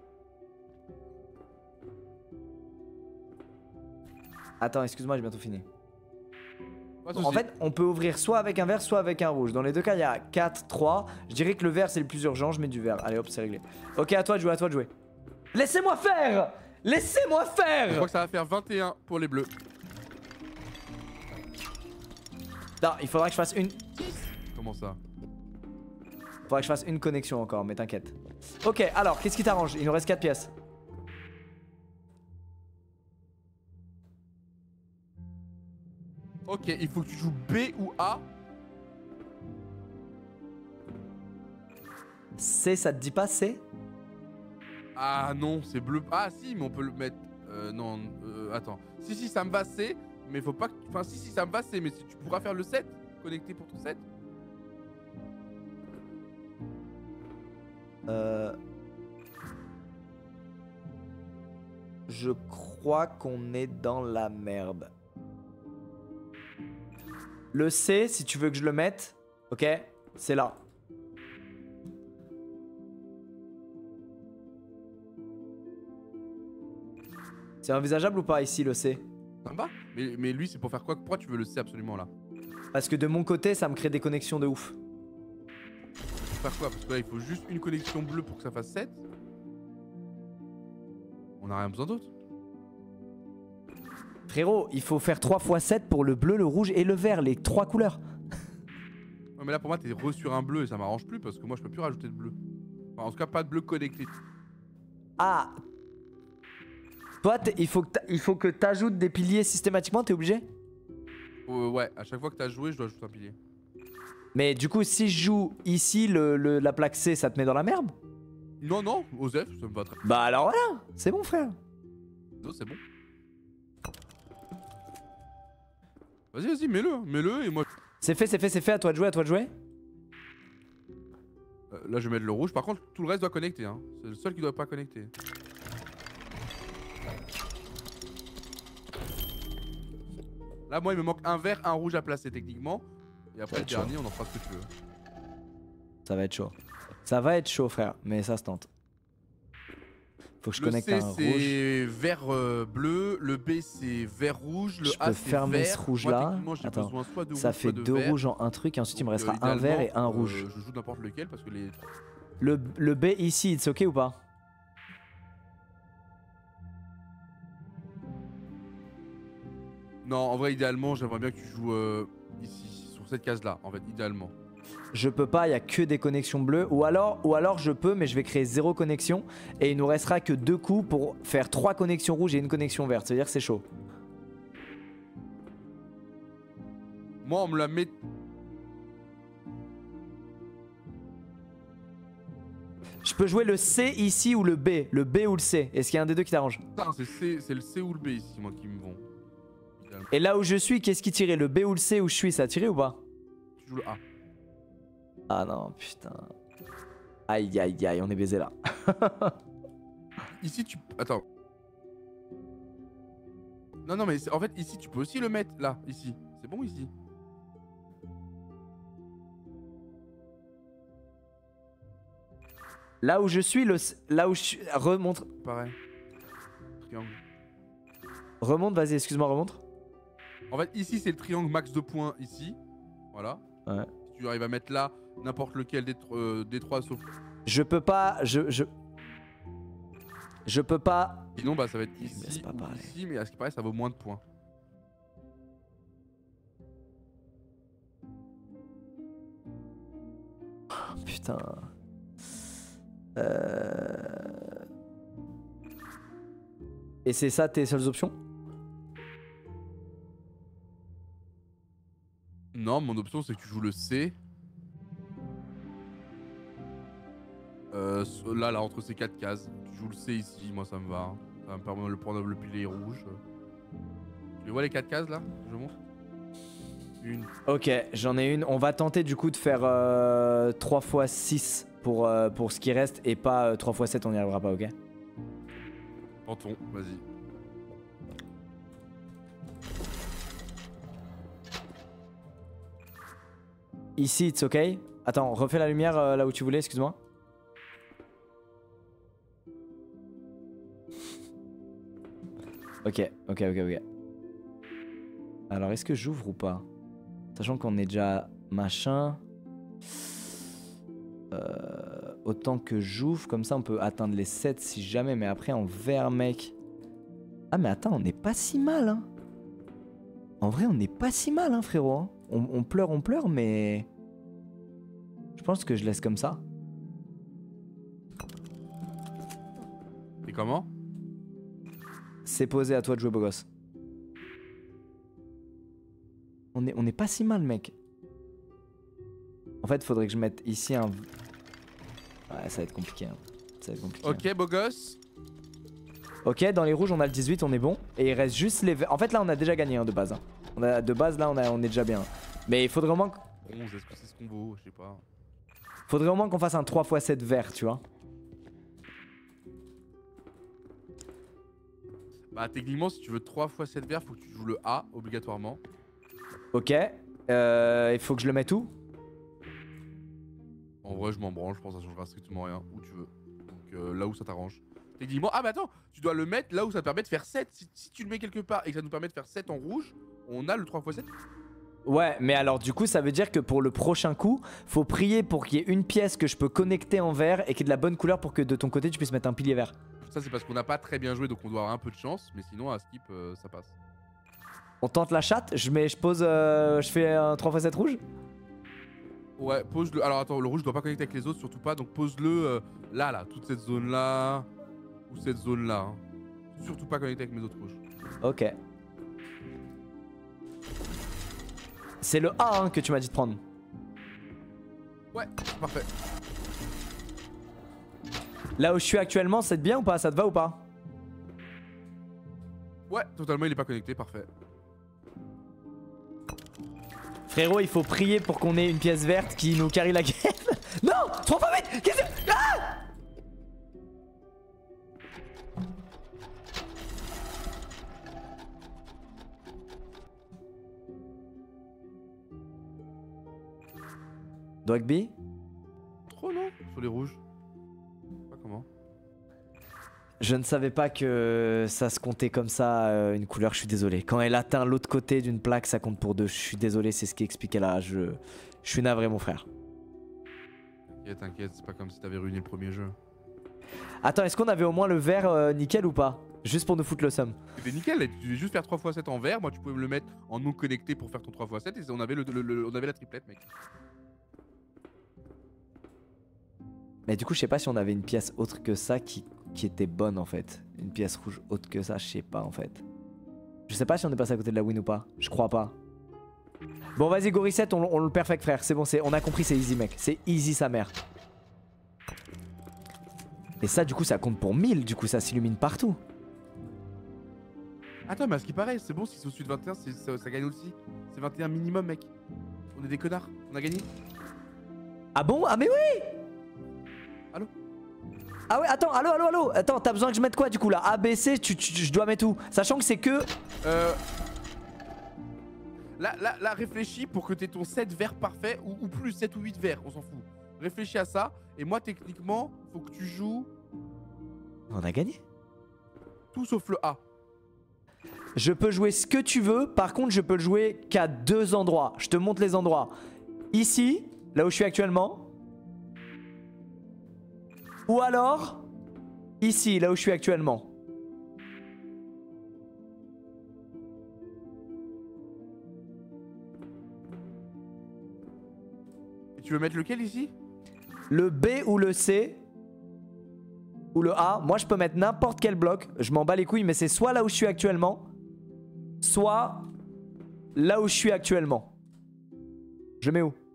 [SPEAKER 1] Attends, excuse-moi, j'ai bientôt fini.
[SPEAKER 2] Pas de
[SPEAKER 1] En
[SPEAKER 2] soucis.
[SPEAKER 1] fait, on peut ouvrir soit avec un vert, soit avec un rouge. Dans les deux cas, il y a quatre, trois. Je dirais que le vert, c'est le plus urgent. Je mets du vert. Allez, hop, c'est réglé. Ok, à toi de jouer, à toi de jouer. Laissez-moi faire! Laissez-moi
[SPEAKER 2] Je
[SPEAKER 1] faire!
[SPEAKER 2] crois que ça va faire vingt et un pour les bleus.
[SPEAKER 1] Non, il faudra que je fasse une...
[SPEAKER 2] Comment ça?
[SPEAKER 1] Faudra que je fasse une connexion encore, mais t'inquiète. Ok, alors, qu'est-ce qui t'arrange? Il nous reste quatre pièces.
[SPEAKER 2] Ok, il faut que tu joues B ou A.
[SPEAKER 1] C, ça te dit pas C?
[SPEAKER 2] Ah non, c'est bleu. Ah si, mais on peut le mettre. Euh, non, euh, attends. Si, si, ça me va C, mais faut pas que. Enfin, si, si, ça me va C, mais si tu pourras faire le sept, connecté pour ton sept.
[SPEAKER 1] Euh... Je crois qu'on est dans la merde. Le C, si tu veux que je le mette, ok, c'est là. C'est envisageable ou pas ici le C?
[SPEAKER 2] Ça me va. Mais, mais lui, c'est pour faire quoi? Pourquoi tu veux le C absolument là?
[SPEAKER 1] Parce que de mon côté, ça me crée des connexions de ouf.
[SPEAKER 2] Pour faire quoi? Parce que là, il faut juste une connexion bleue pour que ça fasse sept. On a rien besoin d'autre.
[SPEAKER 1] Frérot, il faut faire trois fois sept pour le bleu, le rouge et le vert, les trois couleurs.
[SPEAKER 2] Ouais, mais là pour moi t'es re sur un bleu et ça m'arrange plus parce que moi je peux plus rajouter de bleu. Enfin, en tout cas pas de bleu connecté.
[SPEAKER 1] Ah. Toi, il faut que il faut que t'ajoutes des piliers systématiquement, t'es obligé?
[SPEAKER 2] Euh, ouais, à chaque fois que t'as joué, je dois ajouter un pilier.
[SPEAKER 1] Mais du coup, si je joue ici, le, le- la plaque C, ça te met dans la merde?
[SPEAKER 2] Non, non, Osef, ça me va très bien.
[SPEAKER 1] Bah alors voilà, c'est bon frère.
[SPEAKER 2] Non, c'est bon. Vas-y, vas-y, mets-le, mets-le et moi.
[SPEAKER 1] C'est fait, c'est fait, c'est fait, à toi de jouer, à toi de jouer.
[SPEAKER 2] Euh, là, je vais mettre le rouge. Par contre, tout le reste doit connecter. Hein. C'est le seul qui doit pas connecter. Là, moi, il me manque un vert, un rouge à placer techniquement. Et après, le dernier, on en fera ce que tu veux.
[SPEAKER 1] Ça va être chaud. Ça va être chaud frère, mais ça se tente. Faut que je
[SPEAKER 2] le
[SPEAKER 1] connecte
[SPEAKER 2] C,
[SPEAKER 1] un rouge.
[SPEAKER 2] c'est vert euh, bleu, le B c'est vert rouge, le
[SPEAKER 1] Je
[SPEAKER 2] A
[SPEAKER 1] peux
[SPEAKER 2] c'est
[SPEAKER 1] fermer
[SPEAKER 2] vert.
[SPEAKER 1] ce rouge
[SPEAKER 2] Moi,
[SPEAKER 1] là.
[SPEAKER 2] techniquement, j'ai
[SPEAKER 1] Attends,
[SPEAKER 2] besoin soit de
[SPEAKER 1] ça
[SPEAKER 2] rouge,
[SPEAKER 1] fait
[SPEAKER 2] soit de
[SPEAKER 1] deux
[SPEAKER 2] vert.
[SPEAKER 1] rouges en un truc et ensuite il me
[SPEAKER 2] Donc,
[SPEAKER 1] restera
[SPEAKER 2] euh,
[SPEAKER 1] un vert et un
[SPEAKER 2] idéalement,
[SPEAKER 1] rouge.
[SPEAKER 2] euh, je joue n'importe lequel parce que les.
[SPEAKER 1] Le, le B ici, c'est ok ou pas?
[SPEAKER 2] Non, en vrai, idéalement, j'aimerais bien que tu joues euh, ici, sur cette case là, en fait, idéalement.
[SPEAKER 1] Je peux pas, il y a que des connexions bleues. Ou alors, ou alors je peux, mais je vais créer zéro connexion. Et il nous restera que deux coups pour faire trois connexions rouges et une connexion verte. C'est-à-dire que c'est chaud.
[SPEAKER 2] Moi, on me la met.
[SPEAKER 1] Je peux jouer le C ici ou le B. Le B ou le C. Est-ce qu'il y a un des deux qui t'arrange?
[SPEAKER 2] Putain, c'est C- c'est le C ou le B ici, moi, qui me vont. Idéalement.
[SPEAKER 1] Et là où je suis, qu'est-ce qui tirait? Le B ou le C où je suis, ça a tiré ou pas?
[SPEAKER 2] Tu joues le A.
[SPEAKER 1] Ah non, putain. Aïe aïe aïe, on est baisé là.
[SPEAKER 2] Ici, tu. Attends. Non, non, mais c'est- en fait, ici, tu peux aussi le mettre là, ici. C'est bon ici.
[SPEAKER 1] Là où je suis, le... là où je suis... Remonte.
[SPEAKER 2] Pareil. Triangle.
[SPEAKER 1] Remonte, vas-y, excuse-moi, remonte.
[SPEAKER 2] En fait, ici, c'est le triangle max de points, ici. Voilà.
[SPEAKER 1] Ouais.
[SPEAKER 2] Si tu arrives à mettre là n'importe lequel des, tr- euh, des trois sauf.
[SPEAKER 1] Je peux pas... Je... Je, je peux pas...
[SPEAKER 2] Sinon, bah, ça va être
[SPEAKER 1] Mais c'est
[SPEAKER 2] ici
[SPEAKER 1] pas
[SPEAKER 2] ou
[SPEAKER 1] pareil.
[SPEAKER 2] ici, mais à ce qui paraît, ça vaut moins de points.
[SPEAKER 1] Putain... Euh... Et c'est ça tes seules options?
[SPEAKER 2] Non, mon option, c'est que tu joues le C. Euh, là, là, entre ces quatre cases. Tu joues le C ici, moi ça me va. Ça va me permettre de le prendre le pilier rouge. Tu les vois les quatre cases là? Je montre. Une.
[SPEAKER 1] Ok, j'en ai une. On va tenter du coup de faire euh, trois fois six pour, euh, pour ce qui reste et pas euh, trois fois sept, on n'y arrivera pas, ok?
[SPEAKER 2] Tentons, vas-y.
[SPEAKER 1] Ici, it's ok. Attends, refais la lumière euh, là où tu voulais, excuse-moi. Ok, ok, ok, ok. Alors, est-ce que j'ouvre ou pas? Sachant qu'on est déjà machin. Euh, autant que j'ouvre, comme ça on peut atteindre les sept si jamais, mais après en vert, mec. Ah, mais attends, on n'est pas si mal, hein. En vrai, on n'est pas si mal, hein, frérot. Hein. On, on pleure, on pleure, mais. Je pense que je laisse comme ça.
[SPEAKER 2] Et comment?
[SPEAKER 1] C'est posé, à toi de jouer, beau gosse. On est, on est pas si mal, mec. En fait, faudrait que je mette ici un. Ouais, ça va être compliqué. Hein. Ça va être compliqué.
[SPEAKER 2] Ok, beau gosse.
[SPEAKER 1] Ok, dans les rouges, on a le dix-huit, on est bon. Et il reste juste les verts. En fait, là, on a déjà gagné hein, de base. Hein. On a, de base, là, on, a, on est déjà bien. Mais il faudrait au moins, qu'-
[SPEAKER 2] onze, est-ce que c'est ce qu'on vaut? Je sais pas.
[SPEAKER 1] faudrait au moins qu'on fasse un trois fois sept vert, tu vois.
[SPEAKER 2] Bah, techniquement, si tu veux trois fois sept verts, faut que tu joues le A obligatoirement.
[SPEAKER 1] Ok. Euh, il faut que je le mette où?
[SPEAKER 2] En vrai, je m'en branle, je pense que ça changera strictement rien, où tu veux. Donc euh, là où ça t'arrange. Techniquement, ah bah attends, tu dois le mettre là où ça te permet de faire sept. Si, si tu le mets quelque part et que ça nous permet de faire sept en rouge, on a le trois fois sept.
[SPEAKER 1] Ouais, mais alors du coup, ça veut dire que pour le prochain coup, faut prier pour qu'il y ait une pièce que je peux connecter en vert et qui est de la bonne couleur pour que de ton côté, tu puisses mettre un pilier vert.
[SPEAKER 2] Ça c'est parce qu'on n'a pas très bien joué donc on doit avoir un peu de chance, mais sinon à skip euh, ça passe.
[SPEAKER 1] On tente la chatte, je mets, je pose, euh, je fais un trois fois sept rouge.
[SPEAKER 2] Ouais, pose-le. Alors attends, le rouge doit pas connecter avec les autres, surtout pas, donc pose-le euh, là, là, toute cette zone là, ou cette zone là. Hein. Surtout pas connecter avec mes autres rouges.
[SPEAKER 1] Ok. C'est le A hein, que tu m'as dit de prendre.
[SPEAKER 2] Ouais, parfait.
[SPEAKER 1] Là où je suis actuellement, c'est bien ou pas? Ça te va ou pas?
[SPEAKER 2] Ouais, totalement, il est pas connecté, parfait.
[SPEAKER 1] Frérot, il faut prier pour qu'on ait une pièce verte qui nous carry la gueule. Non, trois fois vite. Qu'est-ce que... Ah! Dogby?
[SPEAKER 2] Trop non, sur les rouges. Pas comment.
[SPEAKER 1] Je ne savais pas que ça se comptait comme ça, euh, une couleur, je suis désolé. Quand elle atteint l'autre côté d'une plaque, ça compte pour deux. Je suis désolé, c'est ce qui expliquait là. Je, je suis navré, mon frère.
[SPEAKER 2] T'inquiète, t'inquiète, c'est pas comme si t'avais ruiné le premier jeu.
[SPEAKER 1] Attends, est-ce qu'on avait au moins le vert euh, nickel ou pas? Juste pour nous foutre le seum.
[SPEAKER 2] C'était nickel, tu devais juste faire trois fois sept en vert. Moi, tu pouvais me le mettre en non connecté pour faire ton trois fois sept et on avait, le, le, le, on avait la triplette, mec.
[SPEAKER 1] Mais du coup, je sais pas si on avait une pièce autre que ça qui, qui était bonne en fait. Une pièce rouge autre que ça, je sais pas en fait. Je sais pas si on est passé à côté de la win ou pas. Je crois pas. Bon, vas-y, Gorissette, on, on le perfect, frère. C'est bon, on a compris, c'est easy, mec. C'est easy, sa mère. Et ça, du coup, ça compte pour mille. Du coup, ça s'illumine partout.
[SPEAKER 2] Attends, mais à ce qui paraît, c'est bon, si c'est au-dessus de vingt et un, ça, ça gagne aussi. C'est vingt et un minimum, mec. On est des connards, on a gagné.
[SPEAKER 1] Ah bon? Ah mais oui!
[SPEAKER 2] Allô?
[SPEAKER 1] Ah ouais, attends, allô, allô, allô. Attends, t'as besoin que je mette quoi du coup là? A, B, C, tu, tu, je dois mettre où? Sachant que c'est que...
[SPEAKER 2] Euh... Là, là, là, réfléchis pour que t'aies ton sept vert parfait ou, ou plus, sept ou huit verts, on s'en fout. Réfléchis à ça, et moi, techniquement, faut que tu joues...
[SPEAKER 1] On a gagné.
[SPEAKER 2] Tout sauf le A.
[SPEAKER 1] Je peux jouer ce que tu veux, par contre je peux le jouer qu'à deux endroits. Je te montre les endroits. Ici, là où je suis actuellement. Ou alors, ici, là où je suis actuellement.
[SPEAKER 2] Et tu veux mettre lequel ici?
[SPEAKER 1] Le B ou le C. Ou le A. Moi je peux mettre n'importe quel bloc. Je m'en bats les couilles, mais c'est soit là où je suis actuellement, soit là où je suis actuellement. Je mets où?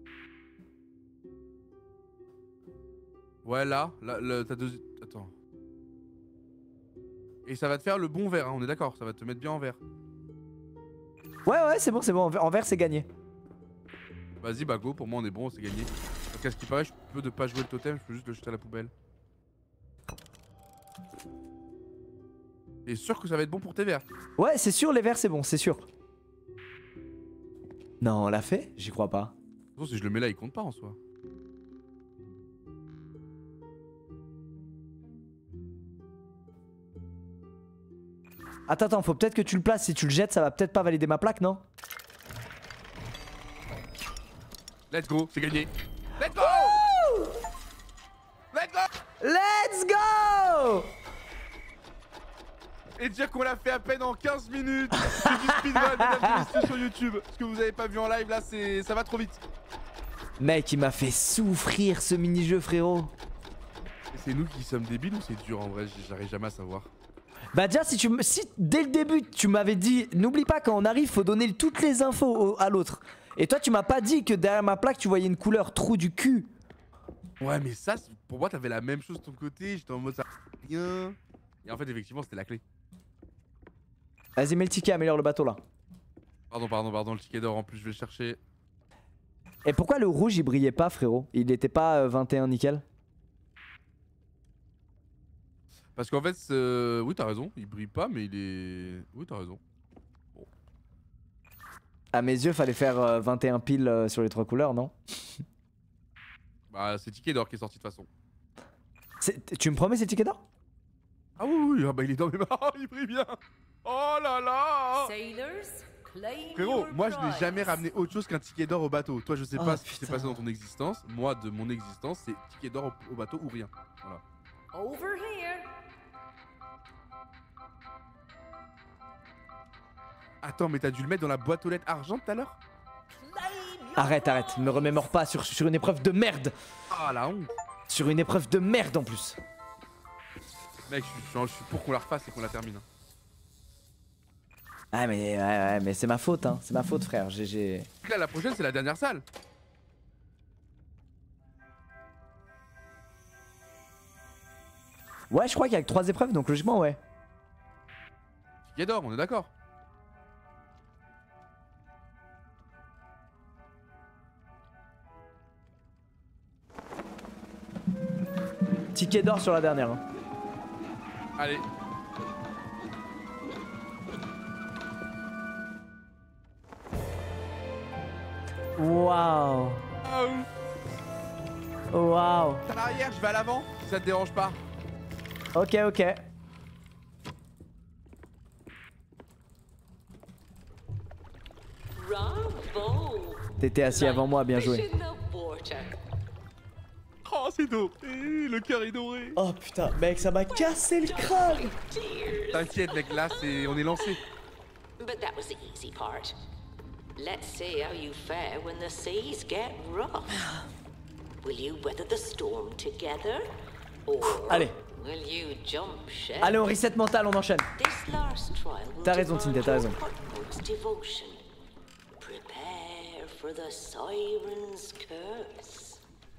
[SPEAKER 2] Ouais, là, là, là t'as deux... Attends. Et ça va te faire le bon vert, hein, on est d'accord, ça va te mettre bien en vert.
[SPEAKER 1] Ouais, ouais, c'est bon, c'est bon. En vert, c'est gagné.
[SPEAKER 2] Vas-y, bah go, pour moi on est bon, c'est gagné. Donc à ce qui paraît, je peux ne pas jouer le totem, je peux juste le jeter à la poubelle. T'es sûr que ça va être bon pour tes verts?
[SPEAKER 1] Ouais, c'est sûr, les verts, c'est bon, c'est sûr. Non, on l'a fait? J'y crois pas.
[SPEAKER 2] De toute façon, si je le mets là, il compte pas en soi.
[SPEAKER 1] Attends, attends, faut peut-être que tu le places. Si tu le jettes, ça va peut-être pas valider ma plaque, non?
[SPEAKER 2] Let's go, c'est gagné. Let's go!
[SPEAKER 1] Woo!
[SPEAKER 2] Let's go!
[SPEAKER 1] Let's go!
[SPEAKER 2] Et dire qu'on l'a fait à peine en quinze minutes. C'est du speedrun, mesdames et messieurs, sur YouTube. Ce que vous avez pas vu en live là, c'est ça va trop vite.
[SPEAKER 1] Mec, il m'a fait souffrir ce mini-jeu, frérot.
[SPEAKER 2] Et c'est nous qui sommes débiles ou c'est dur en vrai? J'arrive jamais à savoir.
[SPEAKER 1] Bah déjà, si tu me, si dès le début tu m'avais dit, n'oublie pas quand on arrive, faut donner toutes les infos au, à l'autre. Et toi, tu m'as pas dit que derrière ma plaque, tu voyais une couleur trou du cul.
[SPEAKER 2] Ouais, mais ça, pour moi, t'avais la même chose de ton côté. J'étais en mode ça rien. Et en fait, effectivement, c'était la clé.
[SPEAKER 1] Vas-y, mets le ticket, améliore le bateau là.
[SPEAKER 2] Pardon, pardon, pardon, le ticket d'or en plus, je vais le chercher.
[SPEAKER 1] Et pourquoi le rouge il brillait pas, frérot? Il était pas euh, vingt et un nickel?
[SPEAKER 2] Parce qu'en fait, euh... oui, t'as raison, il brille pas, mais il est. Oui, t'as raison. Bon.
[SPEAKER 1] À mes yeux, fallait faire euh, vingt et un piles euh, sur les trois couleurs, non?
[SPEAKER 2] Bah, c'est ticket d'or qui est sorti de toute façon.
[SPEAKER 1] Tu me promets ces tickets d'or?
[SPEAKER 2] Ah oui, oui, ah bah il est dans mes mains, il brille bien. Oh là là. Frérot, moi je n'ai jamais ramené autre chose qu'un ticket d'or au bateau. Toi, je sais
[SPEAKER 1] Oh,
[SPEAKER 2] pas ce qui
[SPEAKER 1] putain.
[SPEAKER 2] s'est passé dans ton existence. Moi, de mon existence, c'est ticket d'or au, au bateau ou rien. Voilà.
[SPEAKER 3] Over here.
[SPEAKER 2] Attends, mais t'as dû le mettre dans la boîte aux lettres argent tout à l'heure?
[SPEAKER 1] Arrête, arrête, me remémore pas sur, sur une épreuve de merde.
[SPEAKER 2] Ah la honte.
[SPEAKER 1] Sur une épreuve de merde en plus.
[SPEAKER 2] Mec, je suis, je suis pour qu'on la refasse et qu'on la termine.
[SPEAKER 1] Ah mais, ouais, ouais, mais c'est ma faute, hein. C'est ma faute, frère. J'ai...
[SPEAKER 2] Là, la prochaine, c'est la dernière salle.
[SPEAKER 1] Ouais, je crois qu'il y a que trois épreuves, donc logiquement, ouais.
[SPEAKER 2] Ticket d'or, on est d'accord.
[SPEAKER 1] Ticket d'or sur la dernière. Hein.
[SPEAKER 2] Allez.
[SPEAKER 1] Waouh.
[SPEAKER 2] Oh.
[SPEAKER 1] Waouh.
[SPEAKER 2] T'as l'arrière, je vais à l'avant, si ça te dérange pas.
[SPEAKER 1] Ok, ok.
[SPEAKER 3] Bravo!
[SPEAKER 1] T'étais assis avant moi, bien joué.
[SPEAKER 3] Fish in the water.
[SPEAKER 2] Oh, c'est doré, le cœur est doré.
[SPEAKER 1] Oh putain, mec, ça m'a cassé le crâne.
[SPEAKER 3] Tears.
[SPEAKER 2] T'inquiète, mec, là, c'est, on est lancé.
[SPEAKER 3] But that was the easy part. Let's see how you fare when the seas get rough. Will you weather the storm together? Or
[SPEAKER 1] Allez.
[SPEAKER 3] will you jump ship?
[SPEAKER 1] Allez, on reset mental, on enchaîne.
[SPEAKER 3] This last trial will
[SPEAKER 1] T'as raison,
[SPEAKER 3] demand
[SPEAKER 1] Tinte, t'as raison.
[SPEAKER 3] your utmost devotion. Prepare for the siren's curse.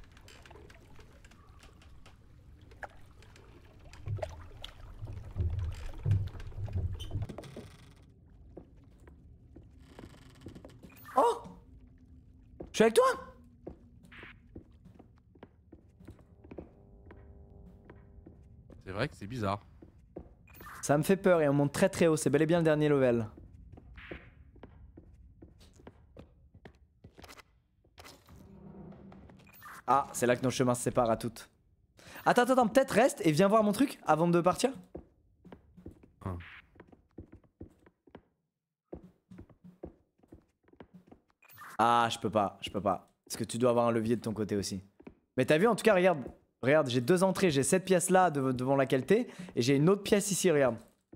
[SPEAKER 1] Oh! Je suis avec toi?
[SPEAKER 2] C'est vrai que c'est bizarre.
[SPEAKER 1] Ça me fait peur et on monte très très haut, c'est bel et bien le dernier level. Ah, c'est là que nos chemins se séparent à toutes. Attends, attends, attends, peut-être reste et viens voir mon truc avant de partir.
[SPEAKER 2] Hein.
[SPEAKER 1] Ah, je peux pas, je peux pas. Parce que tu dois avoir un levier de ton côté aussi. Mais t'as vu, en tout cas, regarde. Regarde, j'ai deux entrées. J'ai cette pièce là de- devant laquelle t'es. Et j'ai une autre pièce ici, regarde.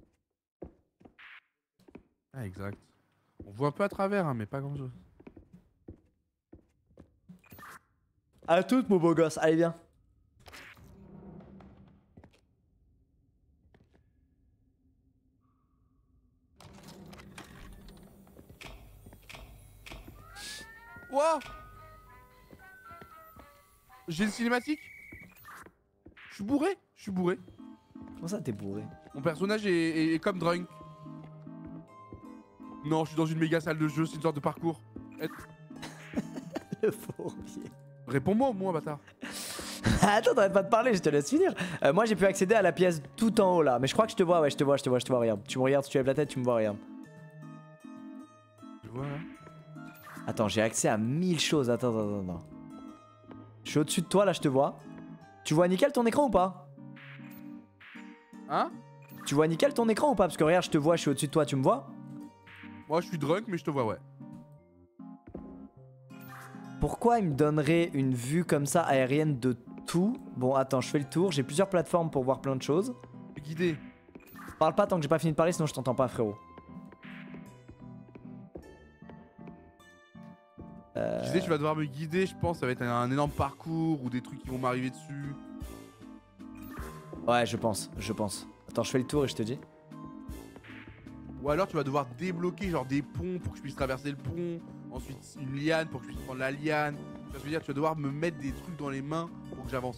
[SPEAKER 2] Ah, exact. On voit un peu à travers, hein, mais pas grand chose.
[SPEAKER 1] À toutes, mon beau gosse. Allez, viens.
[SPEAKER 2] Wow! J'ai une cinématique? Je suis bourré? Je suis bourré.
[SPEAKER 1] Comment ça, t'es bourré?
[SPEAKER 2] Mon personnage est, est- est comme drunk. Non, je suis dans une méga salle de jeu, c'est une sorte de parcours. Et-
[SPEAKER 1] Le fourbier.
[SPEAKER 2] Réponds-moi au moins, bâtard.
[SPEAKER 1] Attends, t'arrêtes pas de parler, je te laisse finir. Euh, moi, j'ai pu accéder à la pièce tout en haut là. Mais je crois que je te vois, ouais, je te vois, je te vois, je te vois, regarde. Tu me regardes, si tu lèves la tête, tu me vois, regarde.
[SPEAKER 2] Tu vois là?
[SPEAKER 1] Attends, j'ai accès à mille choses. Attends, attends, attends. Je suis au-dessus de toi, là, je te vois. Tu vois nickel ton écran ou pas?
[SPEAKER 2] Hein?
[SPEAKER 1] Tu vois nickel ton écran ou pas? Parce que regarde, je te vois, je suis au-dessus de toi, tu me vois?
[SPEAKER 2] Moi, je suis drunk, mais je te vois, ouais.
[SPEAKER 1] Pourquoi il me donnerait une vue comme ça aérienne de tout? Bon, attends, je fais le tour. J'ai plusieurs plateformes pour voir plein de choses.
[SPEAKER 2] Guidé.
[SPEAKER 1] Parle pas tant que j'ai pas fini de parler, sinon je t'entends pas, frérot. Euh...
[SPEAKER 2] Je disais, tu vas devoir me guider, je pense. Ça va être un, un énorme parcours ou des trucs qui vont m'arriver dessus.
[SPEAKER 1] Ouais, je pense, je pense. Attends, je fais le tour et je te dis.
[SPEAKER 2] Ou alors, tu vas devoir débloquer genre des ponts pour que je puisse traverser le pont. Ensuite, une liane pour que je puisse prendre la liane. Tu vois ce que je veux dire? Tu vas devoir me mettre des trucs dans les mains pour que j'avance.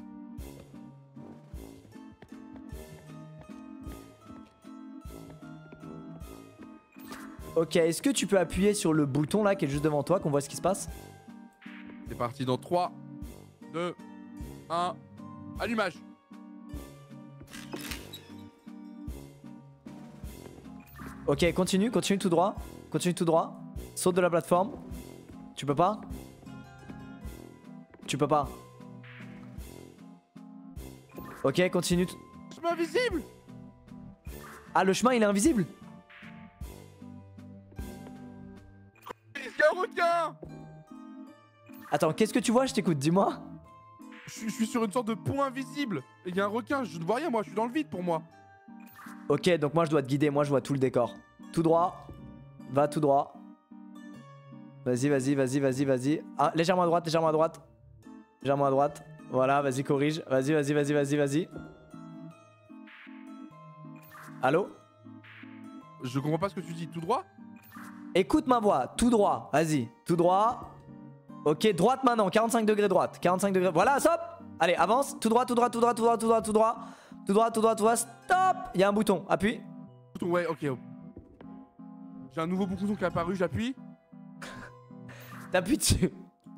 [SPEAKER 1] Ok, est-ce que tu peux appuyer sur le bouton là qui est juste devant toi, qu'on voit ce qui se passe?
[SPEAKER 2] C'est parti dans trois, deux, un, allumage.
[SPEAKER 1] Ok, continue, continue tout droit. Continue tout droit. Saute de la plateforme. Tu peux pas? Tu peux pas. Ok, continue. t-
[SPEAKER 2] Chemin invisible.
[SPEAKER 1] Ah, le chemin il est invisible?
[SPEAKER 2] Il y a un requin.
[SPEAKER 1] Attends, qu'est-ce que tu vois? Je t'écoute, dis-moi.
[SPEAKER 2] Je suis- je suis sur une sorte de pont invisible. Et il y a un requin, je ne vois rien moi, je suis dans le vide pour moi.
[SPEAKER 1] Ok, donc moi je dois te guider, moi je vois tout le décor. Tout droit, va tout droit. Vas-y, vas-y, vas-y, vas-y, vas-y. Ah, légèrement à droite, légèrement à droite. Légèrement à droite. Voilà, vas-y, corrige. Vas-y, vas-y, vas-y, vas-y, vas-y. Allô?
[SPEAKER 2] Je comprends pas ce que tu dis. Tout droit?
[SPEAKER 1] Écoute ma voix, tout droit. Vas-y, tout droit. Ok, droite maintenant, quarante-cinq degrés droite. quarante-cinq degrés. Voilà, stop! Allez, avance. Tout droit, tout droit, tout droit, tout droit, tout droit, tout droit. Tout droit, tout droit, tout droit. Stop! Il y a un bouton. Appuie.
[SPEAKER 2] Bouton, ouais, ok. J'ai un nouveau bouton qui est apparu, j'appuie.
[SPEAKER 1] T'appuies dessus.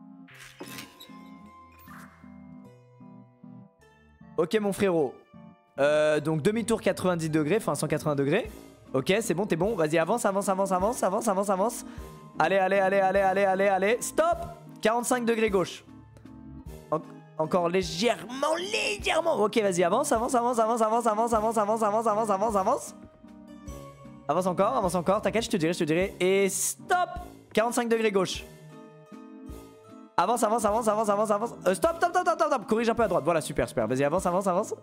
[SPEAKER 1] Ok mon frérot. Euh, donc demi-tour quatre-vingt-dix degrés, enfin cent quatre-vingts degrés. Ok, c'est bon, t'es bon. Vas-y, avance, avance, avance, avance, avance, avance, avance. Allez, allez, allez, allez, allez, allez, allez. Stop! quarante-cinq degrés gauche. En encore légèrement, légèrement. Ok, vas-y, avance, avance, avance, avance, avance, avance, avance, avance, avance, avance, avance, avance. Avance encore, avance encore. T'inquiète, je te dirai, je te dirai. Et stop! quarante-cinq degrés gauche. Avance, avance, avance, avance, avance, avance. Euh, stop, stop, stop, stop, stop, stop. Corrige un peu à droite. Voilà, super, super. Vas-y, avance, avance, avance.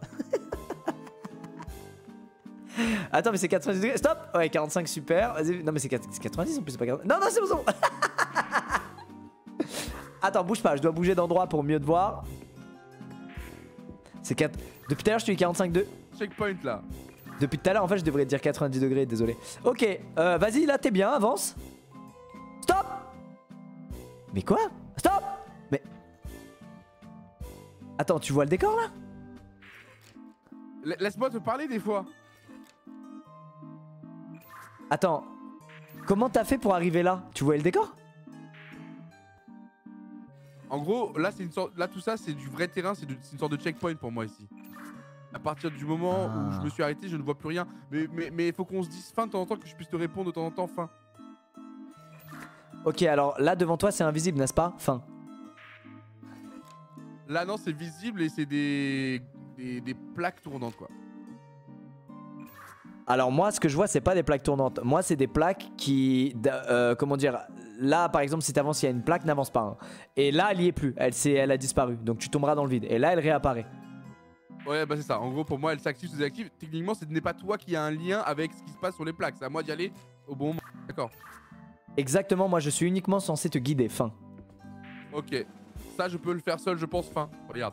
[SPEAKER 1] Attends, mais c'est quatre-vingt-dix degrés. Stop. Ouais, quarante-cinq, super. Vas-y. Non, mais c'est quatre-vingt-dix en plus, c'est pas quarante. Non, non, c'est bon, c'est bon. Attends, bouge pas. Je dois bouger d'endroit pour mieux te voir. C'est quatre. Depuis tout à l'heure, je te dis quarante-cinq degrés.
[SPEAKER 2] Checkpoint là.
[SPEAKER 1] Depuis tout à l'heure, en fait, je devrais te dire quatre-vingt-dix degrés. Désolé. Ok, euh, vas-y, là, t'es bien. Avance. Stop. Mais quoi? Stop! Mais... Attends, tu vois le décor là?
[SPEAKER 2] L Laisse-moi te parler des fois.
[SPEAKER 1] Attends, comment t'as fait pour arriver là? Tu voyais le décor?
[SPEAKER 2] En gros, là c'est une sorte, là tout ça c'est du vrai terrain, c'est une sorte de checkpoint pour moi ici. À partir du moment
[SPEAKER 1] ah.
[SPEAKER 2] où je me suis arrêté, je ne vois plus rien. Mais mais mais faut qu'on se dise fin de temps en temps, que je puisse te répondre de temps en temps fin.
[SPEAKER 1] Ok, alors là devant toi c'est invisible, n'est-ce pas? Fin.
[SPEAKER 2] Là non, c'est visible et c'est des... des des plaques tournantes quoi.
[SPEAKER 1] Alors moi ce que je vois c'est pas des plaques tournantes. Moi c'est des plaques qui... Euh, comment dire? Là par exemple si t'avances il y a une plaque, n'avance pas. Hein. Et là elle y est plus, elle, elle a disparu. Donc tu tomberas dans le vide. Et là elle réapparaît.
[SPEAKER 2] Ouais bah c'est ça, en gros pour moi elle s'active, se désactive. Techniquement ce n'est pas toi qui a un lien avec ce qui se passe sur les plaques. C'est à moi d'y aller au bon moment. D'accord.
[SPEAKER 1] Exactement, moi je suis uniquement censé te guider. Fin.
[SPEAKER 2] Ok. Ça je peux le faire seul je pense fin. Regarde.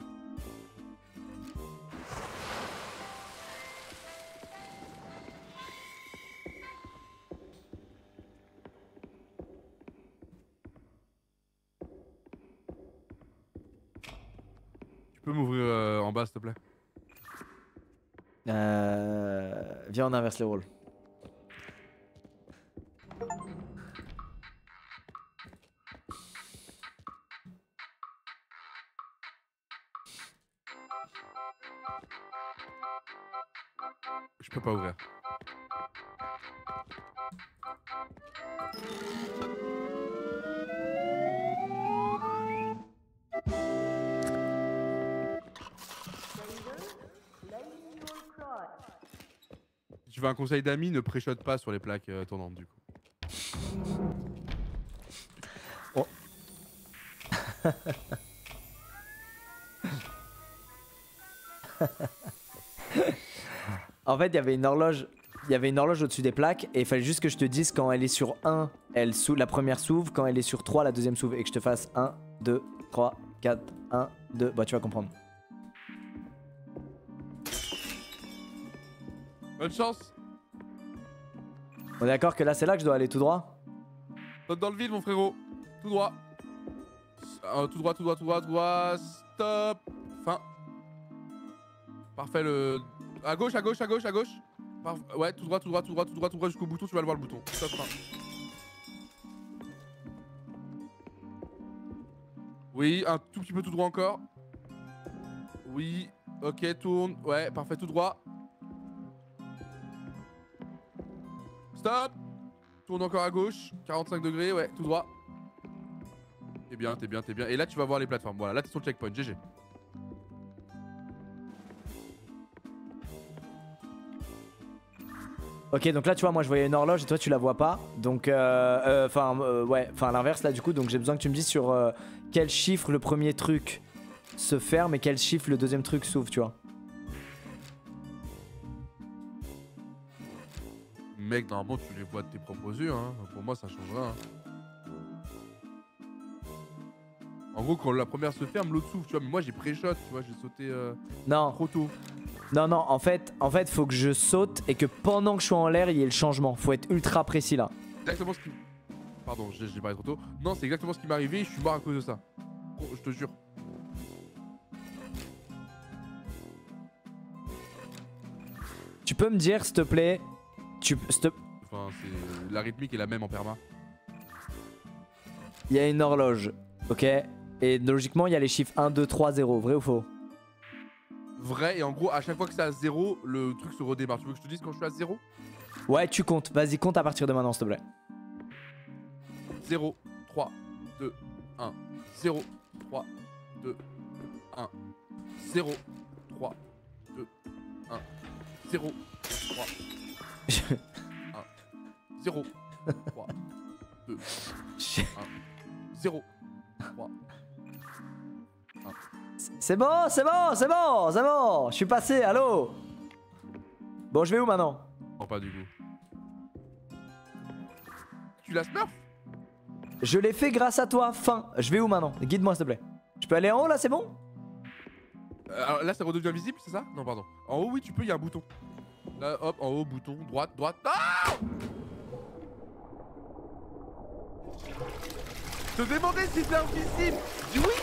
[SPEAKER 2] Tu peux m'ouvrir euh, en bas s'il te plaît?
[SPEAKER 1] Euh... Viens on inverse les rôles.
[SPEAKER 2] Je peux pas ouvrir. Si tu veux un conseil d'amis, ne préchote pas sur les plaques euh, tournantes du coup.
[SPEAKER 1] Oh. En fait, il y avait une horloge, il y avait une horloge au-dessus des plaques et il fallait juste que je te dise quand elle est sur un, elle s'ouvre, la première s'ouvre, quand elle est sur trois, la deuxième s'ouvre et que je te fasse un, deux, trois, quatre, un, deux, bah tu vas comprendre.
[SPEAKER 2] Bonne chance.
[SPEAKER 1] On est d'accord que là c'est là que je dois aller tout droit?
[SPEAKER 2] Saute dans le vide mon frérot. Tout droit. Euh, tout droit, tout droit, tout droit, tout droit. Stop. Fin. Parfait le... À gauche, à gauche, à gauche, à gauche. Parf... Ouais, tout droit, tout droit, tout droit, tout droit, tout droit jusqu'au bouton, tu vas le voir le bouton. Stop, fin. Oui, un tout petit peu tout droit encore. Oui, ok, tourne. Ouais, parfait, tout droit. Stop. Tourne encore à gauche. quarante-cinq degrés, ouais, tout droit. T'es bien, t'es bien, t'es bien. Et là, tu vas voir les plateformes. Voilà, là, t'es sur le checkpoint. G G.
[SPEAKER 1] Ok, donc là tu vois, moi je voyais une horloge et toi tu la vois pas. Donc, euh, enfin, euh, euh, ouais, enfin l'inverse là du coup. Donc j'ai besoin que tu me dises sur euh, quel chiffre le premier truc se ferme et quel chiffre le deuxième truc s'ouvre, tu vois.
[SPEAKER 2] mec, normalement, tu les vois de tes propres yeux. Hein. Pour moi, ça change rien. Hein. En gros, quand la première se ferme, l'autre s'ouvre, tu vois. Mais moi, j'ai pré-shot, tu vois, j'ai sauté euh,
[SPEAKER 1] Non.
[SPEAKER 2] trop tôt.
[SPEAKER 1] Non, non, en fait, en fait, faut que je saute et que pendant que je suis en l'air, il y ait le changement. Faut être ultra précis là.
[SPEAKER 2] Exactement ce qui... Pardon, j'ai parlé trop tôt. Non, c'est exactement ce qui m'est arrivé et je suis mort à cause de ça. Oh, je te jure.
[SPEAKER 1] Tu peux me dire, s'il te plaît, tu... Te...
[SPEAKER 2] Enfin, c'est... La rythmique est la même en perma.
[SPEAKER 1] Il y a une horloge, ok? Et logiquement, il y a les chiffres un, deux, trois, zéro, vrai ou faux?
[SPEAKER 2] Vrai, et en gros, à chaque fois que c'est à zéro, le truc se redémarre. Tu veux que je te dise quand je suis à zéro?
[SPEAKER 1] Ouais, tu comptes. Vas-y, compte à partir de maintenant, s'il te plaît.
[SPEAKER 2] zéro, trois, deux, un. zéro, trois, deux, un. zéro, trois, deux, un. zéro, trois, un. zéro, trois, deux, un. zéro, trois.
[SPEAKER 1] C'est bon, c'est bon, c'est bon, c'est bon. Je suis passé, allô? Bon, je vais où maintenant?
[SPEAKER 2] Non, pas du coup. Tu la smurf?
[SPEAKER 1] Je l'ai fait grâce à toi, fin. Je vais où maintenant? Guide-moi, s'il te plaît. Je peux aller en haut là, c'est bon?
[SPEAKER 2] euh, alors Là, ça redevient visible, c'est ça? Non, pardon. En haut, oui, tu peux, il y a un bouton. Là, hop, en haut, bouton, droite, droite. Ah! Je te demandais si c'était invisible. Dis oui.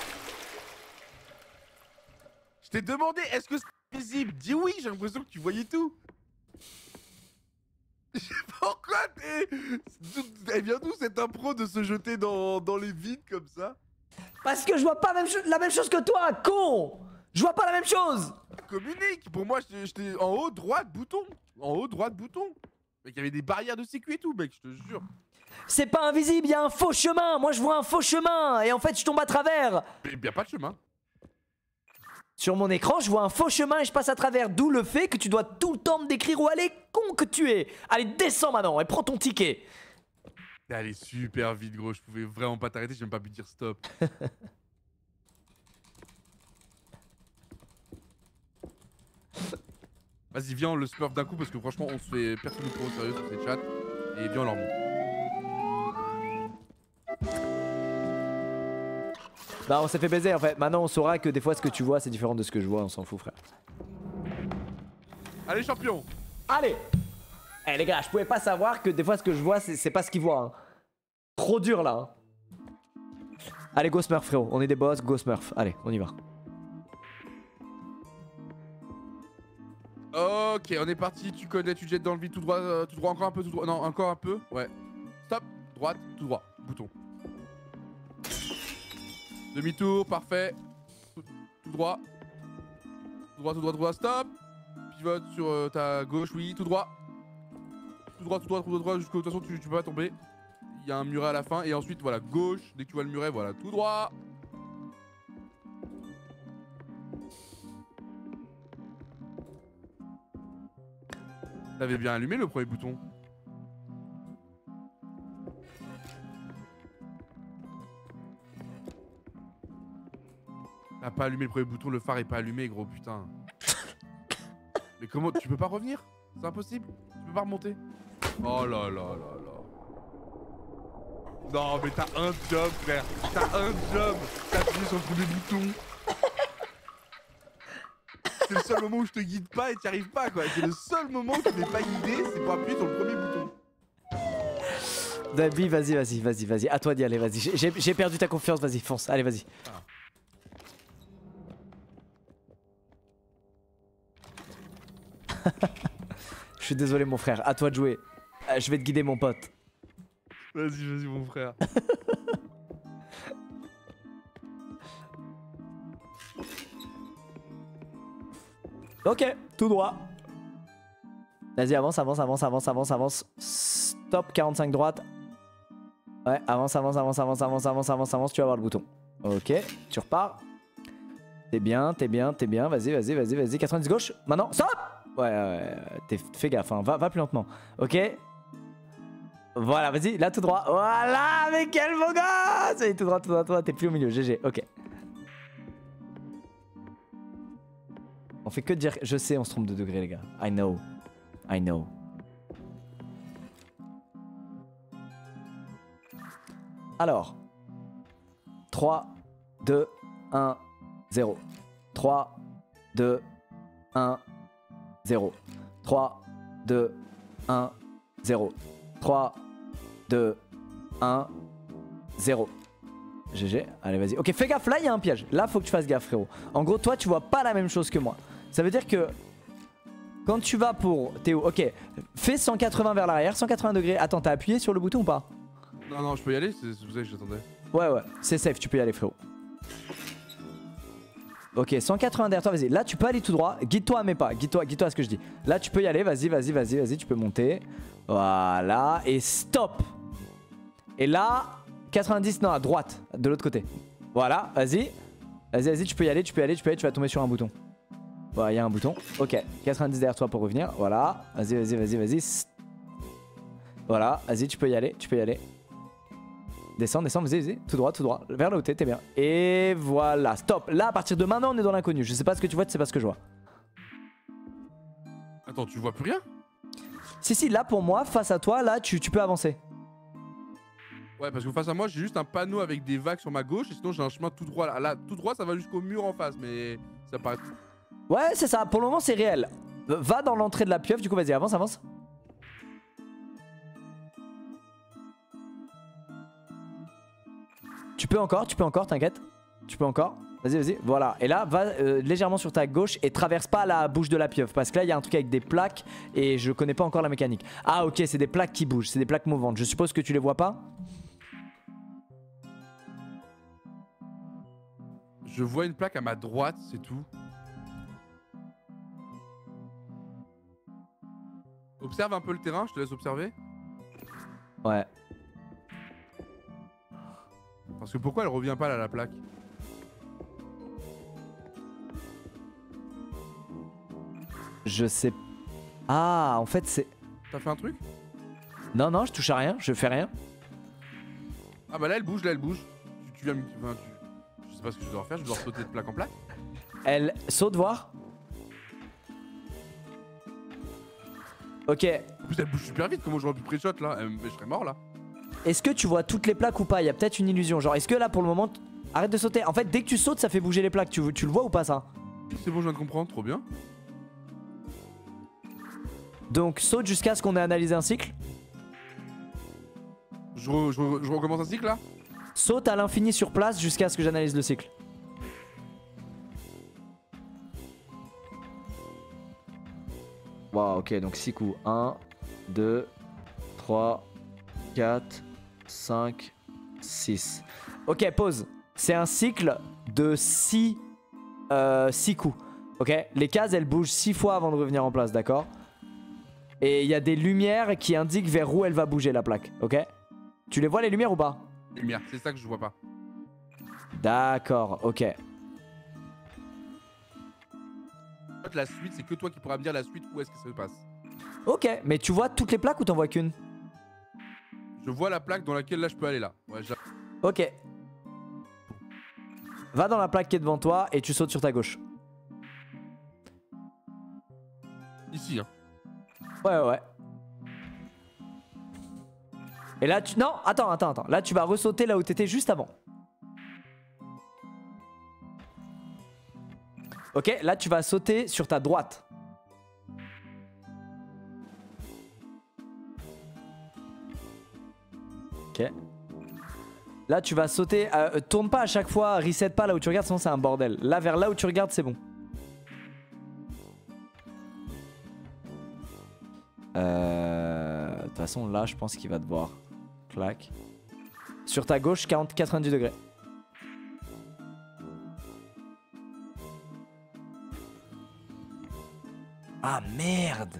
[SPEAKER 2] Je t'ai demandé, est-ce que c'est visible? Dis oui, j'ai l'impression que tu voyais tout. Je sais pas pourquoi t'es... Elle vient d'où cette impro de se jeter dans, dans les vides comme ça?
[SPEAKER 1] Parce que je vois pas même la même chose que toi, con. Je vois pas la même chose.
[SPEAKER 2] Communique. Pour moi, j'étais en haut, droite, bouton. En haut, droite, bouton. Mec, il y avait des barrières de sécu et tout, mec, je te jure.
[SPEAKER 1] C'est pas invisible, il y a un faux chemin. Moi, je vois un faux chemin. Et en fait, je tombe à travers.
[SPEAKER 2] Mais il y a pas de chemin.
[SPEAKER 1] Sur mon écran, je vois un faux chemin et je passe à travers. D'où le fait que tu dois tout le temps me décrire où aller, con que tu es. Allez, descends maintenant et prends ton ticket.
[SPEAKER 2] T'es allé super vite, gros. Je pouvais vraiment pas t'arrêter, j'ai même pas pu dire stop. Vas-y, viens, on le smurf d'un coup parce que franchement, on se fait personne ne prend au sérieux sur ces chats. Et viens, on leur montre.
[SPEAKER 1] Bah, on s'est fait baiser en fait. Maintenant, on saura que des fois, ce que tu vois, c'est différent de ce que je vois. On s'en fout, frère.
[SPEAKER 2] Allez, champion.
[SPEAKER 1] Allez. Eh les gars, je pouvais pas savoir que des fois, ce que je vois, c'est pas ce qu'ils voient. Hein. Trop dur là. Hein. Allez, go smurf, frérot. On est des boss, go smurf. Allez, on y va.
[SPEAKER 2] Ok, on est parti. Tu connais, tu te jettes dans le vide tout droit, euh, tout droit, encore un peu, tout droit. Non, encore un peu. Ouais. Stop. Droite, tout droit. Bouton. Demi-tour, parfait. Tout, tout droit. Tout droit, tout droit, tout droit. Stop. Pivote sur euh, ta gauche, oui, tout droit. Tout droit, tout droit, tout droit, tout droit. Jusqu'au. De toute façon, tu, tu peux pas tomber. Il y a un muret à la fin. Et ensuite, voilà, gauche. Dès que tu vois le muret, voilà, tout droit. T'avais bien allumé le premier bouton. T'as pas allumé le premier bouton, le phare est pas allumé, gros, putain. Mais comment, tu peux pas revenir? C'est impossible? Tu peux pas remonter? Oh là là là là. Non mais t'as un job, frère. T'as un job. T'as appuyé sur le premier bouton. C'est le seul moment où je te guide pas et t'y arrives pas, quoi. C'est le seul moment où tu n'es pas guidé, c'est pour appuyer sur le premier bouton.
[SPEAKER 1] Dabi, vas-y, vas-y, vas-y, vas-y. À toi d'y aller, vas-y. J'ai perdu ta confiance, vas-y, fonce. Allez, vas-y. Ah. Je suis désolé, mon frère. À toi de jouer. Euh, je vais te guider, mon pote.
[SPEAKER 2] Vas-y, vas-y, mon frère.
[SPEAKER 1] Ok, tout droit. Vas-y, avance, avance, avance, avance, avance, avance. Stop, quarante-cinq droite. Ouais, avance, avance, avance, avance, avance, avance, avance, avance. Tu vas voir le bouton. Ok, tu repars. T'es bien, t'es bien, t'es bien. Vas-y, vas-y, vas-y, vas-y. quatre-vingt-dix gauche. Maintenant, stop. Ouais, ouais, ouais. Fais gaffe, hein. va, va plus lentement. Ok. Voilà, vas-y, là tout droit. Voilà, mais quel beau gosse. Allez, tout droit, tout droit, tout droit. T'es plus au milieu, G G. Ok. On fait que dire, je sais, on se trompe de degré, les gars. I know. I know. Alors. trois, deux, un, zéro. trois, deux, un, zéro. trois, deux, un, zéro. trois, deux, un, zéro. G G, allez vas-y. Ok, fais gaffe, là il y a un piège. Là faut que tu fasses gaffe frérot. En gros toi tu vois pas la même chose que moi. Ça veut dire que quand tu vas pour Théo, ok, fais cent quatre-vingts vers l'arrière, cent quatre-vingts degrés. Attends, t'as appuyé sur le bouton ou pas?
[SPEAKER 2] Non, non, je peux y aller, c'est pour ça que j'attendais.
[SPEAKER 1] Ouais, ouais, c'est safe, tu peux y aller frérot. Ok, cent quatre-vingts derrière toi, vas-y. Là tu peux aller tout droit, guide-toi à mes pas, guide-toi guide à ce que je dis. Là tu peux y aller, vas-y, vas-y, vas-y, vas-y, tu peux monter. Voilà, et stop. Et là, quatre-vingt-dix, non, à droite, de l'autre côté. Voilà, vas-y. Vas-y, vas-y, tu peux y aller, tu peux y aller, tu peux y aller, tu vas tomber sur un bouton. Voilà, il y a un bouton. Ok, quatre-vingt-dix derrière toi pour revenir. Voilà, vas-y, vas-y, vas-y, vas-y. Voilà, vas-y, tu peux y aller, tu peux y aller. Descends, descends, vas-y, vas-y, tout droit, tout droit. Vers là où t'es, t'es bien. Et voilà, stop. Là, à partir de maintenant, on est dans l'inconnu. Je sais pas ce que tu vois, tu sais pas ce que je vois.
[SPEAKER 2] Attends, tu vois plus rien?
[SPEAKER 1] Si, si, là pour moi, face à toi, là, tu, tu peux avancer.
[SPEAKER 2] Ouais, parce que face à moi, j'ai juste un panneau avec des vagues sur ma gauche, et sinon j'ai un chemin tout droit là. Là, tout droit, ça va jusqu'au mur en face, mais ça paraît.
[SPEAKER 1] Ouais, c'est ça. Pour le moment, c'est réel. Va dans l'entrée de la pieuvre, du coup, vas-y, avance, avance. Tu peux encore, tu peux encore, t'inquiète. Tu peux encore. Vas-y, vas-y. Voilà. Et là, va euh, légèrement sur ta gauche et traverse pas la bouche de la pieuvre. Parce que là, il y a un truc avec des plaques et je connais pas encore la mécanique. Ah, ok, c'est des plaques qui bougent. C'est des plaques mouvantes. Je suppose que tu les vois pas?
[SPEAKER 2] Je vois une plaque à ma droite, c'est tout. Observe un peu le terrain, je te laisse observer.
[SPEAKER 1] Ouais.
[SPEAKER 2] Parce que pourquoi elle revient pas là, la plaque?
[SPEAKER 1] Je sais. Ah, en fait, c'est.
[SPEAKER 2] T'as fait un truc?
[SPEAKER 1] Non, non, je touche à rien. Je fais rien.
[SPEAKER 2] Ah bah là, elle bouge, là, elle bouge. Tu, tu viens me. Enfin, tu... Je sais pas ce que je dois faire, je dois sauter de plaque en plaque.
[SPEAKER 1] Elle saute voir. Ok.
[SPEAKER 2] En plus, elle bouge super vite, comment j'aurais pu pré-shot là? euh, Je serais mort là.
[SPEAKER 1] Est-ce que tu vois toutes les plaques ou pas? Il y a peut-être une illusion. Genre, est-ce que là pour le moment. Arrête de sauter. En fait, dès que tu sautes, ça fait bouger les plaques. Tu, tu le vois ou pas ça?
[SPEAKER 2] C'est bon, je viens de comprendre, trop bien.
[SPEAKER 1] Donc, saute jusqu'à ce qu'on ait analysé un cycle.
[SPEAKER 2] Je, re, je, re, je recommence un cycle là?
[SPEAKER 1] Saute à l'infini sur place jusqu'à ce que j'analyse le cycle. Wow, ok, donc six coups. un, deux, trois, quatre, cinq, six. Ok, pause. C'est un cycle de six euh, coups. Ok, les cases elles bougent six fois avant de revenir en place, d'accord? Et il y a des lumières qui indiquent vers où elle va bouger la plaque, ok? Tu les vois les lumières ou pas?
[SPEAKER 2] Lumière, c'est ça que je vois pas.
[SPEAKER 1] D'accord, ok.
[SPEAKER 2] La suite, c'est que toi qui pourras me dire la suite où est-ce que ça se passe.
[SPEAKER 1] Ok, mais tu vois toutes les plaques ou t'en vois qu'une?
[SPEAKER 2] Je vois la plaque dans laquelle là je peux aller là. Ouais,
[SPEAKER 1] ok. Va dans la plaque qui est devant toi et tu sautes sur ta gauche.
[SPEAKER 2] Ici, hein.
[SPEAKER 1] Ouais, ouais. Et là, tu... Non, attends, attends, attends. Là, tu vas ressauter là où t'étais juste avant. Ok, là, tu vas sauter sur ta droite. Ok. Là, tu vas sauter. Euh, tourne pas à chaque fois, reset pas là où tu regardes, sinon c'est un bordel. Là, vers là où tu regardes, c'est bon. Euh... De toute façon, là, je pense qu'il va te voir. Clac. Sur ta gauche, quarante, quatre-vingt-dix degrés. Ah merde.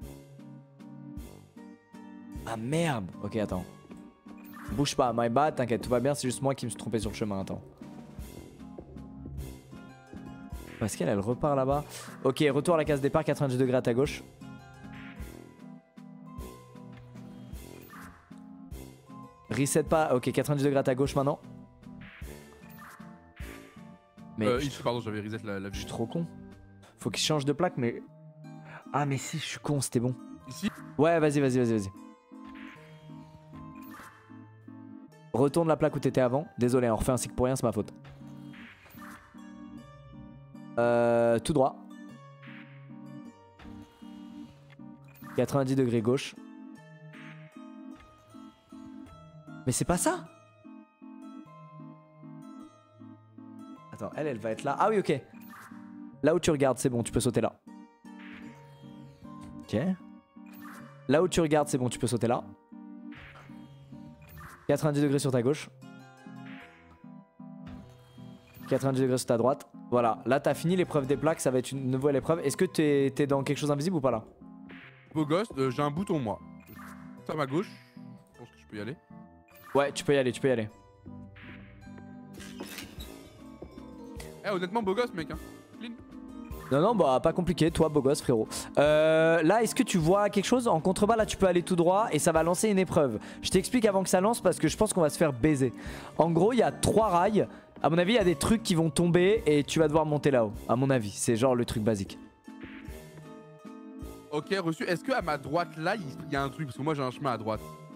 [SPEAKER 1] Ah merde. Ok, attends. Bouge pas, my bad, t'inquiète, tout va bien, c'est juste moi qui me suis trompé sur le chemin, attends. Pascal, elle repart là-bas. Ok, retour à la case départ, quatre-vingt-dix degrés à ta gauche. Reset pas, ok, quatre-vingt-dix degrés à ta gauche maintenant.
[SPEAKER 2] Mais euh, ici, pardon, j'avais reset la, la vue.
[SPEAKER 1] Je suis trop con. Faut qu'il change de plaque, mais... Ah mais si, je suis con, c'était bon.
[SPEAKER 2] Ici?
[SPEAKER 1] Ouais, vas-y, vas-y, vas-y, vas-y. Retourne la plaque où t'étais avant. Désolé, on refait un cycle pour rien, c'est ma faute. Euh, tout droit. quatre-vingt-dix degrés gauche. Mais c'est pas ça. Attends, elle, elle va être là. Ah oui, ok. Là où tu regardes, c'est bon, tu peux sauter là. Ok. Là où tu regardes, c'est bon, tu peux sauter là. quatre-vingt-dix degrés sur ta gauche. quatre-vingt-dix degrés sur ta droite. Voilà, là t'as fini l'épreuve des plaques, ça va être une nouvelle épreuve. Est-ce que t'es es dans quelque chose d'invisible ou pas là?
[SPEAKER 2] Beau gosse, euh, j'ai un bouton moi. C'est à ma gauche. Je pense que je peux y aller.
[SPEAKER 1] Ouais, tu peux y aller, tu peux y aller.
[SPEAKER 2] Eh, honnêtement, beau gosse, mec. Hein. Clean.
[SPEAKER 1] Non, non, bah pas compliqué, toi beau gosse frérot. Euh, là, est-ce que tu vois quelque chose? En contrebas, là tu peux aller tout droit et ça va lancer une épreuve. Je t'explique avant que ça lance parce que je pense qu'on va se faire baiser. En gros, il y a trois rails. À mon avis, il y a des trucs qui vont tomber et tu vas devoir monter là-haut. À mon avis, c'est genre le truc basique.
[SPEAKER 2] Ok, reçu. Est-ce que à ma droite là, il y a un truc? Parce que moi j'ai un chemin à droite.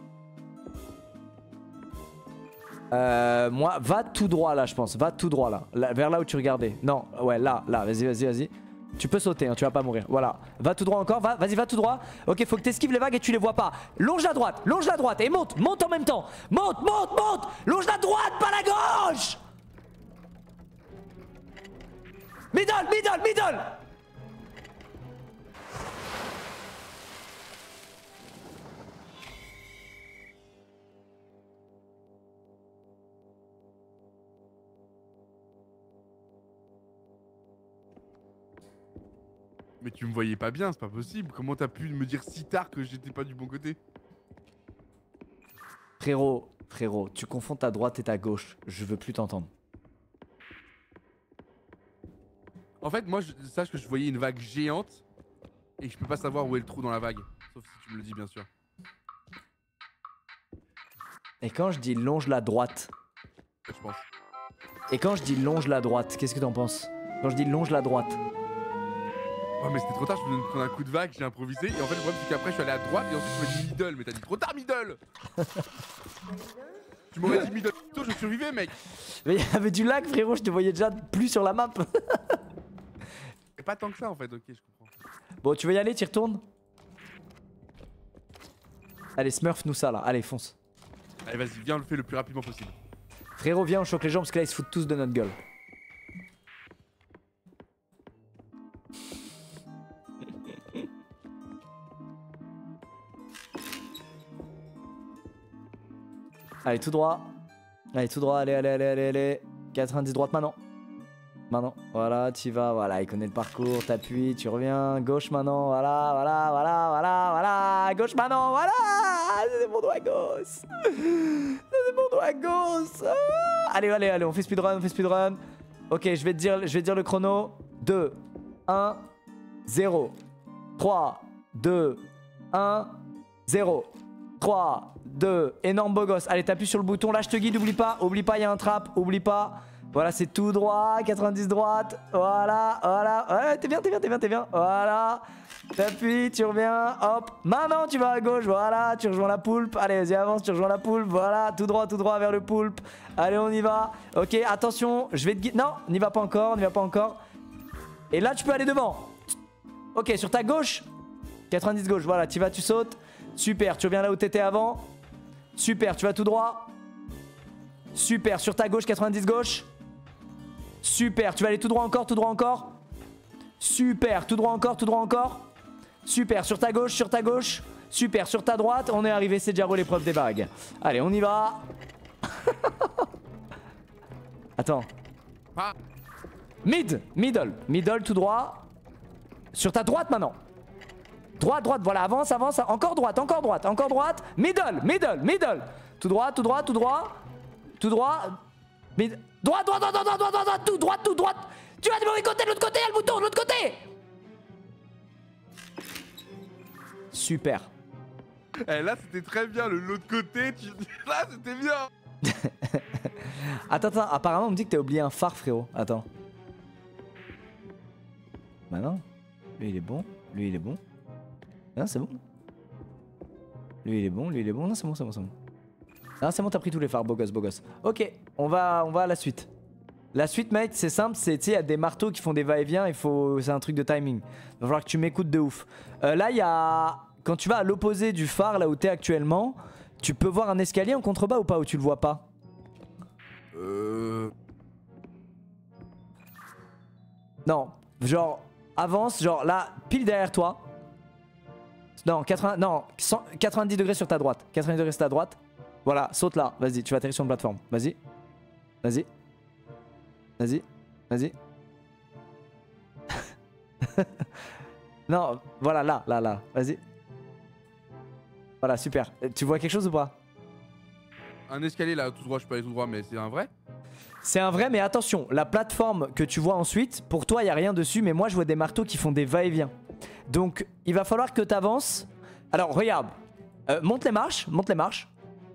[SPEAKER 1] Euh, moi, va tout droit là, je pense. Va tout droit là. Là, vers là où tu regardais. Non, ouais, là, là. Vas-y, vas-y, vas-y. Tu peux sauter, hein, tu vas pas mourir. Voilà. Va tout droit encore. Va, vas-y, va tout droit. Ok, faut que t'esquives les vagues et tu les vois pas. Longe la droite, longe la droite et monte, monte en même temps. Monte, monte, monte. Longe la droite, pas la gauche. Middle, middle, middle.
[SPEAKER 2] Mais tu me voyais pas bien, c'est pas possible. Comment t'as pu me dire si tard que j'étais pas du bon côté?
[SPEAKER 1] Frérot, frérot, tu confonds ta droite et ta gauche. Je veux plus t'entendre.
[SPEAKER 2] En fait, moi, je, sache que je voyais une vague géante et que je peux pas savoir où est le trou dans la vague. Sauf si tu me le dis, bien sûr.
[SPEAKER 1] Et quand je dis longe la droite?
[SPEAKER 2] Je pense.
[SPEAKER 1] Et quand je dis longe la droite, qu'est-ce que t'en penses? Quand je dis longe la droite?
[SPEAKER 2] Oh, mais c'était trop tard, je venais de prendre un coup de vague, j'ai improvisé. Et en fait, le problème, c'est qu'après, je suis allé à droite et ensuite, tu m'as dit middle. Mais t'as dit trop tard, middle. Tu m'aurais dit middle, je survivais, mec.
[SPEAKER 1] Mais il y avait du lag, frérot, je te voyais déjà plus sur la map.
[SPEAKER 2] Et pas tant que ça, en fait, ok, je comprends.
[SPEAKER 1] Bon, tu veux y aller, t'y retournes? Allez, smurf nous ça là, allez, fonce.
[SPEAKER 2] Allez, vas-y, viens, on le fait le plus rapidement possible.
[SPEAKER 1] Frérot, viens, on choque les gens parce que là, ils se foutent tous de notre gueule. Allez, tout droit. Allez, tout droit, allez, allez, allez, allez, allez. quatre-vingt-dix droite maintenant. Maintenant, voilà, tu vas, voilà, il connaît le parcours, t'appuies, tu reviens, gauche maintenant, voilà, voilà, voilà, voilà, voilà, gauche maintenant, voilà, c'est mon doigt gauche. C'est mon doigt gauche. Ah. Allez, allez, allez, on fait speedrun, on fait speedrun. Ok, je vais te dire, je vais te dire le chrono. deux, un, zéro. trois, deux, un, zéro. trois, deux, énorme beau gosse. Allez, t'appuies sur le bouton, là je te guide, oublie pas, oublie pas, il y a un trap, oublie pas. Voilà, c'est tout droit, quatre-vingt-dix droite, voilà, voilà, ouais, t'es bien, t'es bien, t'es bien, t'es bien, voilà. T'appuies, tu reviens, hop, maintenant tu vas à gauche, voilà, tu rejoins la poulpe, allez, vas-y, avance, tu rejoins la poulpe, voilà, tout droit, tout droit vers le poulpe. Allez, on y va, ok, attention, je vais te guider, non, n'y va pas encore, n'y va pas encore. Et là, tu peux aller devant. Ok, sur ta gauche, quatre-vingt-dix gauche, voilà, tu vas, tu sautes. Super, tu reviens là où t'étais avant. Super, tu vas tout droit. Super, sur ta gauche, quatre-vingt-dix gauche. Super, tu vas aller tout droit encore, tout droit encore. Super, tout droit encore, tout droit encore. Super, sur ta gauche, sur ta gauche. Super, sur ta droite, on est arrivé, c'est déjà l'épreuve des vagues. Allez, on y va. Attends.
[SPEAKER 2] Ah.
[SPEAKER 1] Mid, middle, middle, tout droit. Sur ta droite maintenant. Droite, droite, voilà, avance, avance, encore droite, encore droite, encore droite. Middle, middle, middle. Tout droit, tout droit, tout droit. Tout droit. Mid... Droite, droite, droite, droite, droite, droite, droite, tout droite, tout droite. Tu vas du mauvais côté, de l'autre côté, il y a le bouton, de l'autre côté. Super.
[SPEAKER 2] Eh, là, c'était très bien, le l'autre côté, tu... là, c'était bien.
[SPEAKER 1] Attends, attends, apparemment, on me dit que t'as oublié un phare, frérot. Attends. Bah non. Lui, il est bon. Lui, il est bon. Non, c'est bon. Lui, il est bon, lui, il est bon. Non, c'est bon, c'est bon, c'est bon. Ah c'est bon, t'as pris tous les phares, beau gosse, beau gosse. Ok, on va, on va à la suite. La suite mec, c'est simple, c'est, tu sais, il y a des marteaux qui font des va-et-vient, il faut, c'est un truc de timing. Il va falloir que tu m'écoutes de ouf. Euh, là il y a, quand tu vas à l'opposé du phare, là où t'es actuellement, tu peux voir un escalier en contrebas ou pas, ou tu le vois pas?
[SPEAKER 2] Euh...
[SPEAKER 1] Non, genre avance, genre là, pile derrière toi. Non, quatre-vingts, non cent, quatre-vingt-dix degrés sur ta droite. quatre-vingt-dix degrés sur ta droite. Voilà, saute là, vas-y, tu vas atterrir sur une plateforme. Vas-y. Vas-y. Vas-y. Vas-y. Non, voilà, là, là, là. Vas-y. Voilà, super. Tu vois quelque chose ou pas?
[SPEAKER 2] Un escalier là, tout droit, je peux aller tout droit, mais c'est un vrai?
[SPEAKER 1] C'est un vrai, mais attention, la plateforme que tu vois ensuite, pour toi, il n'y a rien dessus, mais moi, je vois des marteaux qui font des va-et-vient. Donc, il va falloir que tu avances. Alors, regarde. Euh, monte les marches, monte les marches.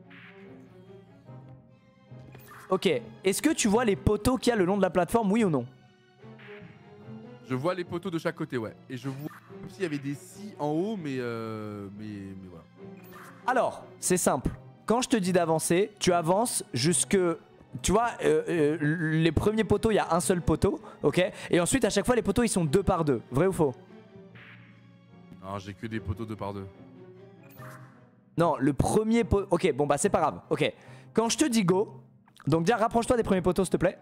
[SPEAKER 1] Ok, est-ce que tu vois les poteaux qu'il y a le long de la plateforme, oui ou non?
[SPEAKER 2] Je vois les poteaux de chaque côté, ouais. Et je vois comme s'il y avait des scies en haut, mais euh, mais, mais voilà.
[SPEAKER 1] Alors, c'est simple. Quand je te dis d'avancer, tu avances jusque... Tu vois, euh, euh, les premiers poteaux, il y a un seul poteau, ok? Et ensuite, à chaque fois, les poteaux, ils sont deux par deux. Vrai ou faux?
[SPEAKER 2] Non, j'ai que des poteaux deux par deux.
[SPEAKER 1] Non, le premier poteau... Ok, bon bah c'est pas grave. Ok, quand je te dis go, donc déjà rapproche-toi des premiers poteaux, s'il te plaît.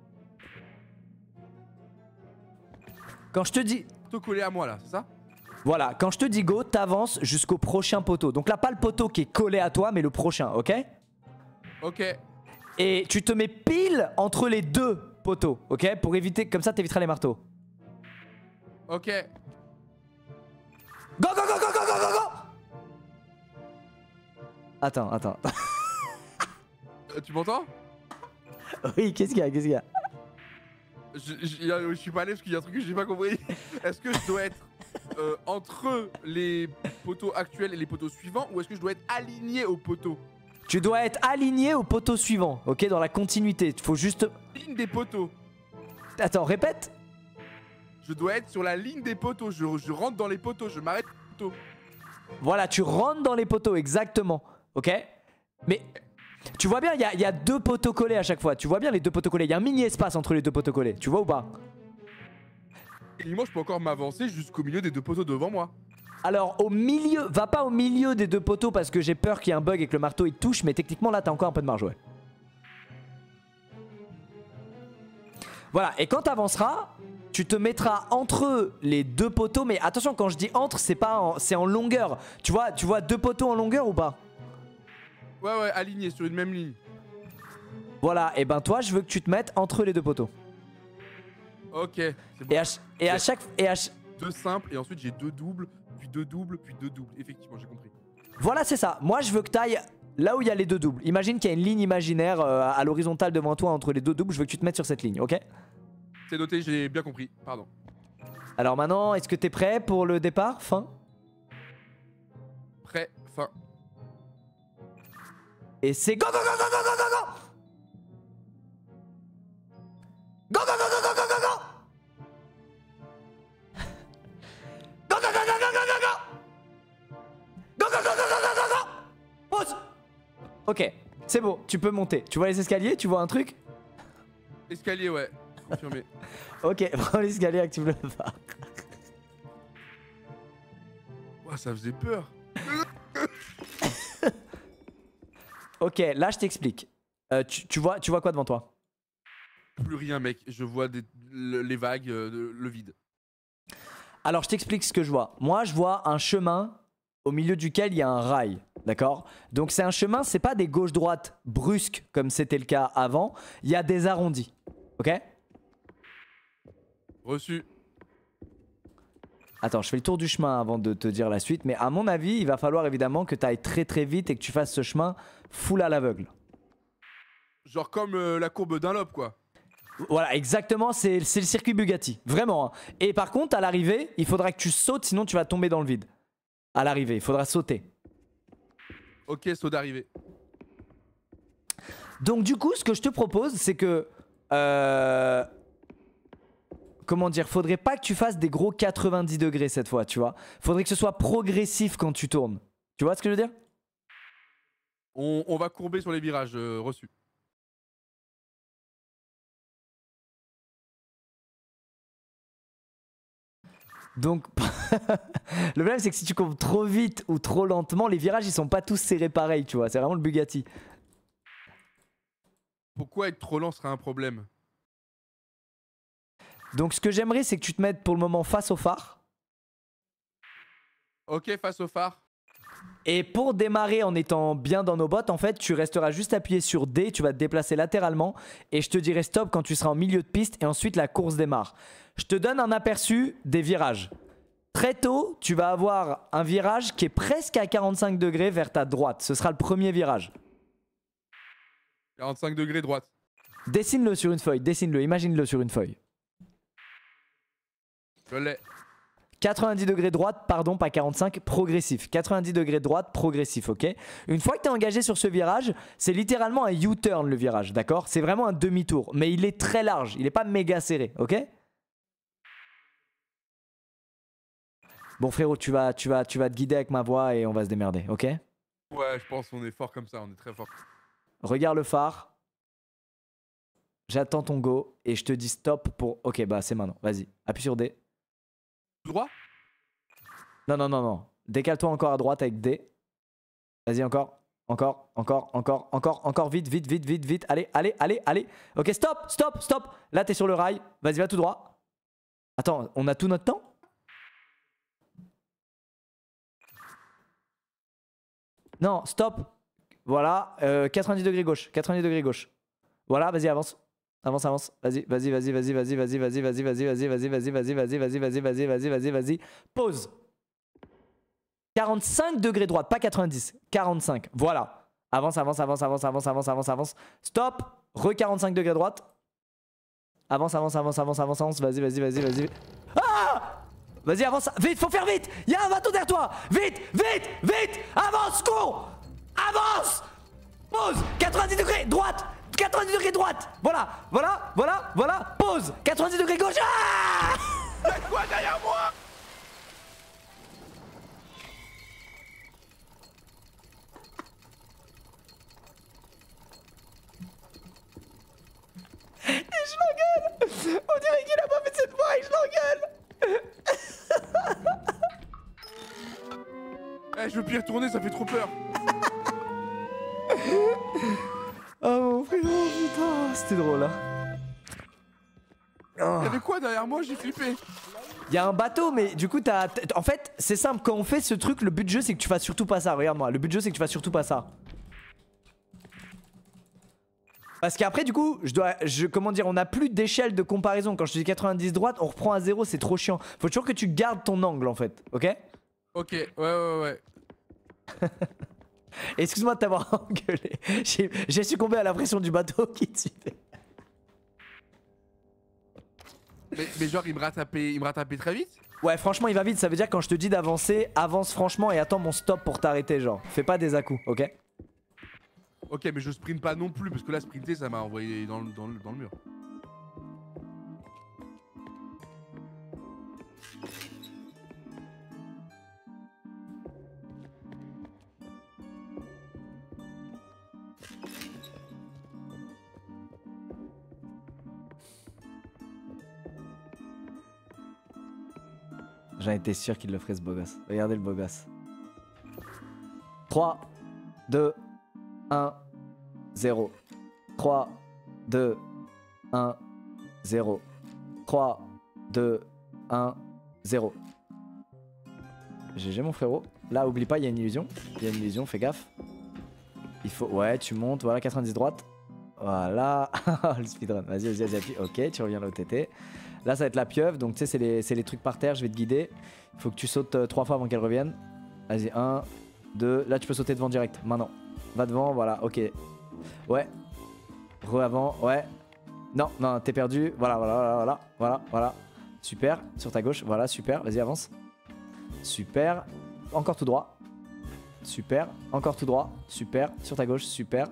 [SPEAKER 1] Quand je te dis...
[SPEAKER 2] Poteau collé à moi là, c'est ça?
[SPEAKER 1] Voilà, quand je te dis go, t'avances jusqu'au prochain poteau. Donc là, pas le poteau qui est collé à toi, mais le prochain, ok?
[SPEAKER 2] Ok.
[SPEAKER 1] Et tu te mets pile entre les deux poteaux, ok? Pour éviter, comme ça t'éviteras les marteaux.
[SPEAKER 2] Ok.
[SPEAKER 1] Go, go, go, go, go, go, go, go! Attends, attends.
[SPEAKER 2] Euh, tu m'entends?
[SPEAKER 1] Oui, qu'est-ce qu'il y a, qu'est-ce qu'il y a?
[SPEAKER 2] je, je, je suis pas allé parce qu'il y a un truc que j'ai pas compris. Est-ce que je dois être euh, entre les poteaux actuels et les poteaux suivants, ou est-ce que je dois être aligné aux poteaux?
[SPEAKER 1] Tu dois être aligné au poteau suivant, ok? Dans la continuité. Il faut juste...
[SPEAKER 2] Ligne des poteaux.
[SPEAKER 1] Attends, répète.
[SPEAKER 2] Je dois être sur la ligne des poteaux. Je, je rentre dans les poteaux. Je m'arrête aux poteaux.
[SPEAKER 1] Voilà, tu rentres dans les poteaux, exactement. Ok? Mais tu vois bien, il y, y a deux poteaux collés à chaque fois. Tu vois bien les deux poteaux collés. Il y a un mini espace entre les deux poteaux collés. Tu vois ou pas?
[SPEAKER 2] Et moi, je peux encore m'avancer jusqu'au milieu des deux poteaux devant moi.
[SPEAKER 1] Alors au milieu, va pas au milieu des deux poteaux parce que j'ai peur qu'il y ait un bug et que le marteau il te touche, mais techniquement là t'as encore un peu de marge, ouais. Voilà, et quand t'avanceras, tu te mettras entre les deux poteaux, mais attention, quand je dis entre, c'est pas en, c'est en longueur. Tu vois, tu vois deux poteaux en longueur ou pas?
[SPEAKER 2] Ouais, ouais, aligné sur une même ligne.
[SPEAKER 1] Voilà, et ben toi je veux que tu te mettes entre les deux poteaux.
[SPEAKER 2] Ok, c'est bon.
[SPEAKER 1] Et à, et à chaque... Et à,
[SPEAKER 2] deux simples, et ensuite j'ai deux doubles, puis deux doubles, puis deux doubles. Effectivement, j'ai compris.
[SPEAKER 1] Voilà, c'est ça. Moi, je veux que tu ailles là où il y a les deux doubles. Imagine qu'il y a une ligne imaginaire euh, à l'horizontale devant toi entre les deux doubles. Je veux que tu te mettes sur cette ligne, ok?
[SPEAKER 2] C'est noté, j'ai bien compris. Pardon.
[SPEAKER 1] Alors maintenant, est-ce que tu es prêt pour le départ? Fin?
[SPEAKER 2] Prêt, fin.
[SPEAKER 1] Et c'est go, go, go, go, go, go, go, go! Go, go, go, go, go, go, go, go! Go, go, go, go, go, go, go, go! Go, go, go, go, go, go, go, go! Pause! Ok, c'est bon, tu peux monter. Tu vois les escaliers? Tu vois un truc?
[SPEAKER 2] Escalier, ouais. Confirmé.
[SPEAKER 1] Ok, prends l'escalier, active le phare.
[SPEAKER 2] Ouah, ça faisait peur.
[SPEAKER 1] Ok, là je t'explique. Euh, tu, tu, vois, tu vois quoi devant toi?
[SPEAKER 2] Plus rien, mec. Je vois des, le, les vagues, euh, le, le vide.
[SPEAKER 1] Alors je t'explique ce que je vois. Moi je vois un chemin au milieu duquel il y a un rail, d'accord? Donc c'est un chemin, c'est pas des gauches-droites brusques comme c'était le cas avant. Il y a des arrondis, ok?
[SPEAKER 2] Reçu.
[SPEAKER 1] Attends, je fais le tour du chemin avant de te dire la suite. Mais à mon avis, il va falloir évidemment que tu ailles très très vite et que tu fasses ce chemin full à l'aveugle.
[SPEAKER 2] Genre comme euh, la courbe d'un lobe, quoi.
[SPEAKER 1] Voilà, exactement, c'est le circuit Bugatti. Vraiment. Hein. Et par contre, à l'arrivée, il faudra que tu sautes, sinon tu vas tomber dans le vide. À l'arrivée, il faudra sauter.
[SPEAKER 2] Ok, saut d'arrivée.
[SPEAKER 1] Donc du coup, ce que je te propose, c'est que... Euh... Comment dire, faudrait pas que tu fasses des gros quatre-vingt-dix degrés cette fois, tu vois. Faudrait que ce soit progressif quand tu tournes. Tu vois ce que je veux dire?
[SPEAKER 2] On, on va courber sur les virages euh, reçus.
[SPEAKER 1] Donc, le problème c'est que si tu courbes trop vite ou trop lentement, les virages ils sont pas tous serrés pareil, tu vois. C'est vraiment le Bugatti.
[SPEAKER 2] Pourquoi être trop lent serait un problème?
[SPEAKER 1] Donc, ce que j'aimerais c'est que tu te mettes pour le moment face au phare.
[SPEAKER 2] Ok, face au phare.
[SPEAKER 1] Et pour démarrer en étant bien dans nos bottes, en fait, tu resteras juste appuyé sur D, tu vas te déplacer latéralement et je te dirai stop quand tu seras en milieu de piste et ensuite la course démarre. Je te donne un aperçu des virages. Très tôt, tu vas avoir un virage qui est presque à quarante-cinq degrés vers ta droite. Ce sera le premier virage.
[SPEAKER 2] quarante-cinq degrés droite.
[SPEAKER 1] Dessine-le sur une feuille, dessine-le, imagine-le sur une feuille.
[SPEAKER 2] Je l'ai.
[SPEAKER 1] quatre-vingt-dix degrés droite, pardon, pas quarante-cinq, progressif. quatre-vingt-dix degrés droite, progressif, ok? Une fois que tu es engagé sur ce virage, c'est littéralement un U-turn le virage, d'accord? C'est vraiment un demi-tour, mais il est très large, il n'est pas méga serré, ok? Bon frérot, tu vas, tu, vas, tu vas te guider avec ma voix et on va se démerder, ok?
[SPEAKER 2] Ouais, je pense qu'on est fort comme ça, on est très fort.
[SPEAKER 1] Regarde le phare. J'attends ton go et je te dis stop pour... Ok, bah c'est maintenant, vas-y, appuie sur D.
[SPEAKER 2] Droit?
[SPEAKER 1] Non, non, non, non. Décale-toi encore à droite avec D. Vas-y, encore. Encore, encore, encore, encore, encore, vite, vite, vite, vite, vite. Allez, allez, allez, allez. Ok, stop, stop, stop. Là, t'es sur le rail. Vas-y, va tout droit. Attends, on a tout notre temps? Non, stop. Voilà, euh, quatre-vingt-dix degrés gauche. quatre-vingt-dix degrés gauche. Voilà, vas-y, avance. Avance, avance. Vas-y, vas-y, vas-y, vas-y, vas-y, vas-y, vas-y, vas-y, vas-y, vas-y, vas-y, vas-y, vas-y, vas-y, vas-y, vas-y, vas-y, vas-y, vas-y, vas-y. Pause. quarante-cinq degrés droite, pas quatre-vingt-dix. quarante-cinq. Voilà. Avance, avance, avance, avance, avance, avance, avance, avance. Stop. Re quarante-cinq degrés droite. Avance, avance, avance, avance, avance, avance. Vas-y, vas-y, vas-y, vas-y. Ah! Vas-y, avance. Vite, faut faire vite. Il y a un bateau derrière toi. Vite, vite, vite. Avance, con. Avance. Pause. quatre-vingt-dix degrés droite. quatre-vingt-dix degrés droite. Voilà, voilà, voilà, voilà. Pause. quatre-vingt-dix degrés gauche. Ah!
[SPEAKER 2] Y'a quoi derrière moi?
[SPEAKER 1] Et je l'engueule. On dirait qu'il a pas fait cette fois et je l'engueule.
[SPEAKER 2] Eh, je veux plus y retourner, ça fait trop peur.
[SPEAKER 1] Oh mon frérot, putain, c'était drôle hein. Oh.
[SPEAKER 2] Y'avait quoi derrière moi? J'ai flippé.
[SPEAKER 1] Il y a un bateau, mais du coup, t'as. En fait, c'est simple, quand on fait ce truc, le but du jeu, c'est que tu fasses surtout pas ça. Regarde-moi, le but du jeu, c'est que tu fasses surtout pas ça. Parce qu'après, du coup, je dois. Je, comment dire, on a plus d'échelle de comparaison. Quand je te dis quatre-vingt-dix droite, on reprend à zéro, c'est trop chiant. Faut toujours que tu gardes ton angle en fait, ok?
[SPEAKER 2] Ok, ouais, ouais, ouais.
[SPEAKER 1] Excuse-moi de t'avoir engueulé. J'ai succombé à la pression du bateau qui te suivait.
[SPEAKER 2] Mais, mais genre, il me rattrapait, il me rattrapait très vite?
[SPEAKER 1] Ouais, franchement, il va vite. Ça veut dire quand je te dis d'avancer, avance franchement et attends mon stop pour t'arrêter, genre. Fais pas des à-coups, ok?
[SPEAKER 2] Ok, mais je sprint pas non plus, parce que là, sprinter, ça m'a envoyé dans le, dans le, dans le mur.
[SPEAKER 1] J'en étais sûr qu'il le ferait ce beau gosse. Regardez le beau gosse. trois, deux, un, zéro. trois, deux, un, zéro. trois, deux, un, zéro. G G mon frérot. Là, oublie pas, il y a une illusion. Il y a une illusion, fais gaffe. Il faut. Ouais, tu montes. Voilà, quatre-vingt-dix droite. Voilà. Le speedrun. Vas-y, vas-y, vas-y, appuie. Ok, tu reviens là au T T. Là, ça va être la pieuvre. Donc, tu sais, c'est les, les trucs par terre. Je vais te guider. Il faut que tu sautes euh, trois fois avant qu'elle revienne. Vas-y, un, deux. Là, tu peux sauter devant direct. Maintenant. Va devant. Voilà, ok. Ouais. Re-avant. Ouais. Non, non, t'es perdu. Voilà, voilà, voilà, voilà. Voilà, voilà. Super. Sur ta gauche. Voilà, super. Vas-y, avance. Super. Encore tout droit. Super. Encore tout droit. Super. Sur ta gauche. Super.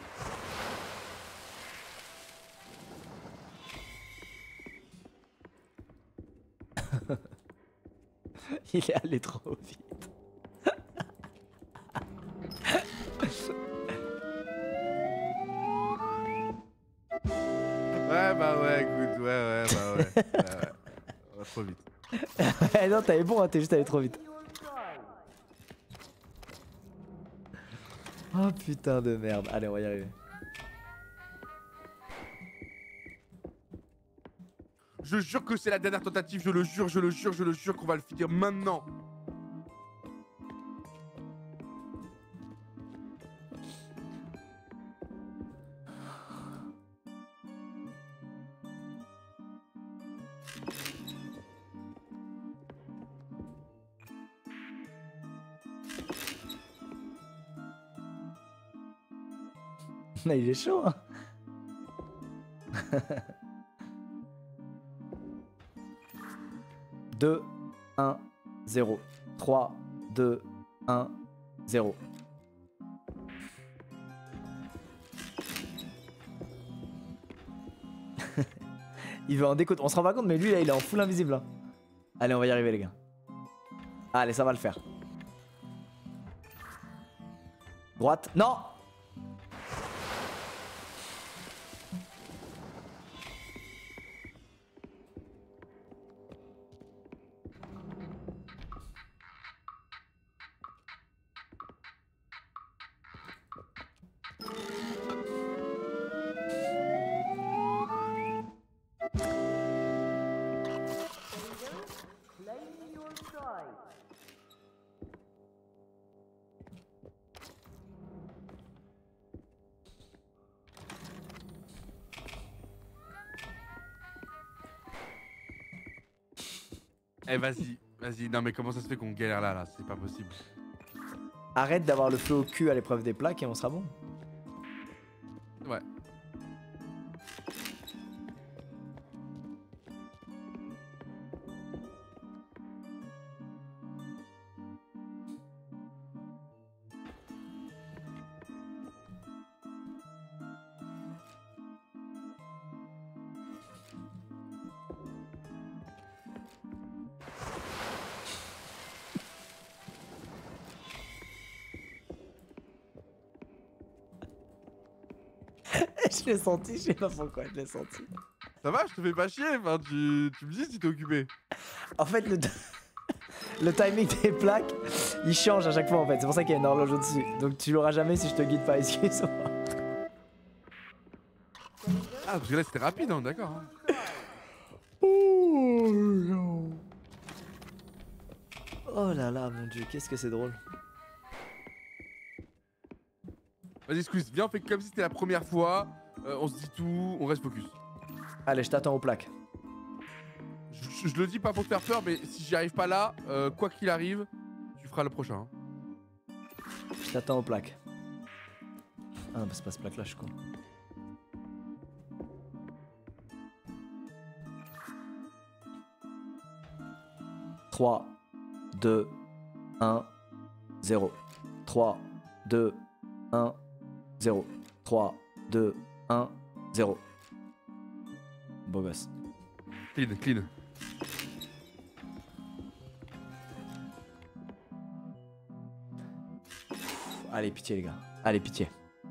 [SPEAKER 1] Il est allé trop vite.
[SPEAKER 2] Ah ouais, écoute, ouais, ouais, bah ouais. ouais, ouais. On va trop vite.
[SPEAKER 1] Eh non, t'avais bon, hein, t'es juste allé trop vite. Oh putain de merde. Allez, on va y arriver.
[SPEAKER 2] Je jure que c'est la dernière tentative, je le jure, je le jure, je le jure qu'on va le finir maintenant.
[SPEAKER 1] Mais il est chaud, hein. deux, un, zéro. trois, deux, un, zéro. Il veut en découdre. On se rend pas compte, mais lui là, il est en full invisible. Hein. Allez, on va y arriver, les gars. Allez, ça va le faire. Droite. Non!
[SPEAKER 2] Eh vas-y, vas-y, non mais comment ça se fait qu'on galère là, là, c'est pas possible.
[SPEAKER 1] Arrête d'avoir le feu au cul à l'épreuve des plaques et on sera bon.
[SPEAKER 2] Ouais.
[SPEAKER 1] Je l'ai senti, je sais pas pourquoi je l'ai senti.
[SPEAKER 2] Ça va, je te fais pas chier, enfin, tu, tu me dis si t'es occupé.
[SPEAKER 1] En fait, le, le timing des plaques, il change à chaque fois en fait. C'est pour ça qu'il y a une horloge au-dessus. Donc tu l'auras jamais si je te guide pas, excuse-moi.
[SPEAKER 2] Ah, parce que là c'était rapide, hein, d'accord. Hein.
[SPEAKER 1] Oh non. Oh là là, mon dieu, qu'est-ce que c'est drôle.
[SPEAKER 2] Vas-y, Squeeze, viens, on fait comme si c'était la première fois. Euh, on se dit tout, on reste focus.
[SPEAKER 1] Allez, je t'attends aux plaques.
[SPEAKER 2] Je, je, je le dis pas pour te faire peur, mais si j'y arrive pas là, euh, quoi qu'il arrive, tu feras le prochain. Hein.
[SPEAKER 1] Je t'attends aux plaques. Ah non, bah c'est pas ce plaque là, je suis con. trois, deux, un, zéro. trois, deux, un, zéro. trois, deux, un, zéro. Beau gosse.
[SPEAKER 2] Clean, clean.
[SPEAKER 1] Allez, pitié les gars. Allez, pitié.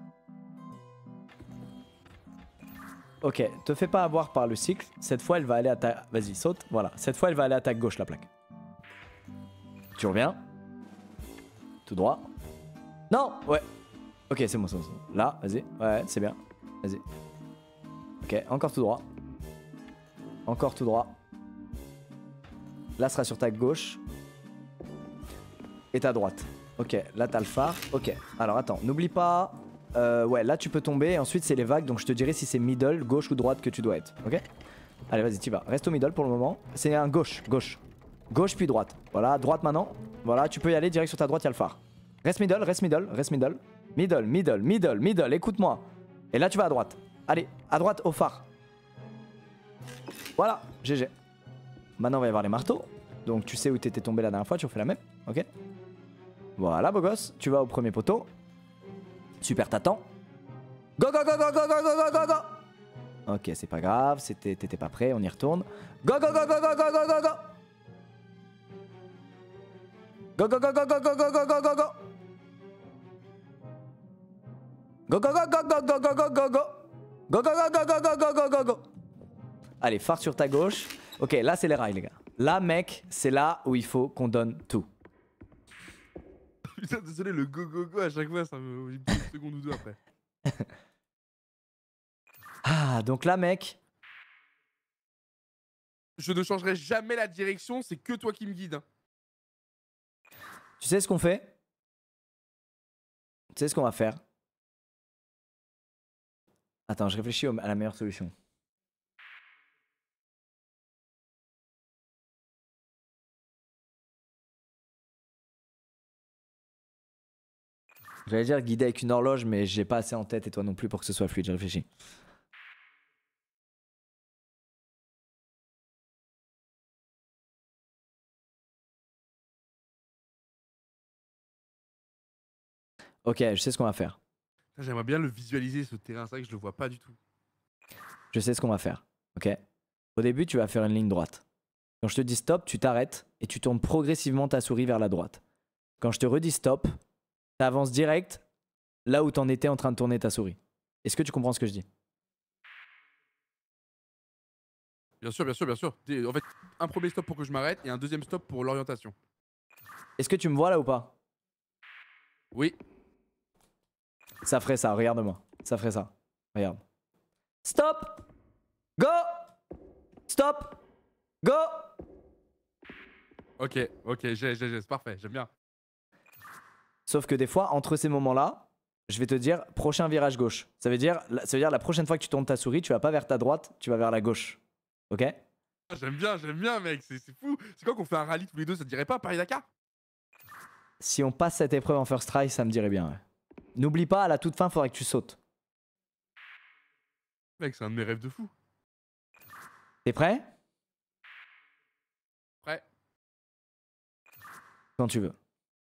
[SPEAKER 1] Ok, te fais pas avoir par le cycle. Cette fois, elle va aller à ta... Vas-y, saute. Voilà. Cette fois, elle va aller à ta gauche, la plaque. Tu reviens. Tout droit. Non. Ouais. Ok, c'est bon, c'est bon, c'est bon. Là, vas-y. Ouais, c'est bien. Vas-y. Ok, encore tout droit. Encore tout droit. Là, ce sera sur ta gauche. Et ta droite. Ok, là, t'as le phare. Ok, alors attends, n'oublie pas... Euh, ouais, là, tu peux tomber. Et ensuite, c'est les vagues. Donc, je te dirai si c'est middle, gauche ou droite que tu dois être. Ok. Allez, vas-y, t'y vas. Reste au middle pour le moment. C'est un gauche, gauche. Gauche puis droite. Voilà, droite maintenant. Voilà, tu peux y aller direct sur ta droite, il y a le phare. Reste middle, reste middle, reste middle. Middle, middle, middle, middle, écoute-moi. Et là, tu vas à droite. Allez, à droite au phare. Voilà, G G. Maintenant, on va y avoir les marteaux. Donc, tu sais où t'étais tombé la dernière fois, tu refais la même. Ok. Voilà, beau gosse. Tu vas au premier poteau. Super, t'attends. Go, go, go, go, go, go, go, go, go, go. Ok, c'est pas grave, t'étais pas prêt, on y retourne. Go, go, go, go, go, go, go, go, go. Go, go, go, go, go, go, go, go, go, go, go. Go, go, go, go, go, go, go, go, go, go. Go, go, go, go, go, go, go, go, go, go. Allez, phare sur ta gauche. Ok, là c'est les rails les gars. Là mec, c'est là où il faut qu'on donne tout.
[SPEAKER 2] Putain, désolé, le go go go à chaque fois, ça me. J'ai une seconde ou deux après.
[SPEAKER 1] Ah, donc là mec.
[SPEAKER 2] Je ne changerai jamais la direction, c'est que toi qui me guide. Hein.
[SPEAKER 1] Tu sais ce qu'on fait? Tu sais ce qu'on va faire? Attends, je réfléchis au- à la meilleure solution. J'allais dire guider avec une horloge, mais j'ai pas assez en tête et toi non plus pour que ce soit fluide, je réfléchis. Ok, je sais ce qu'on va faire.
[SPEAKER 2] J'aimerais bien le visualiser ce terrain, c'est vrai que je le vois pas du tout.
[SPEAKER 1] Je sais ce qu'on va faire. Ok. Au début, tu vas faire une ligne droite. Quand je te dis stop, tu t'arrêtes et tu tournes progressivement ta souris vers la droite. Quand je te redis stop, tu avances direct là où t'en étais en train de tourner ta souris. Est-ce que tu comprends ce que je dis?
[SPEAKER 2] Bien sûr, bien sûr, bien sûr. Des- En fait, un premier stop pour que je m'arrête et un deuxième stop pour l'orientation.
[SPEAKER 1] Est-ce que tu me vois là ou pas?
[SPEAKER 2] Oui.
[SPEAKER 1] Ça ferait ça, regarde-moi. Ça ferait ça. Regarde. Stop! Go! Stop! Go!
[SPEAKER 2] Ok, ok, j'ai, j'ai, j'ai, c'est parfait, j'aime bien.
[SPEAKER 1] Sauf que des fois, entre ces moments-là, je vais te dire prochain virage gauche. Ça veut dire, ça veut dire la prochaine fois que tu tournes ta souris, tu vas pas vers ta droite, tu vas vers la gauche. Ok?
[SPEAKER 2] Ah, J'aime bien, j'aime bien, mec, c'est c'est fou. C'est quoi qu'on fait un rallye tous les deux, ça te dirait pas Paris-Dakar?
[SPEAKER 1] Si on passe cette épreuve en first try, ça me dirait bien. Ouais. N'oublie pas, à la toute fin, faudrait que tu sautes.
[SPEAKER 2] Mec, c'est un de mes rêves de fou.
[SPEAKER 1] T'es prêt?
[SPEAKER 2] Prêt.
[SPEAKER 1] Quand tu veux.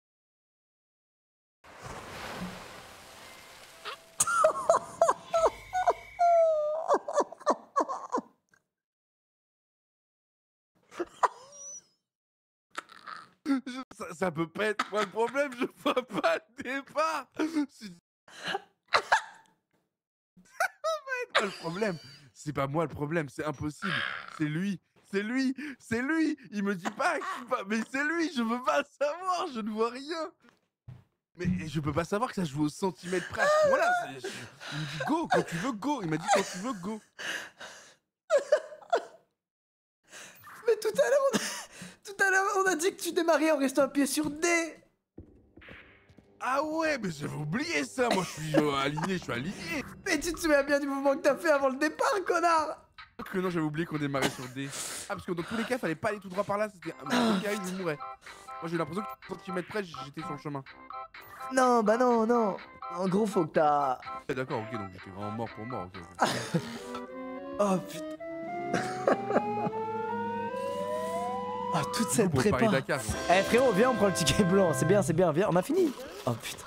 [SPEAKER 2] Je- ça, ça peut pas être moi le problème, je vois pas le départ. C'est- Pas le problème. C'est pas moi le problème, c'est impossible. C'est lui, c'est lui, c'est lui. Il me dit pas, que je suis pas- mais c'est lui. Je veux pas savoir, je ne vois rien. Mais je peux pas savoir que ça joue au centimètre près. Voilà, c'est- je- il me dit go quand tu veux go. Il m'a dit quand tu veux go.
[SPEAKER 1] Mais tout à l'heure, on... tout à l'heure, on a dit que tu démarrais en restant appuyé sur D.
[SPEAKER 2] Ah ouais, mais j'avais oublié ça. Moi, je suis euh, aligné, je suis aligné.
[SPEAKER 1] Mais tu te souviens bien du mouvement que t'as fait avant le départ, connard.
[SPEAKER 2] Que non, j'avais oublié qu'on démarrait sur D. Ah, parce que dans tous les cas, fallait pas aller tout droit par là. C'était un truc qui arrive, je mourrais. Moi, j'ai eu l'impression que centimètres près, j'étais sur le chemin.
[SPEAKER 1] Non, bah non, non. En gros, faut que t'as...
[SPEAKER 2] Ouais, d'accord, ok, donc j'étais vraiment mort pour mort. ok, ok.
[SPEAKER 1] Oh putain. Oh, toute cette
[SPEAKER 2] Pour
[SPEAKER 1] prépa.
[SPEAKER 2] Paris-Dakar.
[SPEAKER 1] Eh frérot, viens, on prend le ticket blanc. C'est bien, c'est bien, viens, on a fini. Oh putain.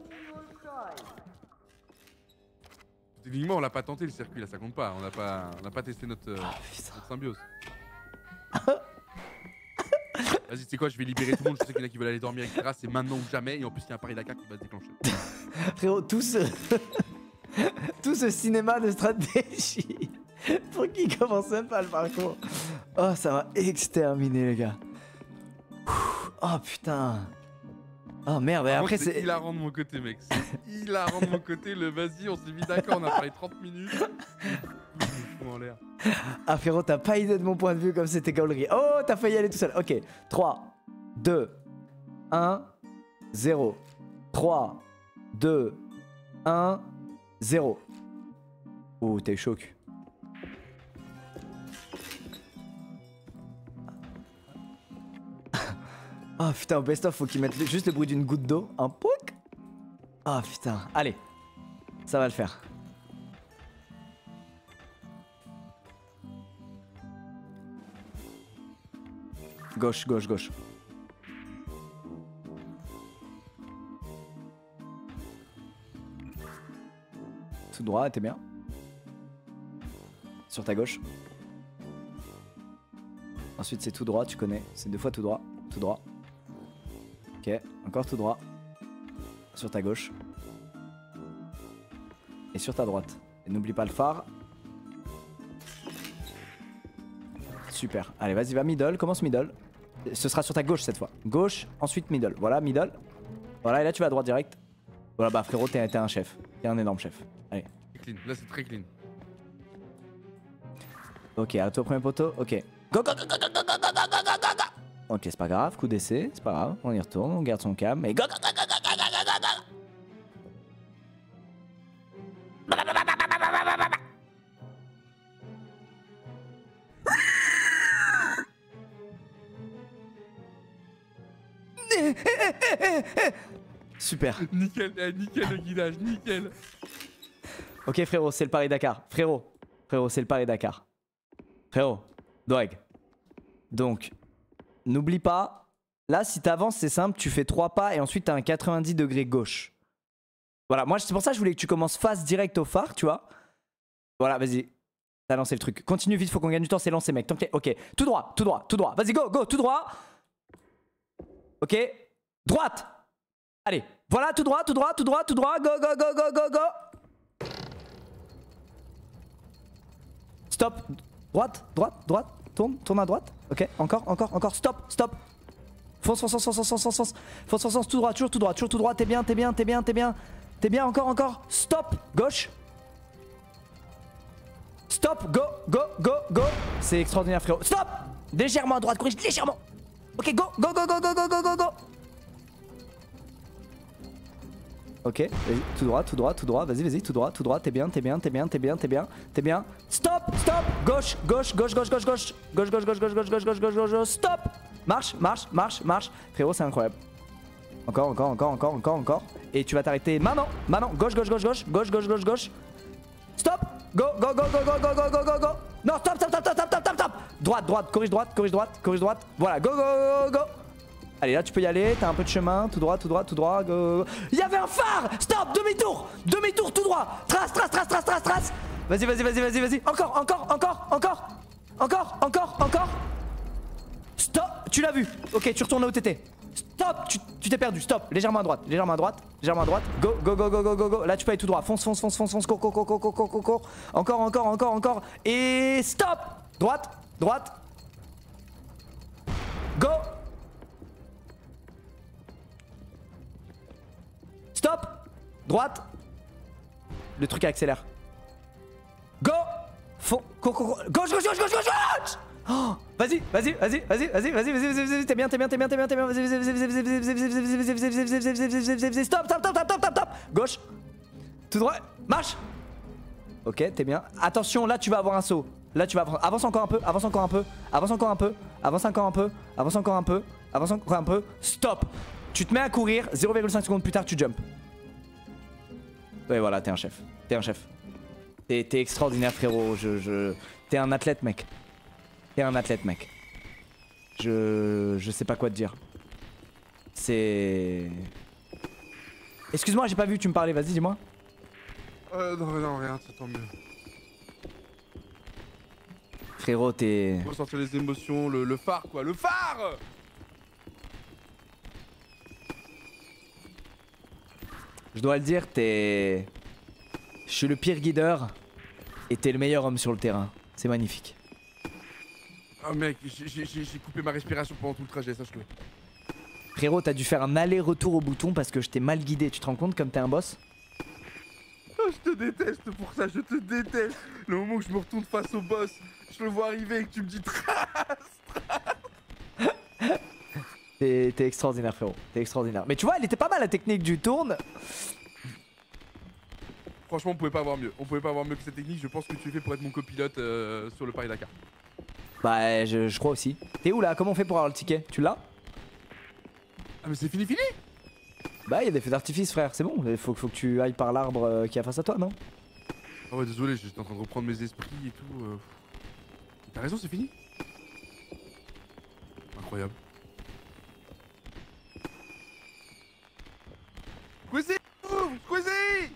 [SPEAKER 2] Techniquement, on l'a pas tenté le circuit, là, ça compte pas. On n'a pas, on a pas testé notre, euh,
[SPEAKER 1] Oh putain.
[SPEAKER 2] notre symbiose. Vas-y, tu sais quoi, je vais libérer tout le monde. Je sais qu'il y en a qui veulent aller dormir, et cetera. C'est maintenant ou jamais. Et en plus, il y a un Paris-Dakar qui va se déclencher.
[SPEAKER 1] Frérot, tout ce... tout ce cinéma de stratégie pour qui commence même pas le parcours. Oh, ça m'a exterminé, les gars. Oh putain. Oh merde, et
[SPEAKER 2] Par
[SPEAKER 1] après
[SPEAKER 2] contre, c'est
[SPEAKER 1] c'est...
[SPEAKER 2] hilarant de mon côté, mec. C'est hilarant de mon côté. Le vas-y, on s'est mis d'accord, on a parlé trente minutes. Je me fous en l'air.
[SPEAKER 1] Ah frérot, t'as pas idée de mon point de vue comme c'était gaulerie. Oh, t'as failli aller tout seul. Ok, trois, deux, un, zéro. trois, deux, un, zéro. Oh, t'es choc. Oh putain, au best-of, faut qu'ils mettent le- juste le bruit d'une goutte d'eau. Un pouc. Oh putain, allez. Ça va le faire. Gauche, gauche, gauche. Tout droit, t'es bien. Sur ta gauche. Ensuite, c'est tout droit, tu connais. C'est deux fois tout droit. Tout droit. Ok, encore tout droit. Sur ta gauche. Et sur ta droite. Et n'oublie pas le phare. Super. Allez, vas-y, va middle. Commence middle. Ce sera sur ta gauche cette fois. Gauche, ensuite middle. Voilà, middle. Voilà, et là tu vas à droite direct. Voilà, bah frérot, t'es un chef. T'es un énorme chef. Allez.
[SPEAKER 2] C'est clean. Là, c'est très clean.
[SPEAKER 1] Ok, à toi, premier poteau. Ok. Go, go, go, go, go, go, go, go, go, go, go, go. Ok, c'est pas grave. Coup d'essai. C'est pas grave. On y retourne. On garde son calme. Et go, go, go, go, go, go, go, go, go. Super.
[SPEAKER 2] Nickel, eh, nickel le guidage, nickel.
[SPEAKER 1] Ok frérot, c'est le Paris-Dakar. Frérot, frérot, c'est le Paris-Dakar. Frérot, Dwag. Donc, n'oublie pas, là si t'avances c'est simple, tu fais trois pas et ensuite t'as un quatre-vingt-dix degrés gauche. Voilà, moi c'est pour ça que je voulais que tu commences face direct au phare, tu vois. Voilà, vas-y. T'as lancé le truc. Continue vite, faut qu'on gagne du temps, c'est lancé mec. Ok, ok. Tout droit, tout droit, tout droit. Vas-y, go, go, tout droit. Ok. Droite. Allez, voilà, tout droit, tout droit, tout droit, tout droit. Go, go, go, go, go, go. Stop. Droite, droite, droite. Tourne, tourne à droite. Ok, encore, encore, encore. Stop, stop. Fonce, fonce, fonce, fonce, fonce, fonce, fonce. Fonce, fonce, fonce, tout droit, toujours tout droit, toujours tout droit. T'es bien, t'es bien, t'es bien, t'es bien. T'es bien, encore, encore. Stop. Gauche. Stop, go, go, go, go. C'est extraordinaire, frérot. Stop. Légèrement à droite, corrige légèrement. Ok, go, go, go, go, go, go, go, go, go. Ok, vas-y, tout droit, tout droit, tout droit, vas-y, vas-y, tout droit, tout droit, t'es bien, t'es bien, t'es bien, t'es bien, t'es bien, t'es bien. Stop, stop, gauche, gauche, gauche, gauche, gauche, gauche, gauche, gauche, gauche, gauche, gauche, gauche, gauche, gauche, gauche, stop. Marche, marche, marche, marche. Frérot, c'est incroyable. Encore, encore, encore, encore, encore, encore. Et tu vas t'arrêter maintenant, maintenant, gauche, gauche, gauche, gauche, gauche, gauche, gauche, gauche. Stop, go, go, go, go, go, go, go, go, go, go. Non, stop, stop, stop, stop, stop, stop, stop. Droite, droite, corrige droite, corrige droite, corrige droite. Voilà, go, go, go, go. Allez, là tu peux y aller, t'as un peu de chemin, tout droit, tout droit, tout droit, go, go. Il y avait un phare. Stop, demi-tour, demi-tour, tout droit. Trace, trace, trace, trace, trace, trace. Vas-y, vas-y, vas-y, vas-y, vas-y. Encore, encore, encore, encore. Encore, encore, encore. Stop, tu l'as vu. Ok, tu retournes là où t'étais. Stop, tu t'es perdu, stop. Légèrement à droite, légèrement à droite, légèrement à droite. Go, go, go, go, go, go, go. Là tu peux aller tout droit. Fonce, fonce, fonce, fonce, fonce, cours, cours, cours, cours, cours, cours, cours, cours. Encore, encore, encore, encore. Et stop. Droite, droite. Go. Stop. Droite. Le truc accélère. Go. Fond. Cours, cours, cours. Gauche, gauche, gauche, gauche, gauche, gauche. Oh, vas-y, vas-y, vas-y, vas-y, vas-y, vas-y, vas-y, vas-y, vas-y, t'es bien, t'es bien, t'es bien, t'es bien, t'es bien, vas-y, vas-y, vas-y, vas-y, vas-y, vas-y, vas-y, vas-y, stop, stop, stop, stop, stop, stop, gauche, tout droit, marche. Ok, t'es bien. Attention, là tu vas avoir un saut. Là tu vas avoir... avance encore un peu, avance encore un peu, avance encore un peu, avance encore un peu, avance encore un peu, avance encore un peu. Stop. Tu te mets à courir, zéro virgule cinq secondes plus tard tu jumps. Ouais, voilà, t'es un chef, t'es un chef. T'es extraordinaire, frérot. Je, je... T'es un athlète, mec. T'es un athlète, mec. Je... Je sais pas quoi te dire. C'est... Excuse-moi, j'ai pas vu, tu me parlais, vas-y, dis-moi.
[SPEAKER 2] Euh, non, non, rien, c'est tant mieux.
[SPEAKER 1] Frérot, t'es...
[SPEAKER 2] Ressentir les émotions, le, le phare, quoi, le phare.
[SPEAKER 1] Je dois le dire, t'es... Je suis le pire guideur et t'es le meilleur homme sur le terrain. C'est magnifique.
[SPEAKER 2] Oh mec, j'ai coupé ma respiration pendant tout le trajet, sache-le.
[SPEAKER 1] Frérot, t'as dû faire un aller-retour au bouton parce que je t'ai mal guidé. Tu te rends compte comme t'es un boss?
[SPEAKER 2] Oh, je te déteste pour ça, je te déteste. Le moment où je me retourne face au boss, je le vois arriver et que tu me dis trace, trace.
[SPEAKER 1] T'es extraordinaire, frérot. T'es extraordinaire. Mais tu vois, elle était pas mal la technique du tourne.
[SPEAKER 2] Franchement, on pouvait pas avoir mieux. On pouvait pas avoir mieux que cette technique. Je pense que tu es fait pour être mon copilote euh, sur le Paris-Dakar.
[SPEAKER 1] Bah, je, je crois aussi. T'es où là? Comment on fait pour avoir le ticket? Tu l'as?
[SPEAKER 2] Ah, mais c'est fini, fini?
[SPEAKER 1] Bah, il y a des feux d'artifice, frère. C'est bon. Il faut, faut que tu ailles par l'arbre euh, qui est face à toi, non?
[SPEAKER 2] Ah ouais, désolé, j'étais en train de reprendre mes esprits et tout. Euh... T'as raison, c'est fini? Incroyable. Squeezie! Squeezie!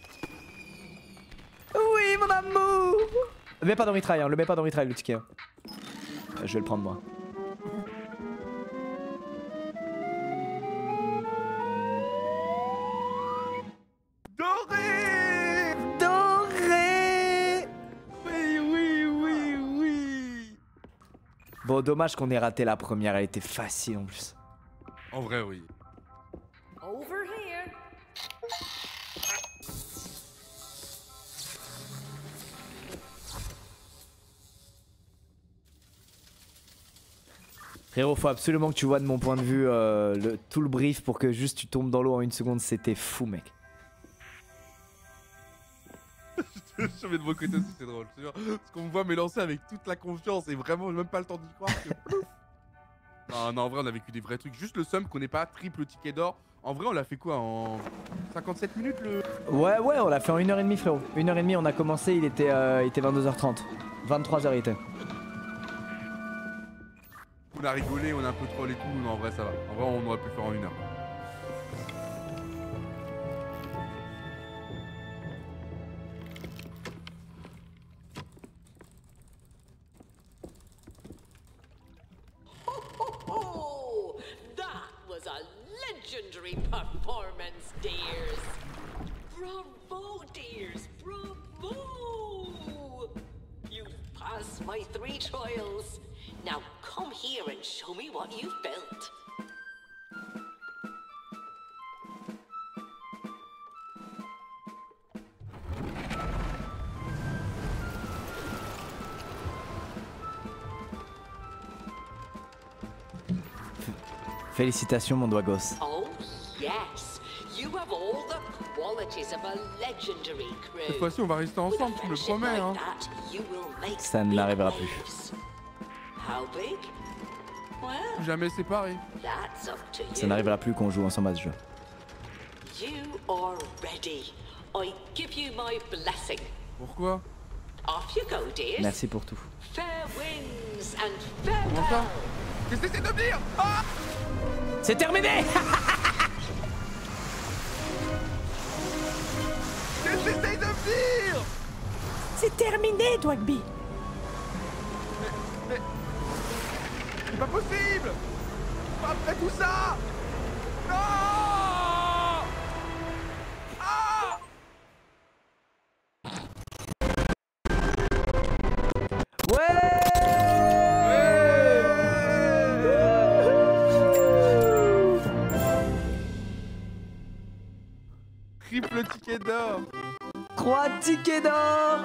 [SPEAKER 1] Oui, mon amour! Le mets pas dans retrail, hein. Le mets pas dans retrail, le ticket. Hein. Euh, je vais le prendre, moi.
[SPEAKER 2] Doré!
[SPEAKER 1] Doré!
[SPEAKER 2] Oui, oui, oui, oui!
[SPEAKER 1] Bon, dommage qu'on ait raté la première, elle était facile en plus.
[SPEAKER 2] En vrai, oui.
[SPEAKER 3] Over here.
[SPEAKER 1] Frérot, faut absolument que tu vois de mon point de vue euh, le, tout le brief pour que juste tu tombes dans l'eau en une seconde, c'était fou mec.
[SPEAKER 2] Je mets de mon côté aussi, c'est drôle. Je te jure. Parce qu'on me voit m'élancer avec toute la confiance et vraiment, j'ai même pas le temps d'y croire. Que... non, non, en vrai, on a vécu des vrais trucs. Juste le seum qu'on n'ait pas triple ticket d'or. En vrai, on l'a fait quoi en cinquante-sept minutes le.
[SPEAKER 1] Ouais, ouais, on l'a fait en une heure et demie, frérot. Une heure et demie, on a commencé, il était, euh, il était vingt-deux heures trente. vingt-trois heures il était.
[SPEAKER 2] On a rigolé, on a un peu troll et tout. Non, en vrai, ça va. En vrai, on aurait pu le faire en une heure.
[SPEAKER 3] Oh, that was a legendary performance, dears. Bravo, dears, bravo! You've passed my three trials. Now come here and show me what you've built.
[SPEAKER 1] Félicitations mon doigt gosse.
[SPEAKER 3] Oh, yes. You have all the qualities of a legendary crew.
[SPEAKER 2] Cette fois-ci, on va rester ensemble, tu me le promets, hein.
[SPEAKER 1] Ça n'arrivera plus.
[SPEAKER 3] How big? Well,
[SPEAKER 2] Jamais séparés.
[SPEAKER 3] that's up to you.
[SPEAKER 1] Ça n'arrivera plus qu'on joue ensemble à ce jeu.
[SPEAKER 3] You are ready. I give you my blessing.
[SPEAKER 2] Pourquoi?
[SPEAKER 3] Off you go, dears.
[SPEAKER 1] Merci pour tout.
[SPEAKER 3] Fair winds and
[SPEAKER 2] Comment ça?
[SPEAKER 3] farewell.
[SPEAKER 2] Qu'est-ce que c'est de me dire? Ah!
[SPEAKER 1] C'est terminé.
[SPEAKER 2] Qu'est-ce que t'essayes de me dire?
[SPEAKER 1] C'est terminé, Dwagby.
[SPEAKER 2] Mais... C'est pas possible! Pas après tout ça! Non! Ah! Triple ticket d'or!
[SPEAKER 1] Trois tickets d'or.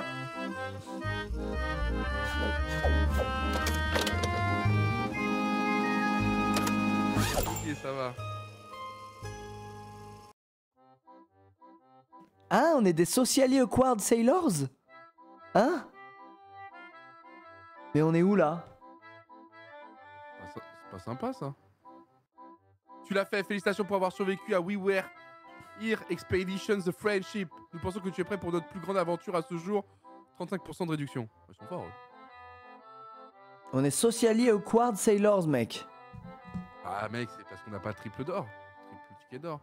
[SPEAKER 2] Ok, ça va.
[SPEAKER 1] Hein, on est des socially acquired sailors? Hein? Mais on est où là?
[SPEAKER 2] C'est pas sympa ça. Tu l'as fait, félicitations pour avoir survécu à We Were Here Expeditions The Friendship. Nous pensons que tu es prêt pour notre plus grande aventure à ce jour. trente-cinq pour cent de réduction. Ils sont forts, eux.
[SPEAKER 1] On est socially acquired sailors, mec.
[SPEAKER 2] Ah mec, c'est parce qu'on n'a pas triple d'or. Triple ticket d'or.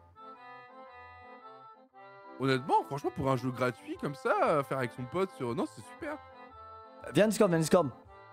[SPEAKER 2] Honnêtement, franchement, pour un jeu gratuit comme ça, faire avec son pote sur... Non, c'est super.
[SPEAKER 1] Viens Discord, viens Discord.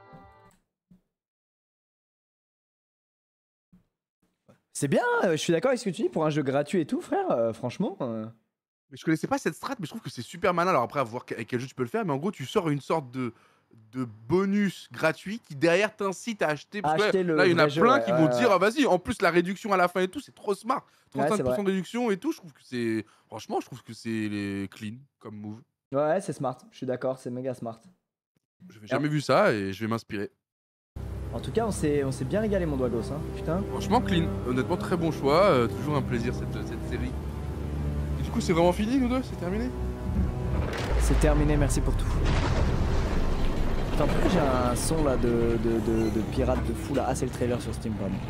[SPEAKER 1] C'est bien, euh, je suis d'accord avec ce que tu dis, pour un jeu gratuit et tout, frère, euh, franchement... euh.
[SPEAKER 2] Mais je connaissais pas cette strat, mais je trouve que c'est super malin. Alors après, à voir avec quel jeu tu peux le faire, mais en gros, tu sors une sorte de, de bonus gratuit qui derrière t'incite à acheter. Parce que
[SPEAKER 1] Acheter le
[SPEAKER 2] là, il y en a
[SPEAKER 1] vrai jeu,
[SPEAKER 2] plein
[SPEAKER 1] ouais,
[SPEAKER 2] qui
[SPEAKER 1] ouais,
[SPEAKER 2] vont
[SPEAKER 1] ouais.
[SPEAKER 2] dire, ah vas-y, en plus la réduction à la fin et tout, c'est trop smart.
[SPEAKER 1] Ouais,
[SPEAKER 2] trente-cinq
[SPEAKER 1] c'est
[SPEAKER 2] pour cent
[SPEAKER 1] vrai.
[SPEAKER 2] de réduction et tout, je trouve que c'est... Franchement, je trouve que c'est les clean comme move.
[SPEAKER 1] Ouais, c'est smart, je suis d'accord, c'est méga smart.
[SPEAKER 2] J'avais jamais vu ça et je vais m'inspirer.
[SPEAKER 1] En tout cas, on s'est on s'est bien régalé, mon doigt gosse, hein, putain.
[SPEAKER 2] Franchement, clean. Honnêtement, très bon choix. euh, toujours un plaisir cette, cette série. Et du coup, c'est vraiment fini, nous deux? C'est terminé?
[SPEAKER 1] C'est terminé, merci pour tout. Attends, pourquoi j'ai un son là de, de, de, de pirate de fou là? Ah, c'est le trailer sur Steam, pardon.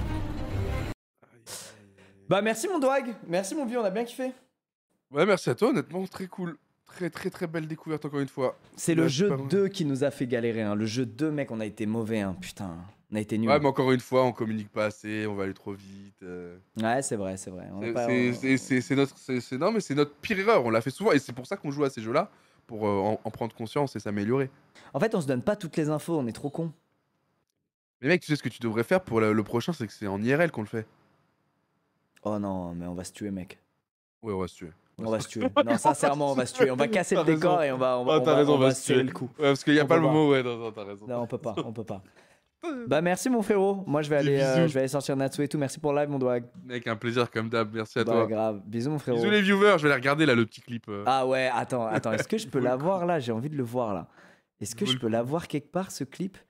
[SPEAKER 1] Bah, merci mon Dwag, merci mon vieux, on a bien kiffé.
[SPEAKER 2] Ouais, merci à toi, honnêtement, très cool. Très très très belle découverte encore une fois.
[SPEAKER 1] C'est
[SPEAKER 2] Là,
[SPEAKER 1] le
[SPEAKER 2] je
[SPEAKER 1] jeu
[SPEAKER 2] pars-
[SPEAKER 1] deux qui nous a fait galérer, hein. Le jeu deux, mec, on a été mauvais, hein. Putain, on a été nuls.
[SPEAKER 2] Ouais, mais encore une fois, on communique pas assez, on va aller trop vite. euh.
[SPEAKER 1] Ouais, c'est vrai, c'est vrai. On
[SPEAKER 2] C'est
[SPEAKER 1] a pas-
[SPEAKER 2] c'est- c'est- c'est- c'est notre, c'est- c'est- non mais c'est notre pire erreur. On l'a fait souvent et c'est pour ça qu'on joue à ces jeux-là, pour euh, en, en prendre conscience et s'améliorer.
[SPEAKER 1] En fait, on se donne pas toutes les infos, on est trop cons.
[SPEAKER 2] Mais mec, tu sais ce que tu devrais faire pour le, le prochain, c'est que c'est en I R L qu'on le fait.
[SPEAKER 1] Oh non, mais on va se tuer, mec.
[SPEAKER 2] Ouais, on va se tuer.
[SPEAKER 1] On va se tuer. Non, sincèrement, on va se tuer. On va casser le
[SPEAKER 2] T'as
[SPEAKER 1] décor
[SPEAKER 2] raison.
[SPEAKER 1] et on va, on va,
[SPEAKER 2] Ah,
[SPEAKER 1] on
[SPEAKER 2] t'as
[SPEAKER 1] va-
[SPEAKER 2] raison,
[SPEAKER 1] on va se tirer le coup.
[SPEAKER 2] Ouais, parce qu'il y a
[SPEAKER 1] On
[SPEAKER 2] pas
[SPEAKER 1] peut
[SPEAKER 2] le
[SPEAKER 1] pas.
[SPEAKER 2] moment. Ouais, non, non, t'as raison.
[SPEAKER 1] Non, on peut pas, on peut pas. Bah merci mon frérot. Moi je vais
[SPEAKER 2] Des
[SPEAKER 1] aller, euh,
[SPEAKER 2] bisous.
[SPEAKER 1] je vais aller sortir Natsu et tout. Merci pour le live mon doigt.
[SPEAKER 2] Mec, un plaisir comme d'hab. Merci à
[SPEAKER 1] Bah
[SPEAKER 2] toi.
[SPEAKER 1] grave. Bisous mon frérot.
[SPEAKER 2] Bisous les viewers, je vais les regarder là, le petit clip. euh.
[SPEAKER 1] Ah ouais, attends, attends. Est-ce que je peux
[SPEAKER 2] Vaut le
[SPEAKER 1] l'avoir là? J'ai envie de le voir là. Est-ce que
[SPEAKER 2] Vaut
[SPEAKER 1] je
[SPEAKER 2] le
[SPEAKER 1] peux
[SPEAKER 2] coup.
[SPEAKER 1] l'avoir quelque part ce clip?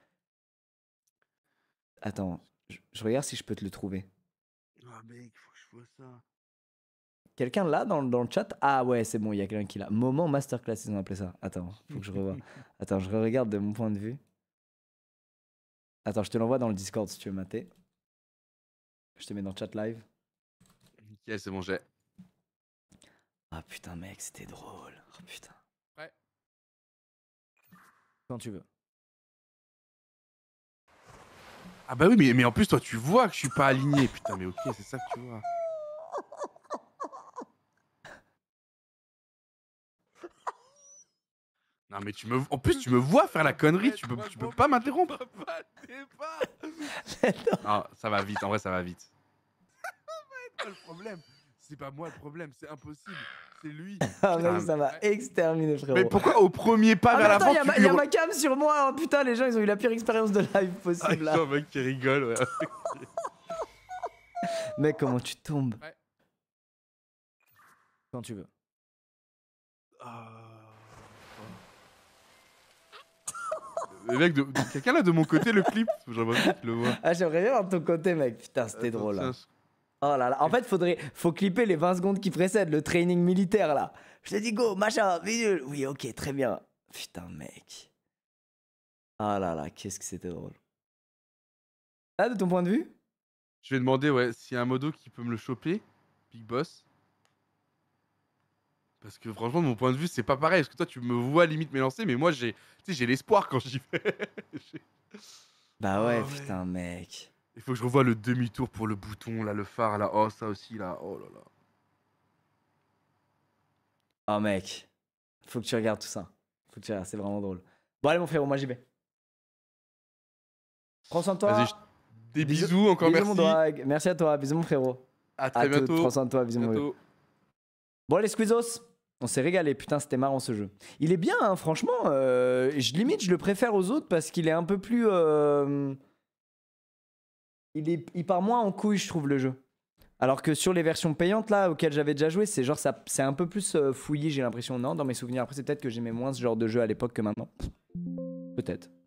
[SPEAKER 1] Attends, je, je regarde si je peux te le trouver.
[SPEAKER 2] Ah mec, faut que je vois ça.
[SPEAKER 1] Quelqu'un là dans, dans le chat? Ah ouais, c'est bon, il y a quelqu'un qui l'a. Moment masterclass, ils ont appelé ça. Attends, faut que je revoie. Attends, je regarde de mon point de vue. Attends, je te l'envoie dans le Discord si tu veux mater. Je te mets dans le chat live.
[SPEAKER 2] Nickel, c'est bon, j'ai.
[SPEAKER 1] Ah putain mec, c'était drôle. Oh putain.
[SPEAKER 2] Ouais.
[SPEAKER 1] Quand tu veux.
[SPEAKER 2] Ah bah oui, mais, mais en plus, toi, tu vois que je suis pas aligné. Putain, mais ok, c'est ça que tu vois. Non, mais tu me... En plus, tu me vois faire la connerie, tu peux, tu peux pas m'interrompre. Ah, ça va vite, en vrai, ça va vite. C'est pas le problème. C'est pas moi le problème, c'est impossible. C'est lui.
[SPEAKER 1] Ah
[SPEAKER 2] Putain,
[SPEAKER 1] mec, ça m'a exterminé frérot.
[SPEAKER 2] Mais pourquoi au premier pas
[SPEAKER 1] Ah, mais
[SPEAKER 2] vers
[SPEAKER 1] attends,
[SPEAKER 2] l'avant,
[SPEAKER 1] il y a
[SPEAKER 2] tu
[SPEAKER 1] ma-
[SPEAKER 2] lui
[SPEAKER 1] il y a
[SPEAKER 2] re-
[SPEAKER 1] ma cam sur moi. Oh, putain, les gens ils ont eu la pire expérience de live
[SPEAKER 2] Ah,
[SPEAKER 1] possible là.
[SPEAKER 2] putain, mec qui rigole, ouais.
[SPEAKER 1] Mec, comment tu tombes?
[SPEAKER 2] Ouais.
[SPEAKER 1] Quand tu veux.
[SPEAKER 2] Ah. Mais mec, de... de- quelqu'un là de mon côté le clip? J'aimerais bien qu'il le voit.
[SPEAKER 1] Ah, j'aimerais bien voir de ton côté, mec. Putain, c'était
[SPEAKER 2] Attends,
[SPEAKER 1] drôle. Hein.
[SPEAKER 2] tiens,
[SPEAKER 1] Oh là là. En fait, faudrait, faut clipper les vingt secondes qui précèdent le training militaire là. Je te dis go, machin, visuel. Oui, ok, très bien. Putain, mec. Ah là là, qu'est-ce que c'était drôle. Ah, de ton point de vue?
[SPEAKER 2] Je vais demander, ouais, s'il y a un modo qui peut me le choper, Big Boss. Parce que franchement, de mon point de vue, c'est pas pareil. Parce que toi, tu me vois limite m'élancer, mais moi, j'ai, tu sais, j'ai l'espoir quand j'y vais. J'ai-
[SPEAKER 1] Bah ouais,
[SPEAKER 2] Ah ouais.
[SPEAKER 1] putain, mec.
[SPEAKER 2] Il faut que je revoie le demi-tour pour le bouton, là, le phare, là. Oh, ça aussi, là. Oh là là.
[SPEAKER 1] Oh, mec. Faut que tu regardes tout ça. Faut que tu regardes, c'est vraiment drôle. Bon, allez, mon frérot, moi j'y vais. Prends soin de toi.
[SPEAKER 2] Vas-y, je- des bisous, encore
[SPEAKER 1] bisous, mon
[SPEAKER 2] merci.
[SPEAKER 1] doigt. Merci à toi, bisous, mon frérot.
[SPEAKER 2] À très
[SPEAKER 1] À toutes,
[SPEAKER 2] bientôt.
[SPEAKER 1] prends soin de toi, bisous, mon vieux.
[SPEAKER 2] Bientôt.
[SPEAKER 1] Bon, les Squeezos, on s'est régalé. Putain, c'était marrant ce jeu. Il est bien, hein, franchement. Euh, je limite, je le préfère aux autres parce qu'il est un peu plus. euh, Il, est... il part moins en couille, je trouve, le jeu. Alors que sur les versions payantes, là, auxquelles j'avais déjà joué, c'est genre, ça... c'est un peu plus euh, fouillé, j'ai l'impression. Non, dans mes souvenirs. Après, c'est peut-être que j'aimais moins ce genre de jeu à l'époque que maintenant. Peut-être.